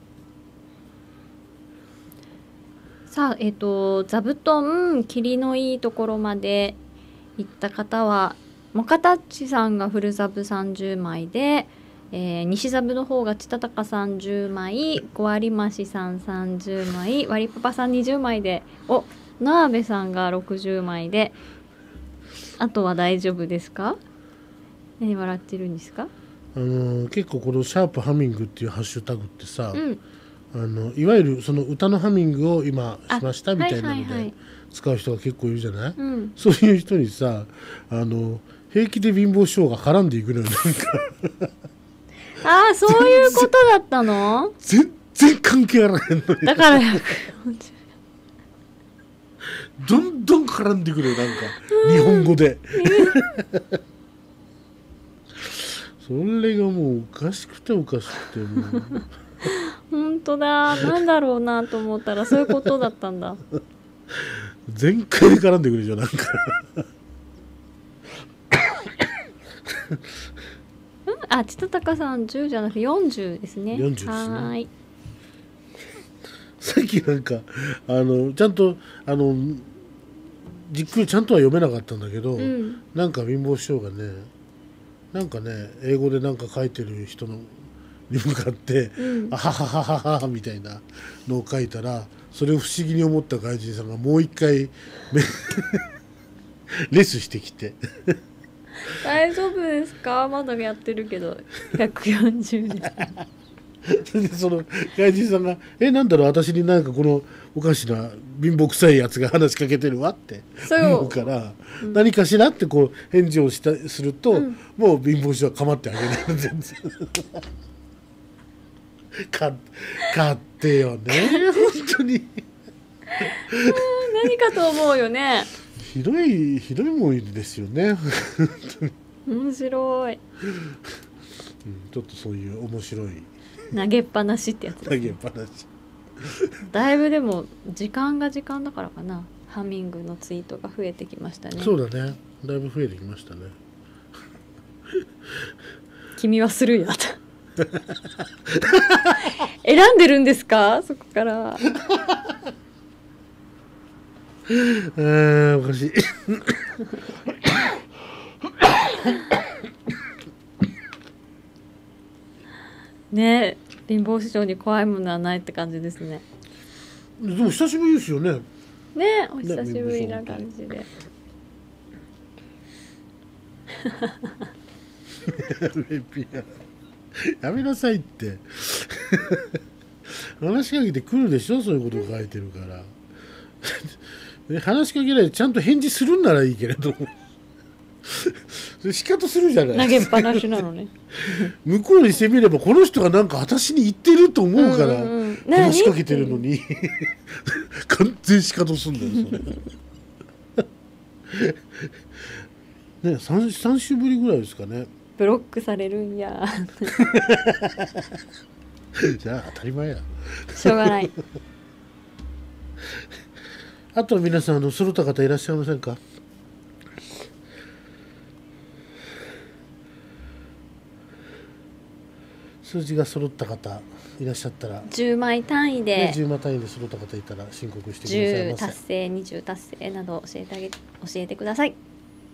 さあえっ、ー、と座布団霧のいいところまで行った方はモカタッチさんがフルザブさんじゅうまいで、えー、西ザブの方がチタタカさんじゅうまい、ゴアリマシさんさんじゅうまい、ワリパパさんにじゅうまいで、おナーベさんがろくじゅうまいで、あとは大丈夫ですか？何笑ってるんですか？ あのー、結構このシャープハミングっていうハッシュタグってさ、うん、あのいわゆるその歌のハミングを今しましたみたいなので使う人が結構いるじゃない、うん、そういう人にさあの平気で貧乏師匠が絡んでいくのよ、なんかああそういうことだったの？ 全然関係あらへんのにだからどんどん絡んでくるよ、なんか日本語でそれがもうおかしくておかしくてもう本当だ、なんだろうなと思ったらそういうことだったんだ全開で絡んでくるじゃん、なんかあ、ちたたかさんじゅうじゃなくてよんじゅうですね。 よんじゅうですね。 はい。 さっきなんかあのちゃんとあのじっくりちゃんとは読めなかったんだけど、うん、なんか貧乏師匠がね、なんかね英語でなんか書いてる人のに向かって、うん、あはははははみたいなのを書いたら、それを不思議に思った外人さんがもう一回レスしてきて大丈夫ですか？まだやってるけどひゃくよんじゅうですでその外人さんが「えなんだろう、私になんかこのおかしな貧乏くさいやつが話しかけてるわ」って思うから、うん、何かしらってこう返事をしたすると、うん、もう貧乏師は構ってあげないの全然か勝手よね本当に何かと思うよね。 ひどいひどいもんですよね面白い、 うん、ちょっとそういう面白い投げっぱなしってやつです、ね、 投げっぱなしだいぶでも時間が時間だからかな、ハミングのツイートが増えてきましたね。 そうだね、だいぶ増えてきましたね君はスルーやった選んでるんですか、そこからえー、おかしいね、貧乏師匠に怖いものはないって感じですね。 でも久しぶりですよね。 ね、お久しぶりな感じで。 やめなさいって話しかけてくるでしょ、そういうこと書いてるから話しかけないでちゃんと返事するんならいいけれど仕方するじゃない、 投げっぱなしなのね向こうにしてみればこの人がなんか私に言ってると思うから、うんうんうん、話しかけてるのに完全仕方すんだよそれね、3, 3週ぶりぐらいですかね。 ブロックされるんやじゃあ当たり前やしょうがないあと皆さん、あの揃った方いらっしゃいませんか？数字が揃った方いらっしゃったらじゅうまい単位で、 ね、じゅうまい単位で揃った方いたら申告してくださいませ。 じゅう達成、にじゅう達成など教えてあげ教えてください。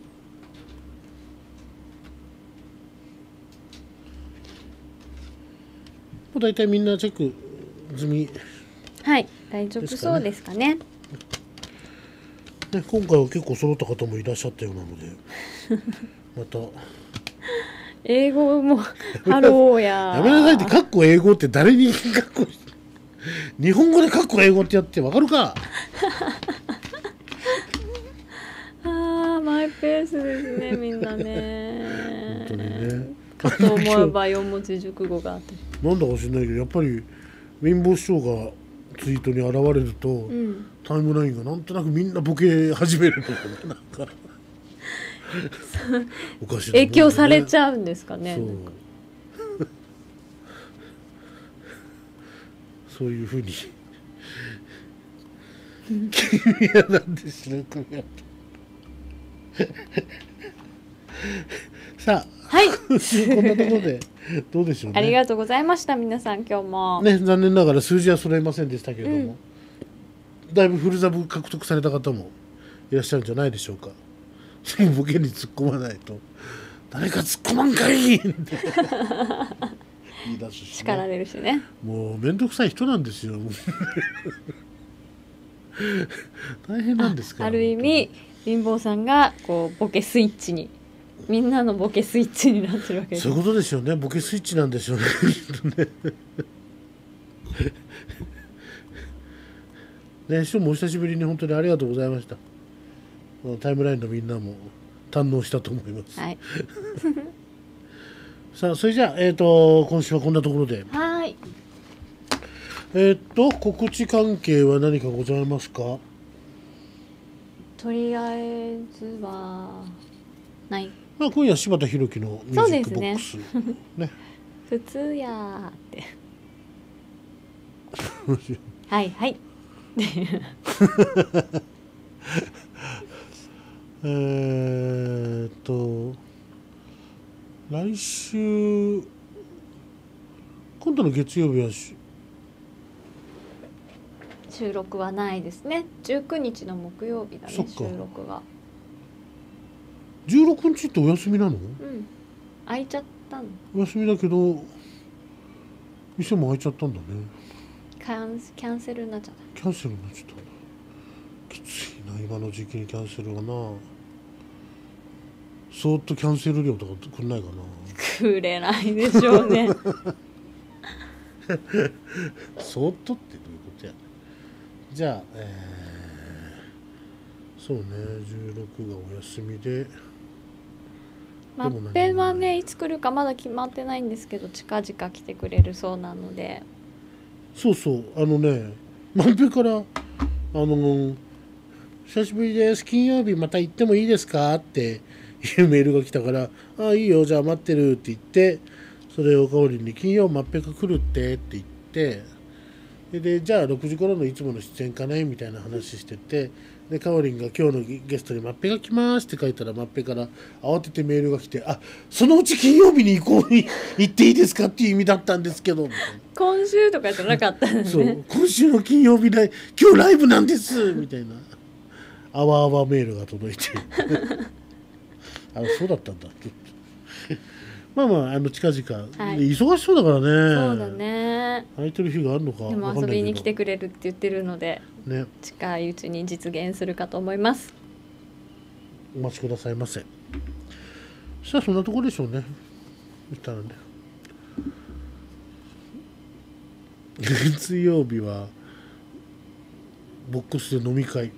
もう大体みんなチェック済み、 はい、大丈夫そうですかね。 ね、今回は結構揃った方もいらっしゃったようなのでまた英語もハローややめなさいって、カッコ英語って誰にカッコ日本語でカッコ英語ってやってわかるかあー、マイペースですねみんなね本当にね、 かと思えばよん文字熟語があってなんだか知らないけど、やっぱり貧乏師匠がツイートに現れると、うん、タイムラインがなんとなくみんなボケ始めるのかな、なんかおかしい、ね、 影響されちゃうんですかね。 そうそういうふうに君はなんで白くやったさあ、はいこんなところでどうでしょうね。 ありがとうございました皆さん、今日もね、残念ながら数字は揃いませんでしたけれども、うん、だいぶフルザブ獲得された方もいらっしゃるんじゃないでしょうか。そのボケに突っ込まないと誰か突っ込まんかいって言い出すし、ね、 叱られるしね。 もうめんどくさい人なんですよ大変なんですから。 あ, ある意味貧乏さんがこうボケスイッチに、みんなのボケスイッチになってるわけです。 そういうことでしょうね。ボケスイッチなんでしょうねね、師匠もお久しぶりに本当にありがとうございました。タイムラインのみんなも堪能したと思います、はい、さあ、それじゃあ、えーと今週はこんなところで、 はい、 えっ、ー、と告知関係は何かございますか？ とりあえずはない。 まあ、今夜柴田裕樹のミュージックボックス、ね、 普通やーってはいはいえっと来週今度の月曜日は収録はないですね。じゅうくにちの木曜日だね、収録が。 じゅうろくにちってお休みなの？うん、 空いちゃったの。 お休みだけど店も開いちゃったんだね。 キャン、キャンセルになっちゃった。 キャンセルになっちゃったんだ。きついな、今の時期にキャンセルはな。そーっとキャンセル料とかくんないかな。 くれないでしょうねそーっとってどういうことや。じゃあ、えー、そうね、じゅうろくがお休みで、 マッペはね、いつ来るかまだ決まってないんですけど、近々来てくれるそうなので。 そうそう、あのね、マッペからあの久しぶりです、金曜日また行ってもいいですかっていうメールが来たから、ああいいよ、じゃあ待ってるって言って、それをかおりに金曜マッペが来るってって言って、でじゃあろくじ頃のいつもの出演かねみたいな話してて、でかおりんが今日のゲストにマッペが来ますって書いたら、マッペから慌ててメールが来て、あ、そのうち金曜日に行こうに行っていいですかっていう意味だったんですけど、 今週とかじゃなかったんですね。 そう、今週の金曜日来今日ライブなんですみたいなあわあわメールが届いてあ、そうだったんだまあまあ、あの近々、 はい、 忙しそうだからね。 そうだね。 空いてる日があるのか。 でも遊びに来てくれるって言ってるので、 ね、 近いうちに実現するかと思います。 お待ちくださいませ。さあそんなところでしょうね。そしたらね、月曜日はボックスで飲み会。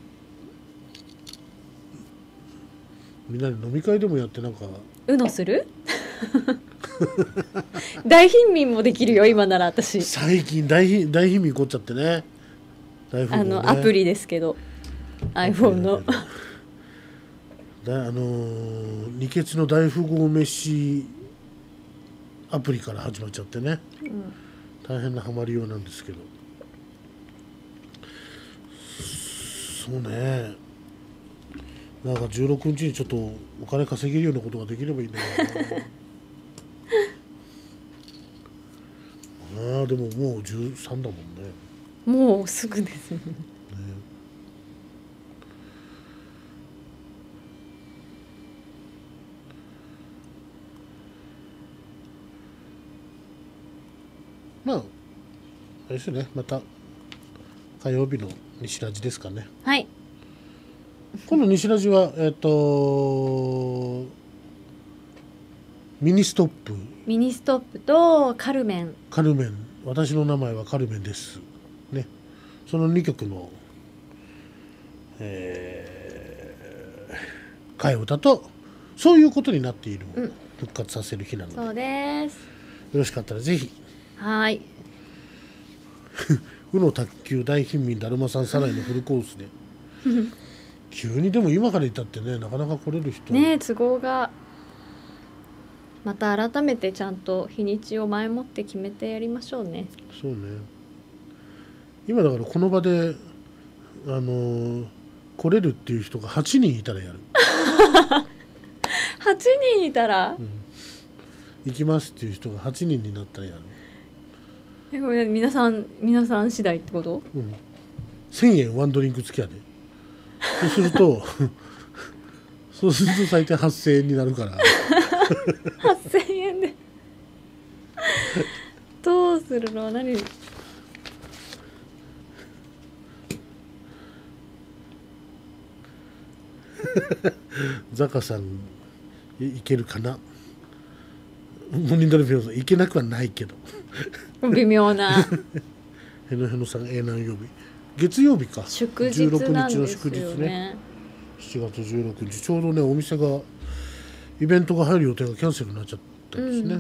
みんなで飲み会でもやって、なんかうのする大貧民もできるよ今なら。私最近大貧大貧民凝っちゃってね。大富豪ね、 あのアプリですけど iPhone のだ、あのー、二ケツの大富豪飯アプリから始まっちゃってね、うん、大変なハマりようなんですけど、そうね、なんかじゅうろくにちにちょっとお金稼げるようなことができればいいんだけどなあ。でももうじゅうさんだもんね。 もうすぐですね。 まあ、あれですね、また火曜日の西ラジですかね。 はい。 今度西ラジは、えっと、ミニストップ。 ミニストップとカルメン。 カルメン。私の名前はカルメンです。ね。そのにきょくの、えー、替え歌と、そういうことになっている、うん、復活させる日なので。 そうです。 よろしかったらぜひ。 はい。 うの卓球大貧民だるまさんさらいのフルコースで急にでも今からいたってね、なかなか来れる人ね、都合が。また改めてちゃんと日にちを前もって決めてやりましょうね。 そうね。今だからこの場であのー、来れるっていう人がはちにんいたらやるはちにんいたら、うん、 行きますっていう人がはちにんになったらやる。 え、これ皆さん皆さん次第ってこと？ うん、せんえんワンドリンク付きやで。そうするとそうすると最低はっせんえんになるからはっせんえんでどうするの？何？ ザカさん い, いけるかな。モニタルフィオさんいけなくはないけど微妙なへのへのさん、えー、何曜日？月曜日か。 祝日なんですよね。じゅうろくにちの祝日ね。 しちがつじゅうろくにち、ちょうどね、お店がイベントが入る予定がキャンセルになっちゃったんですね、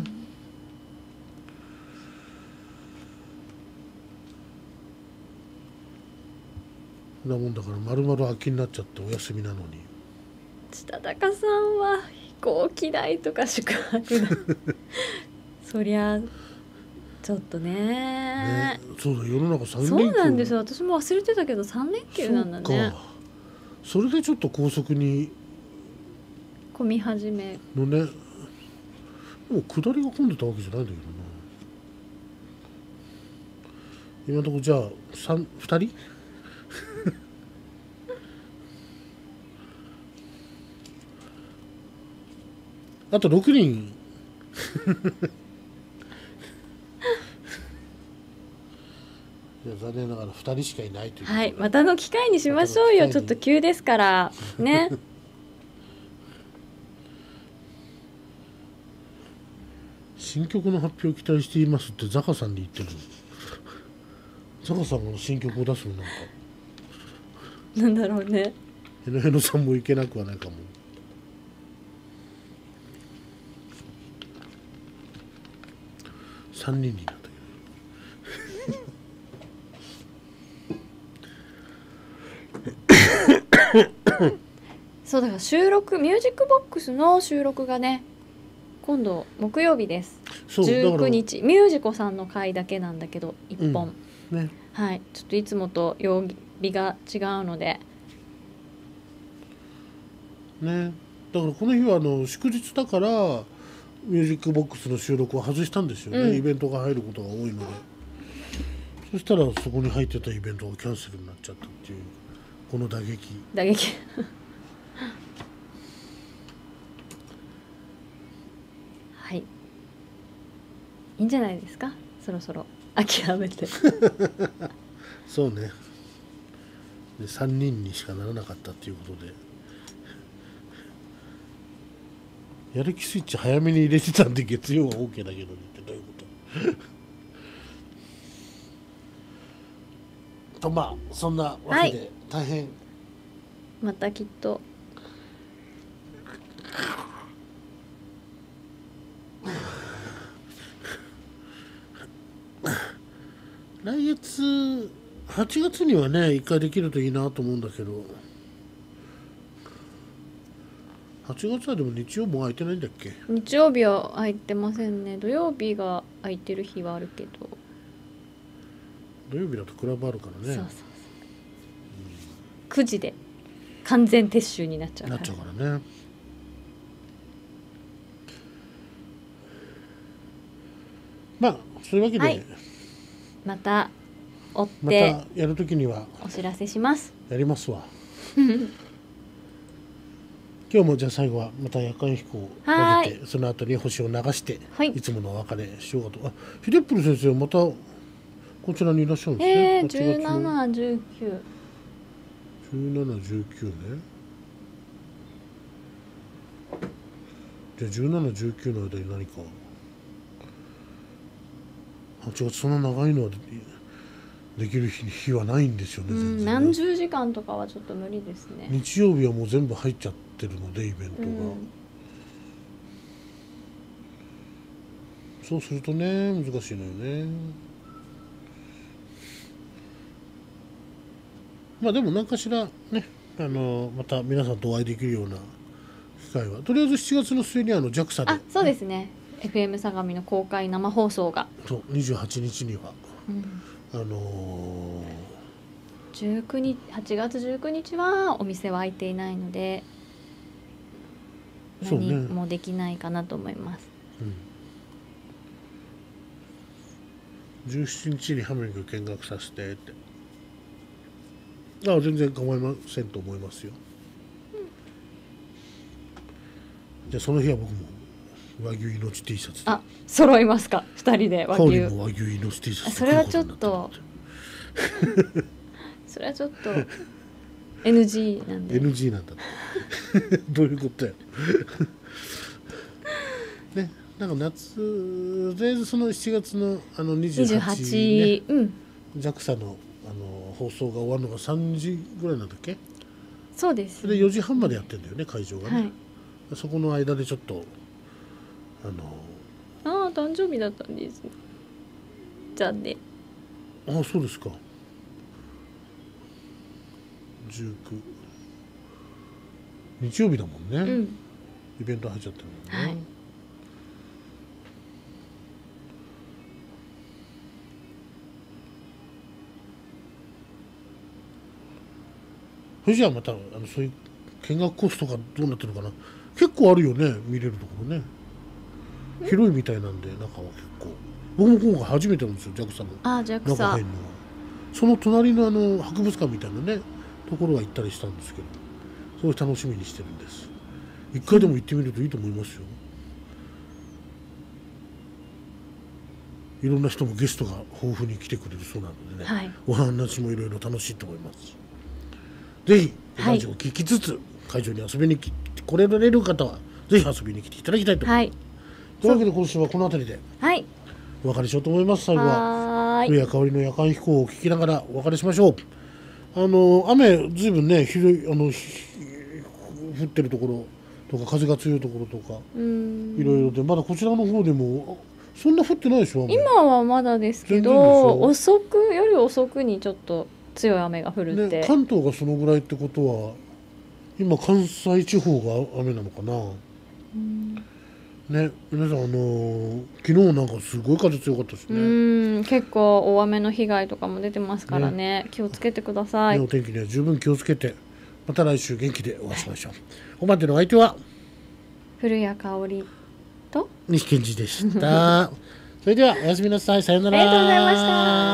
うん、なもんだから丸々空きになっちゃってお休みなのに。 したたかさんは飛行機代とか宿泊代そりゃちょっと ね, ねそうだ、世の中さんれんきゅう。 そうなんですよ。私も忘れてたけどさんれんきゅうなんだね。そうか。 それでちょっと高速に混み始めのね。もう下りが混んでたわけじゃないんだけどな。今のところじゃあさん、ふたりあとろくにんいや残念ながらふたりしかいないという。 はい、またの機会にしましょうよ。ちょっと急ですからね新曲の発表期待していますってザカさんに言ってる。ザカさんが新曲を出すのなんかなんだろうね。 へのへのさんもいけなくはないかも。さんにんになったけどそうだから収録ミュージックボックスの収録がね今度木曜日です。じゅうくにちミュージコさんの回だけなんだけどいっぽん、 うんね、 はい、ちょっといつもと曜日が違うのでね。だからこの日はあの祝日だからミュージックボックスの収録を外したんですよね、うん、イベントが入ることが多いので。そしたらそこに入ってたイベントがキャンセルになっちゃったっていうこの打撃打撃はい、いいんじゃないですか、そろそろ諦めてそうね。でさんにんにしかならなかったっていうことで、やる気スイッチ早めに入れてたんで月曜は OK だけどねってどういうことと、まあそんなわけで大変、はい、 またきっと来月はちがつにはねいっかいできるといいなと思うんだけど、はちがつはでも日曜も空いてないんだっけ。 日曜日は空いてませんね。土曜日が空いてる日はあるけど、 土曜日だとクラブあるからね。そうそうそう、 うん、くじで完全撤収になっちゃうからなっちゃうからね。まあそういうわけで、はい、 また追ってまたやるときにはお知らせします。 やりますわ今日もじゃあ最後はまた夜間飛行をかけて、その後に星を流して、はい、いつものお別れしようかと。あ、ヒデップル先生はまたこちらにいらっしゃるんですね。 えー、じゅうなな、じゅうきゅうじゅうなな、じゅうきゅうね。じゃあじゅうなな、じゅうきゅうの間に何かはちがつそんな長いのはできる日日はないんですよね。全然何十時間とかはちょっと無理ですね。 日曜日はもう全部入っちゃってるのでイベントが、うん、そうするとね難しいのよね。まあでも何かしらね、あのまた皆さんとお会いできるような機会はとりあえずしちがつの末にあの ジャクサ で、 あ、そうですね、エフエム 相模の公開生放送がそうにじゅうはちにちには、うん、あのー、じゅうくにちはちがつじゅうくにちはお店は開いていないので何もできないかなと思います。う、ね、 うん、じゅうしちにちにハミング見学させてって、ああ全然構いませんと思いますよ、うん、じゃあその日は僕も和牛命 T シャツで、 あ、揃いますかふたりで和牛。 香りも和牛命 T シャツ。 それはちょっとそれはちょっと エヌジー なんでエヌジー なんだどういうことやね、なんか夏とりあえずそのしちがつのあのにじゅうはち、ね、 にじゅうはち、うん、 ジャクサ のあの放送が終わるのがさんじぐらいなんだっけ。 そうです、ね、 それでよじはんまでやってんだよね会場がね、はい、そこの間でちょっとあのああ誕生日だったんです残念。 ああそうですか。じゅうく日曜日だもんね、うん、イベント入っちゃってるもんね、はい、それじゃあまたあのそういう見学コースとかどうなってるかな。結構あるよね見れるところね。広いみたいなんで中は結構僕も今回初めてなんですよ ジャクサ の中入るのは。その隣のあの博物館みたいなねところは行ったりしたんですけど、すごい楽しみにしてるんです。一回でも行ってみるといいと思いますよ。いろんな人もゲストが豊富に来てくれるそうなのでね、はい、お話もいろいろ楽しいと思います。ぜひラジオを聞きつつ、はい、会場に遊びに来れる方はぜひ遊びに来ていただきたいと思います、はい、というわけで今週はこの辺りでお別れしようと思います。最後は上谷香織の夜間飛行を聞きながらお別れしましょう。あの雨ずいぶんね広いあの降ってるところとか風が強いところとかいろいろで、まだこちらの方でもそんな降ってないでしょ。 今はまだですけど遅く夜遅くにちょっと強い雨が降るって、 ね、関東がそのぐらいってことは今関西地方が雨なのかな。うんね、皆さん、あのー、昨日なんかすごい風強かったですね。 うん結構大雨の被害とかも出てますから ね, ね気をつけてください、ね、 お天気には十分気をつけてまた来週元気でお会いしましょう。おまでのお相手は古谷香織と西健二でしたそれではおやすみなさい。さよなら。 ありがとうございました。